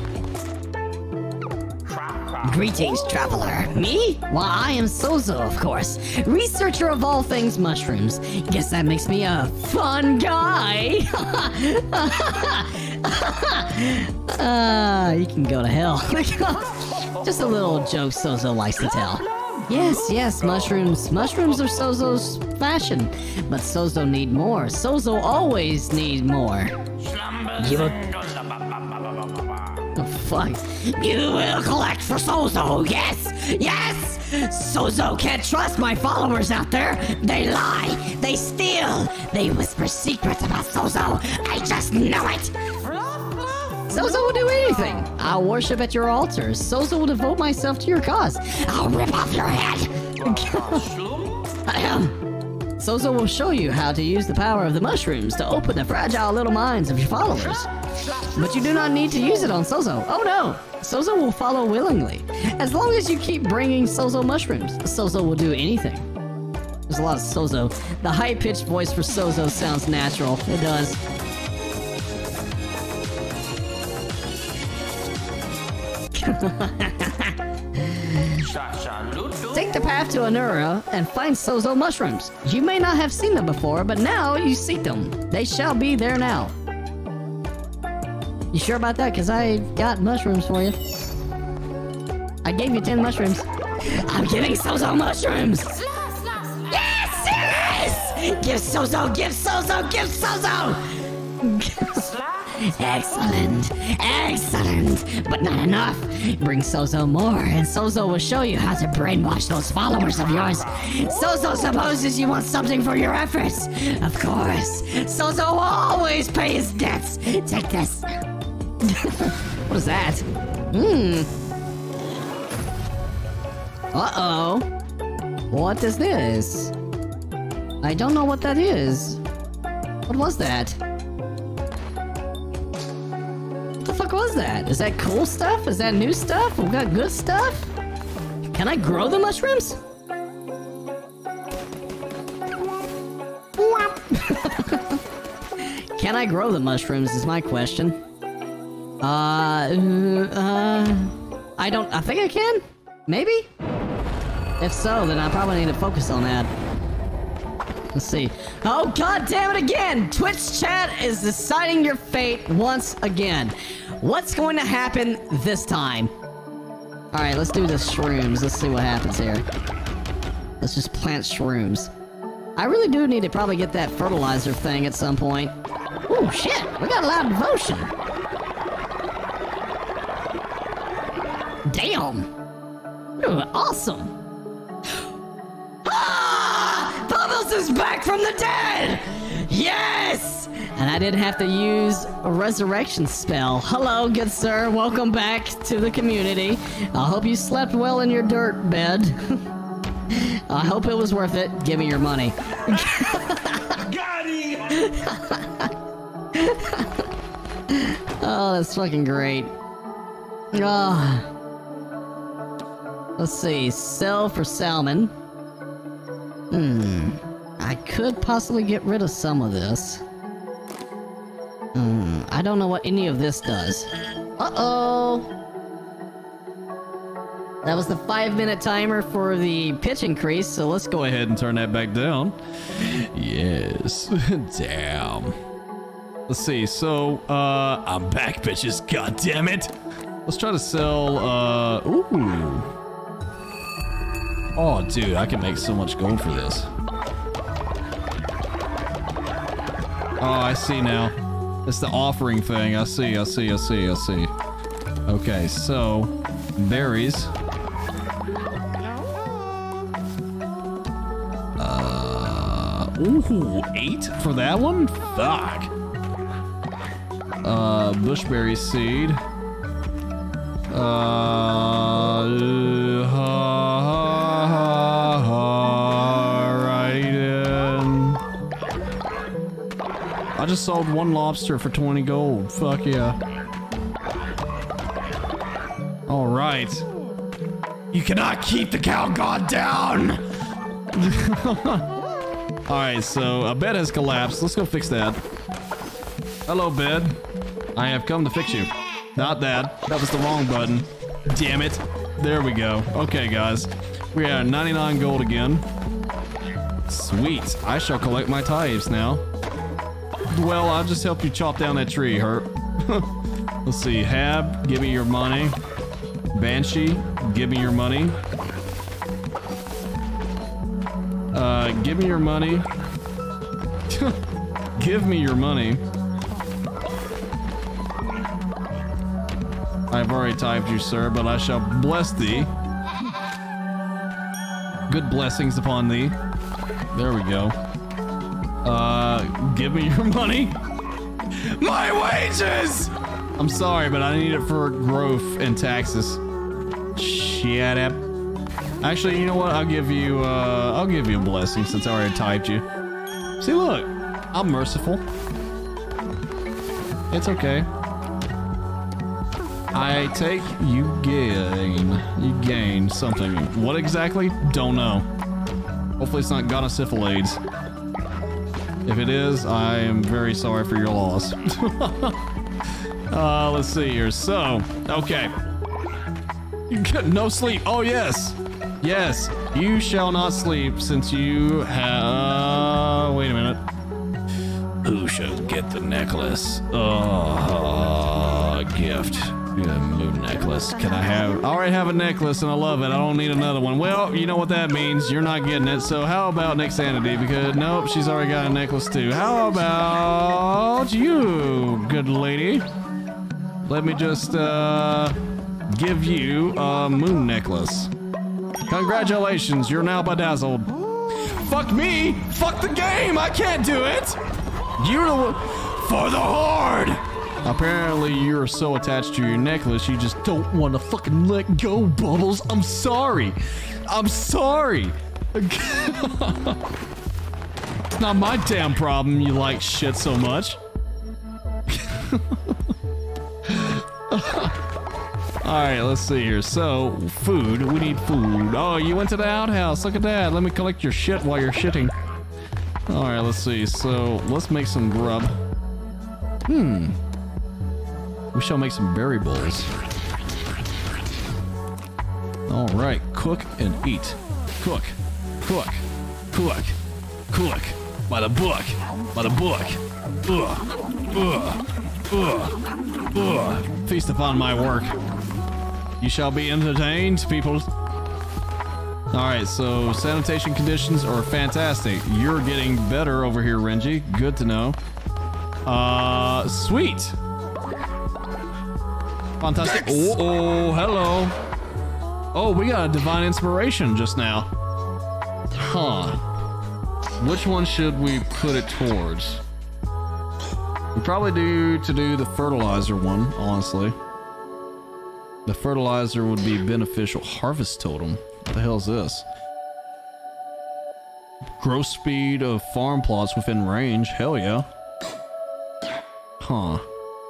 Greetings, traveler. Me? Well, I am Sozo, of course. Researcher of all things mushrooms. Guess that makes me a fun guy. uh, you can go to hell. Just a little joke Sozo likes to tell. Yes, yes, mushrooms. Mushrooms are Sozo's fashion. But Sozo need more. Sozo always need more. You... Oh, fuck. You will collect for Sozo, yes! Yes! Sozo can't trust my followers out there! They lie! They steal! They whisper secrets about Sozo! I just know it! Sozo will do anything! I'll worship at your altars. Sozo will devote myself to your cause. I'll rip off your head! Sozo will show you how to use the power of the mushrooms to open the fragile little minds of your followers. But you do not need to use it on Sozo. Oh no! Sozo will follow willingly. As long as you keep bringing Sozo mushrooms, Sozo will do anything. There's a lot of Sozo. The high-pitched voice for Sozo sounds natural. It does. Take the path to Anura and find Sozo mushrooms. You may not have seen them before, but now you see them. They shall be there now. You sure about that? Because I got mushrooms for you. I gave you ten mushrooms. I'm giving Sozo mushrooms! Yes, yes! Give Sozo, give Sozo, give Sozo! Excellent, excellent, but not enough. Bring Sozo more, and Sozo will show you how to brainwash those followers of yours. Sozo supposes you want something for your efforts. Of course, Sozo will always pay his debts. Take this. What is that? Hmm. Uh-oh. What is this? I don't know what that is. What was that? What the fuck was that? Is that cool stuff? Is that new stuff? We got good stuff? Can I grow the mushrooms? Can I grow the mushrooms is my question. Uh, uh, I don't, I think I can? Maybe? If so, then I probably need to focus on that. Let's see. Oh, god damn it again! Twitch chat is deciding your fate once again. What's going to happen this time? Alright, let's do the shrooms. Let's see what happens here. Let's just plant shrooms. I really do need to probably get that fertilizer thing at some point. Oh shit! We got a lot of devotion! Damn! Ooh, awesome! Ah! Bubbles is back from the dead! Yes! And I didn't have to use a resurrection spell. Hello, good sir. Welcome back to the community. I hope you slept well in your dirt bed. I hope it was worth it. Give me your money. Got him! Oh, that's fucking great. Oh. Let's see. Sell for salmon. Hmm. I could possibly get rid of some of this. Hmm. I don't know what any of this does. Uh-oh! That was the five minute timer for the pitch increase, so let's go Go ahead. ahead and turn that back down. Yes. Damn. Let's see, so, uh, I'm back, bitches. God damn it. let's try to sell, uh, ooh. Oh, dude, I can make so much gold for this. Oh, I see now. It's the offering thing. I see, I see, I see, I see. Okay, so, berries. Uh, ooh, eight for that one? Fuck. Uh, bushberry seed. Uh, ha, ha, ha, ha, right in. I just sold one lobster for twenty gold. Fuck yeah. All right. You cannot keep the cow god down. All right, so a bed has collapsed. Let's go fix that. Hello, bed. I have come to fix you. Not that. That was the wrong button. Damn it. There we go. Okay, guys. We are at ninety-nine gold again. Sweet. I shall collect my tithes now. Well, I'll just help you chop down that tree, Herp. Let's see. Hab, give me your money. Banshee, give me your money. Uh, give me your money. Give me your money. I've already typed you, sir, but I shall bless thee. Good blessings upon thee. There we go. Uh, give me your money. My wages! I'm sorry, but I need it for growth and taxes. Shut up. Actually, you know what? I'll give you, uh, I'll give you a blessing since I already typed you. See, look. I'm merciful. It's okay. I take, you gain. You gain something. What exactly? Don't know. Hopefully it's not gonosyphilades. If it is, I am very sorry for your loss. uh, let's see here. So, okay. You get no sleep. Oh, yes. Yes. You shall not sleep since you have... Uh, wait a minute. Who shall get the necklace? Oh, gift. Yeah, moon necklace. Can I have... I already have a necklace and I love it. I don't need another one. Well, you know what that means. You're not getting it. So how about Nick Sanity? Because, nope, she's already got a necklace too. How about you, good lady? Let me just, uh... give you a moon necklace. Congratulations, you're now bedazzled. Fuck me! Fuck the game! I can't do it! You're the one... For the Horde! Apparently you're so attached to your necklace you just don't want to fucking let go, Bubbles. I'm sorry. I'm sorry. It's not my damn problem you like shit so much. Alright, let's see here. So, food. We need food. Oh, you went to the outhouse. Look at that. Let me collect your shit while you're shitting. Alright, let's see. So, let's make some grub. Hmm. We shall make some berry bowls. Alright, cook and eat. Cook. Cook. Cook. Cook. By the book. By the book. Ugh. Ugh. Ugh. Ugh. Feast upon my work. You shall be entertained, people. Alright, so sanitation conditions are fantastic. You're getting better over here, Renji. Good to know. Uh, sweet. Fantastic. Oh, oh, hello. Oh, we got a divine inspiration just now. Huh. Which one should we put it towards? We probably do to do the fertilizer one, honestly. The fertilizer would be beneficial. Harvest totem. What the hell is this? Growth speed of farm plots within range. Hell yeah. Huh.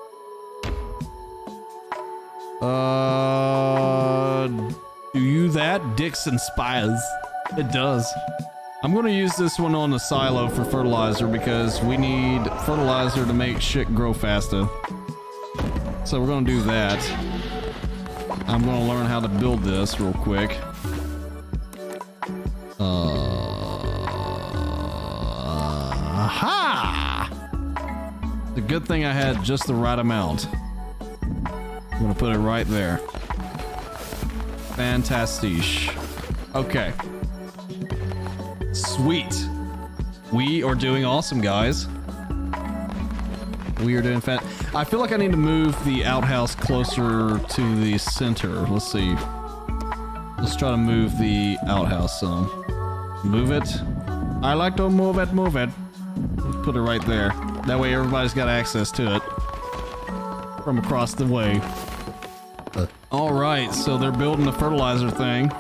Uh, do you that? Dicks and spires. It does. I'm gonna use this one on the silo for fertilizer because we need fertilizer to make shit grow faster. So we're gonna do that. I'm gonna learn how to build this real quick. Uh, aha! The good thing I had just the right amount. I'm gonna put it right there. Fantastic. Okay. Sweet. We are doing awesome, guys. We are doing fan- I feel like I need to move the outhouse closer to the center. Let's see. Let's try to move the outhouse some. Move it. I like to move it, move it. Let's put it right there. That way everybody's got access to it. From across the way. Alright, so they're building the fertilizer thing.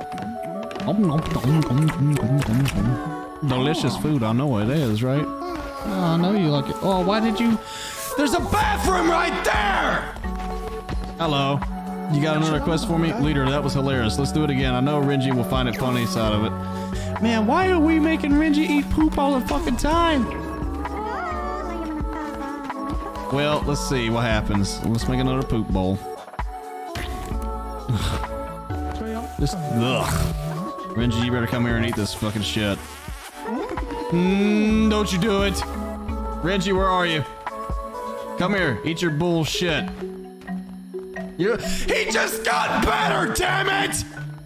Delicious food, I know it is, right? Oh, I know you like it. Oh, why did you... There's a bathroom right there! Hello. You got another quest for me? Leader, that was hilarious. Let's do it again. I know Renji will find it funny side of it. Man, why are we making Renji eat poop all the fucking time? Well, let's see what happens. Let's make another poop bowl. Just, ugh. Renji, you better come here and eat this fucking shit. Mm, don't you do it. Renji, where are you? Come here, eat your bullshit. You, he just got better, damn it!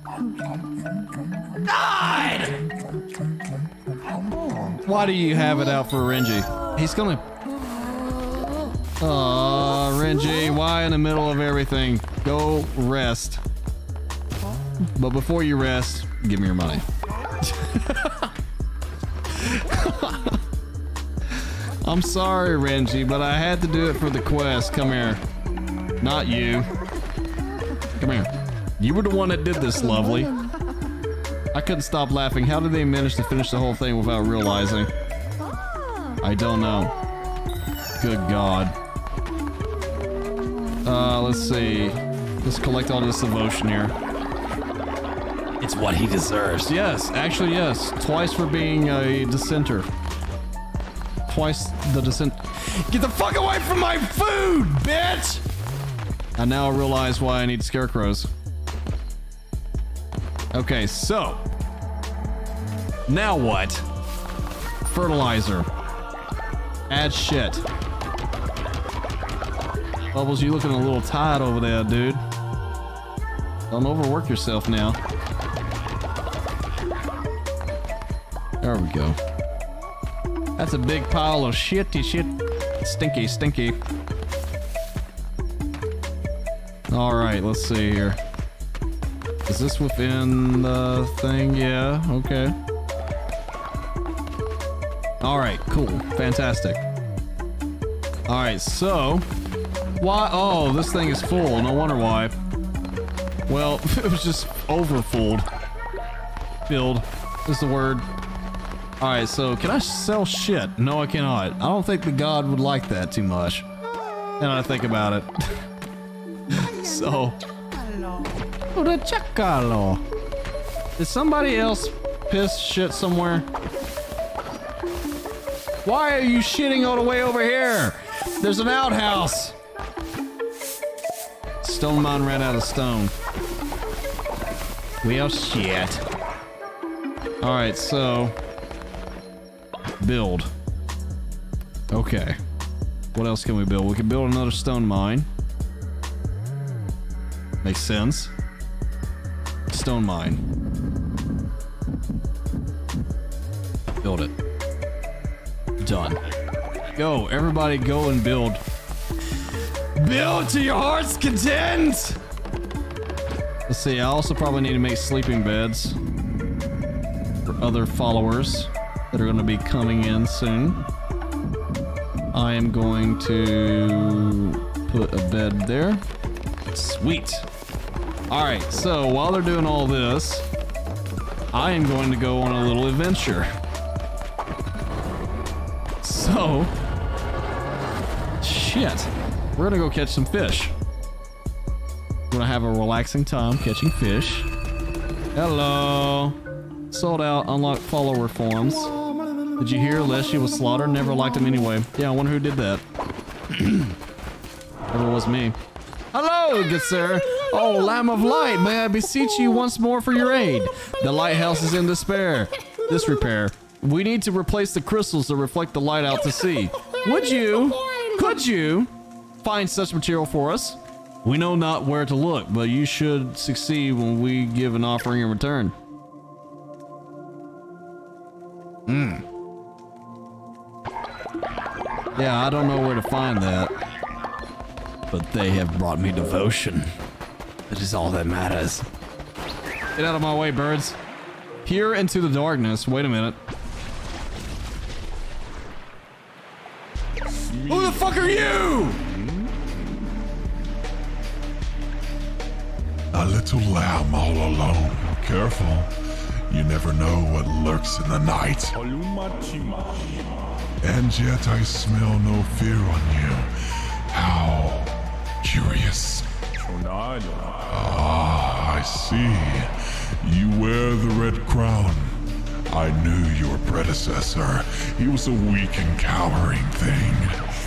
God! Why do you have it out for Renji? He's gonna... Aw, Renji, why in the middle of everything? Go rest. But before you rest, give me your money. I'm sorry, Renji, but I had to do it for the quest. Come here. Not you. Come here. You were the one that did this, lovely. I couldn't stop laughing. How did they manage to finish the whole thing without realizing? I don't know. Good God. Uh, let's see. Let's collect all this devotion here. It's what he deserves. Yes, actually, yes. Twice for being a dissenter. Twice the dissent. Get the fuck away from my food, bitch! I now realize why I need scarecrows. Okay, so. Now what? Fertilizer. Add shit. Bubbles, you looking a little tired over there, dude. Don't overwork yourself now. There we go. That's a big pile of shitty shit. Stinky, stinky. Alright, let's see here. Is this within the thing? Yeah, okay. Alright, cool. Fantastic. Alright, so... Why? Oh, this thing is full. No wonder why. Well, it was just overfilled. Filled is the word. All right, so can I sell shit? No, I cannot. I don't think the god would like that too much. And I think about it. So. Did somebody else piss shit somewhere? Why are you shitting all the way over here? There's an outhouse. Stone mine ran out of stone. Well, shit. All right, so build. Okay. What else can we build? We can build another stone mine. Makes sense. Stone mine. Build it. Done. Go, everybody go and build. Build to your heart's content! Let's see, I also probably need to make sleeping beds for other followers that are going to be coming in soon. I am going to put a bed there. Sweet. Alright, so while they're doing all this, I am going to go on a little adventure. So, shit, we're gonna go catch some fish. We're gonna have a relaxing time catching fish. Hello. Sold out, unlocked follower forms. Did you hear Leshy was slaughtered? Never liked him anyway. Yeah, I wonder who did that. Never was me. Hello, good sir. Oh, Lamb of Light, may I beseech you once more for your aid? The lighthouse is in despair. Disrepair. We need to replace the crystals that reflect the light out to sea. Would you, could you, find such material for us? We know not where to look, but you should succeed when we give an offering in return. Hmm. Yeah, I don't know where to find that. But they have brought me devotion. That is all that matters. Get out of my way, birds. Peer into the darkness. Wait a minute. Who the fuck are you? A little lamb all alone. Careful. You never know what lurks in the night. And yet I smell no fear on you. How curious. Ah, I see. You wear the red crown. I knew your predecessor. He was a weak and cowering thing.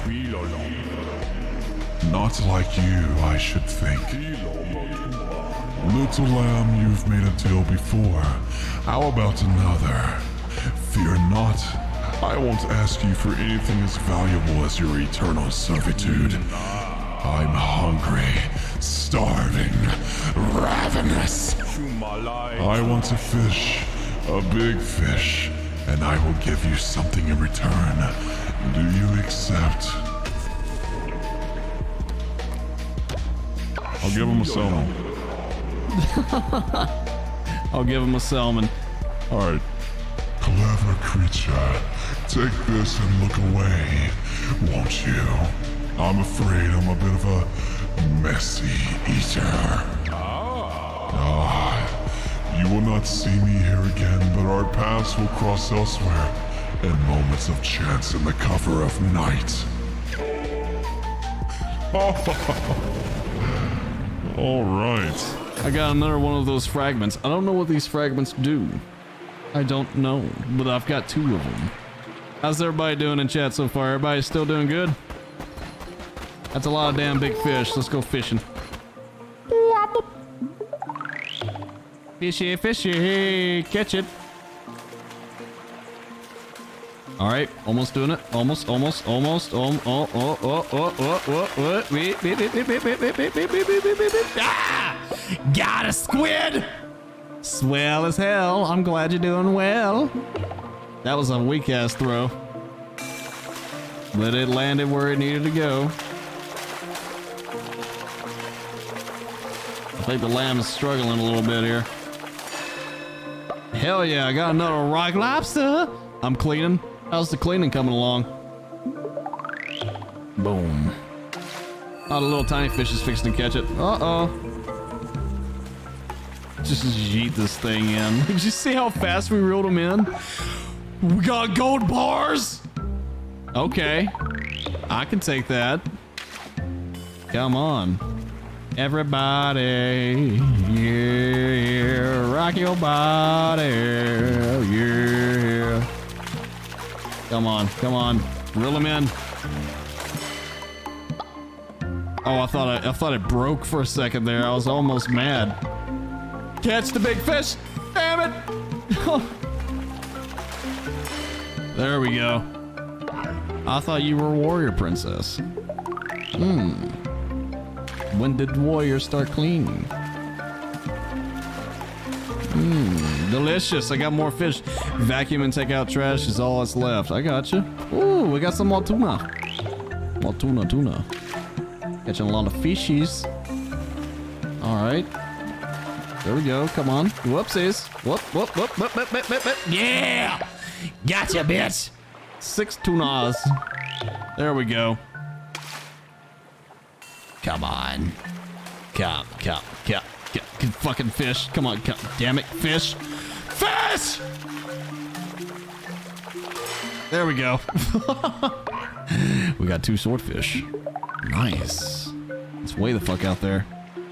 Not like you, I should think. Little lamb, you've made a deal before. How about another? Fear not. I won't ask you for anything as valuable as your eternal servitude. I'm hungry, starving, ravenous. I want a fish, a big fish, and I will give you something in return. Do you accept? I'll give him a salmon. I'll give him a salmon. All right. Clever creature, take this and look away, won't you? I'm afraid I'm a bit of a messy eater. Ah, you will not see me here again, but our paths will cross elsewhere in moments of chance in the cover of night. All right. I got another one of those fragments. I don't know what these fragments do. I don't know, but I've got two of them. How's everybody doing in chat so far? Everybody still doing good? That's a lot of damn big fish. Let's go fishing. Fishy, fishy, catch it. All right, almost doing it. Almost, almost, almost. Oh, oh, oh, oh, oh, oh, oh, oh. Beep, beep, beep, beep, beep, beep, beep, beep, beep, beep, beep, beep, beep. Ah! Got a squid! Swell as hell. I'm glad you're doing well. That was a weak ass throw. But it landed where it needed to go. I think the lamb is struggling a little bit here. Hell yeah, I got another rock lobster. I'm cleaning. How's the cleaning coming along? Boom. Oh, the little tiny fish is fixing to catch it. Uh-oh. Just yeet this thing in. Did you see how fast we reeled him in? We got gold bars. Okay. I can take that. Come on. Everybody. Yeah. Rock your body. Yeah. Come on. Come on. Reel them in. Oh, I thought I, I thought it broke for a second there. I was almost mad. Catch the big fish. Damn it. There we go. I thought you were a warrior princess. Hmm. When did warriors start cleaning? Mmm. Delicious. I got more fish. Vacuum and take out trash is all that's left. I got you. Ooh, we got some more tuna. More tuna, tuna. Catching a lot of fishies. All right. There we go. Come on. Whoopsies. Whoop, whoop, whoop, whoop, whoop, whoop, whoop, whoop. Yeah! Gotcha, bitch. Six tunas. There we go. Come on. Come, come, come, come. Fucking fish. Come on. Come. Damn it. Fish. Fish! There we go. We got two swordfish. Nice. It's way the fuck out there.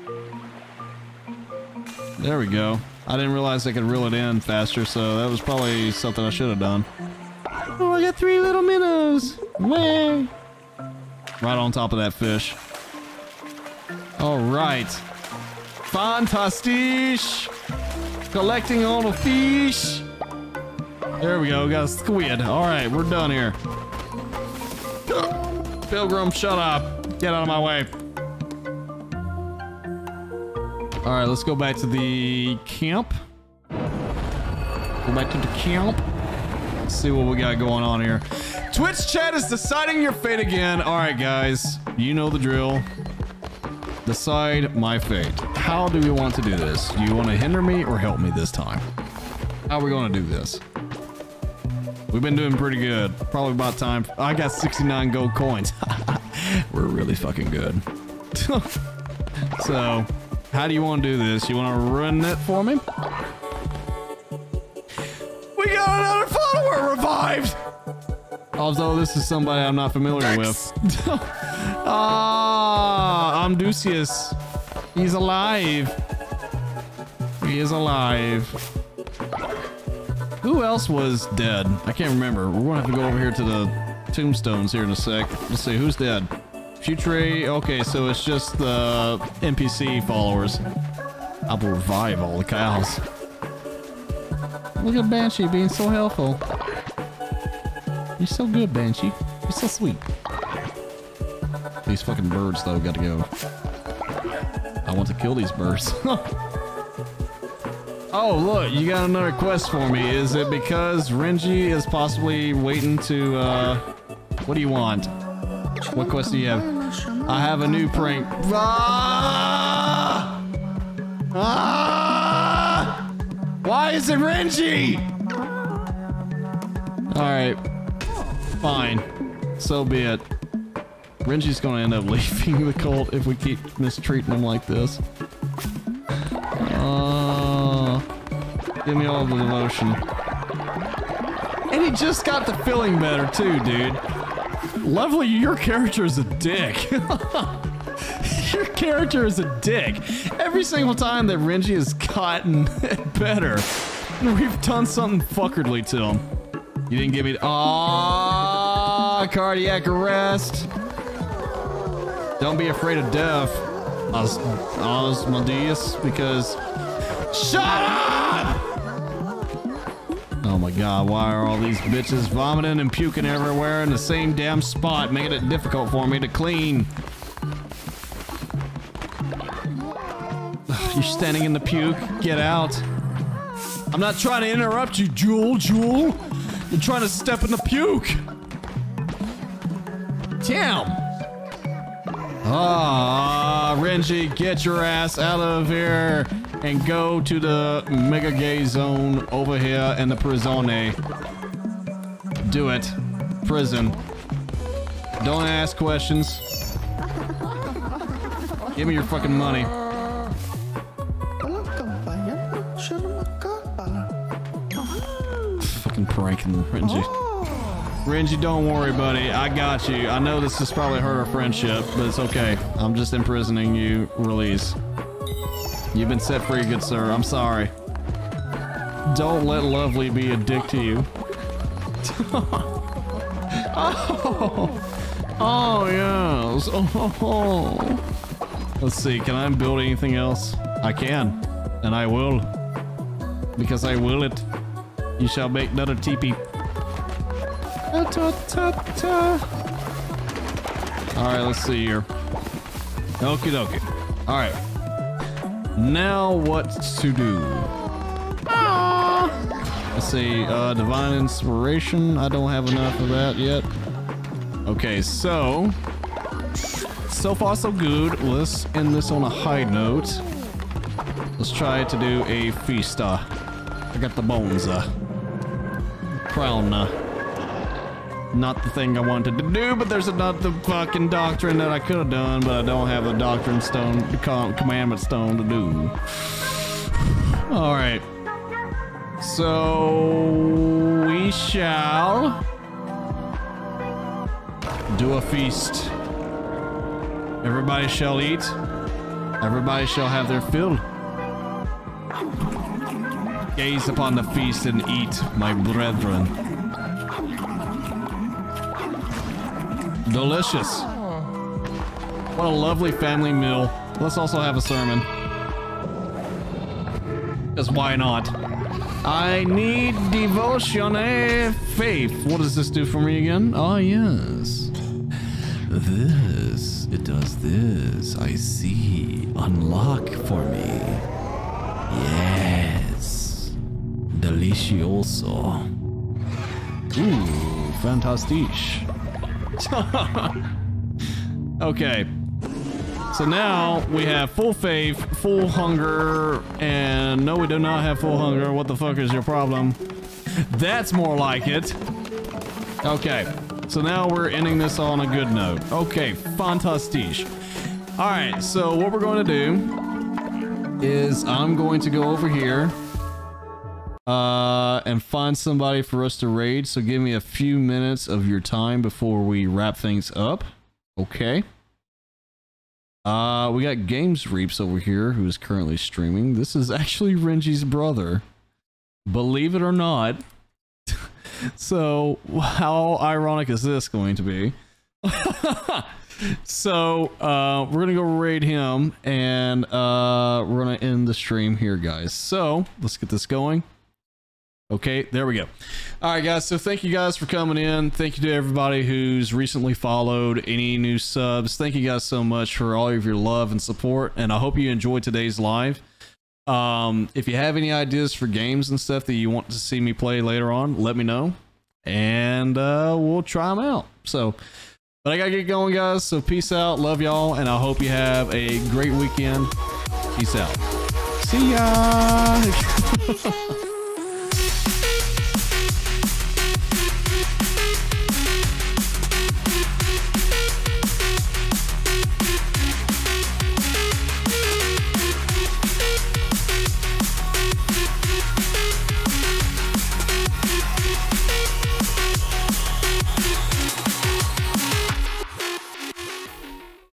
There we go. I didn't realize I could reel it in faster, so that was probably something I should have done. Oh, I got three little minnows. Way. Right on top of that fish. All right. Fantastic. Collecting all the fish. There we go. Got a squid. All right, we're done here. Pilgrim, shut up. Get out of my way. All right, let's go back to the camp. Go back to the camp. Let's see what we got going on here. Twitch chat is deciding your fate again. All right, guys, you know the drill. Decide my fate. How do we want to do this? Do you want to hinder me or help me this time? How are we going to do this? We've been doing pretty good. Probably about time. I got sixty-nine gold coins. We're really fucking good. So, how do you want to do this? You want to run it for me? We got another follower revived! Although this is somebody I'm not familiar with. Ah, I'm Ducius. He's alive. He is alive. Who else was dead? I can't remember. We're gonna have to go over here to the tombstones here in a sec. Let's see, who's dead? Future. Okay, so it's just the N P C followers. I will revive all the cows. Look at Banshee being so helpful. You're so good, Banshee. You're so sweet. These fucking birds, though, gotta go. I want to kill these birds. Oh, look, you got another quest for me. Is it because Renji is possibly waiting to, uh... what do you want? What quest do you have? I have a new prank. Ah! Ah! Why is it Renji? Alright. Fine. So be it. Renji's gonna end up leaving the cult if we keep mistreating him like this. Uh, give me all the devotion. And he just got the feeling better too, dude. Lovely, your character is a dick. Your character is a dick. Every single time that Renji has gotten better, we've done something fuckerly to him. You didn't give me... Ah, cardiac arrest. Don't be afraid of death, Os Osmodeus, because... Shut up! Oh my god, why are all these bitches vomiting and puking everywhere in the same damn spot, making it difficult for me to clean? You're standing in the puke. Get out. I'm not trying to interrupt you, Jewel, Jewel. You're trying to step in the puke. Damn. Ah, Renji, get your ass out of here and go to the mega gay zone over here in the prisone. Do it. Prison. Don't ask questions. Give me your fucking money. fucking pranking Renji. Renji, don't worry, buddy. I got you. I know this has probably hurt our friendship, but it's okay. I'm just imprisoning you. Release. You've been set free, good sir. I'm sorry. Don't let Lovely be a dick to you. oh. oh, yes. Oh. Let's see. Can I build anything else? I can. And I will. Because I will it. You shall make another teepee. Ta, ta, ta, ta. All right, let's see here. Okie dokie. All right. Now what to do? Ah. Let's see. Uh, divine inspiration. I don't have enough of that yet. Okay, so so far so good. Let's end this on a high note. Let's try to do a feasta. I got the bones. Uh, crown. Uh, Not the thing I wanted to do, but there's another fucking doctrine that I could have done, but I don't have the doctrine stone, the commandment stone to do. All right. So we shall do a feast. Everybody shall eat. Everybody shall have their fill. Gaze upon the feast and eat, my brethren. Delicious. What a lovely family meal. Let's also have a sermon. Because why not? I need devotion, eh? Faith. What does this do for me again? Oh, yes. This. It does this. I see. Unlock for me. Yes. Delicioso. Ooh, fantastisch. Okay. So now we have full faith, full hunger, and no, we do not have full hunger. What the fuck is your problem? That's more like it. Okay. So now we're ending this on a good note. Okay, fantastisch. All right, so what we're going to do is I'm going to go over here uh, and find somebody for us to raid. So give me a few minutes of your time before we wrap things up. Okay. Uh, we got Games Reaps over here who is currently streaming. This is actually Renji's brother. Believe it or not. So how ironic is this going to be? So uh, we're gonna go raid him, and uh, we're gonna end the stream here, guys. So let's get this going. Okay, there we go. All right, guys. So thank you guys for coming in. Thank you to everybody who's recently followed, any new subs. Thank you guys so much for all of your love and support, and I hope you enjoyed today's live. Um, if you have any ideas for games and stuff that you want to see me play later on, let me know, and uh, we'll try them out. So, but I gotta get going, guys. So peace out, love y'all, and I hope you have a great weekend. Peace out. See ya.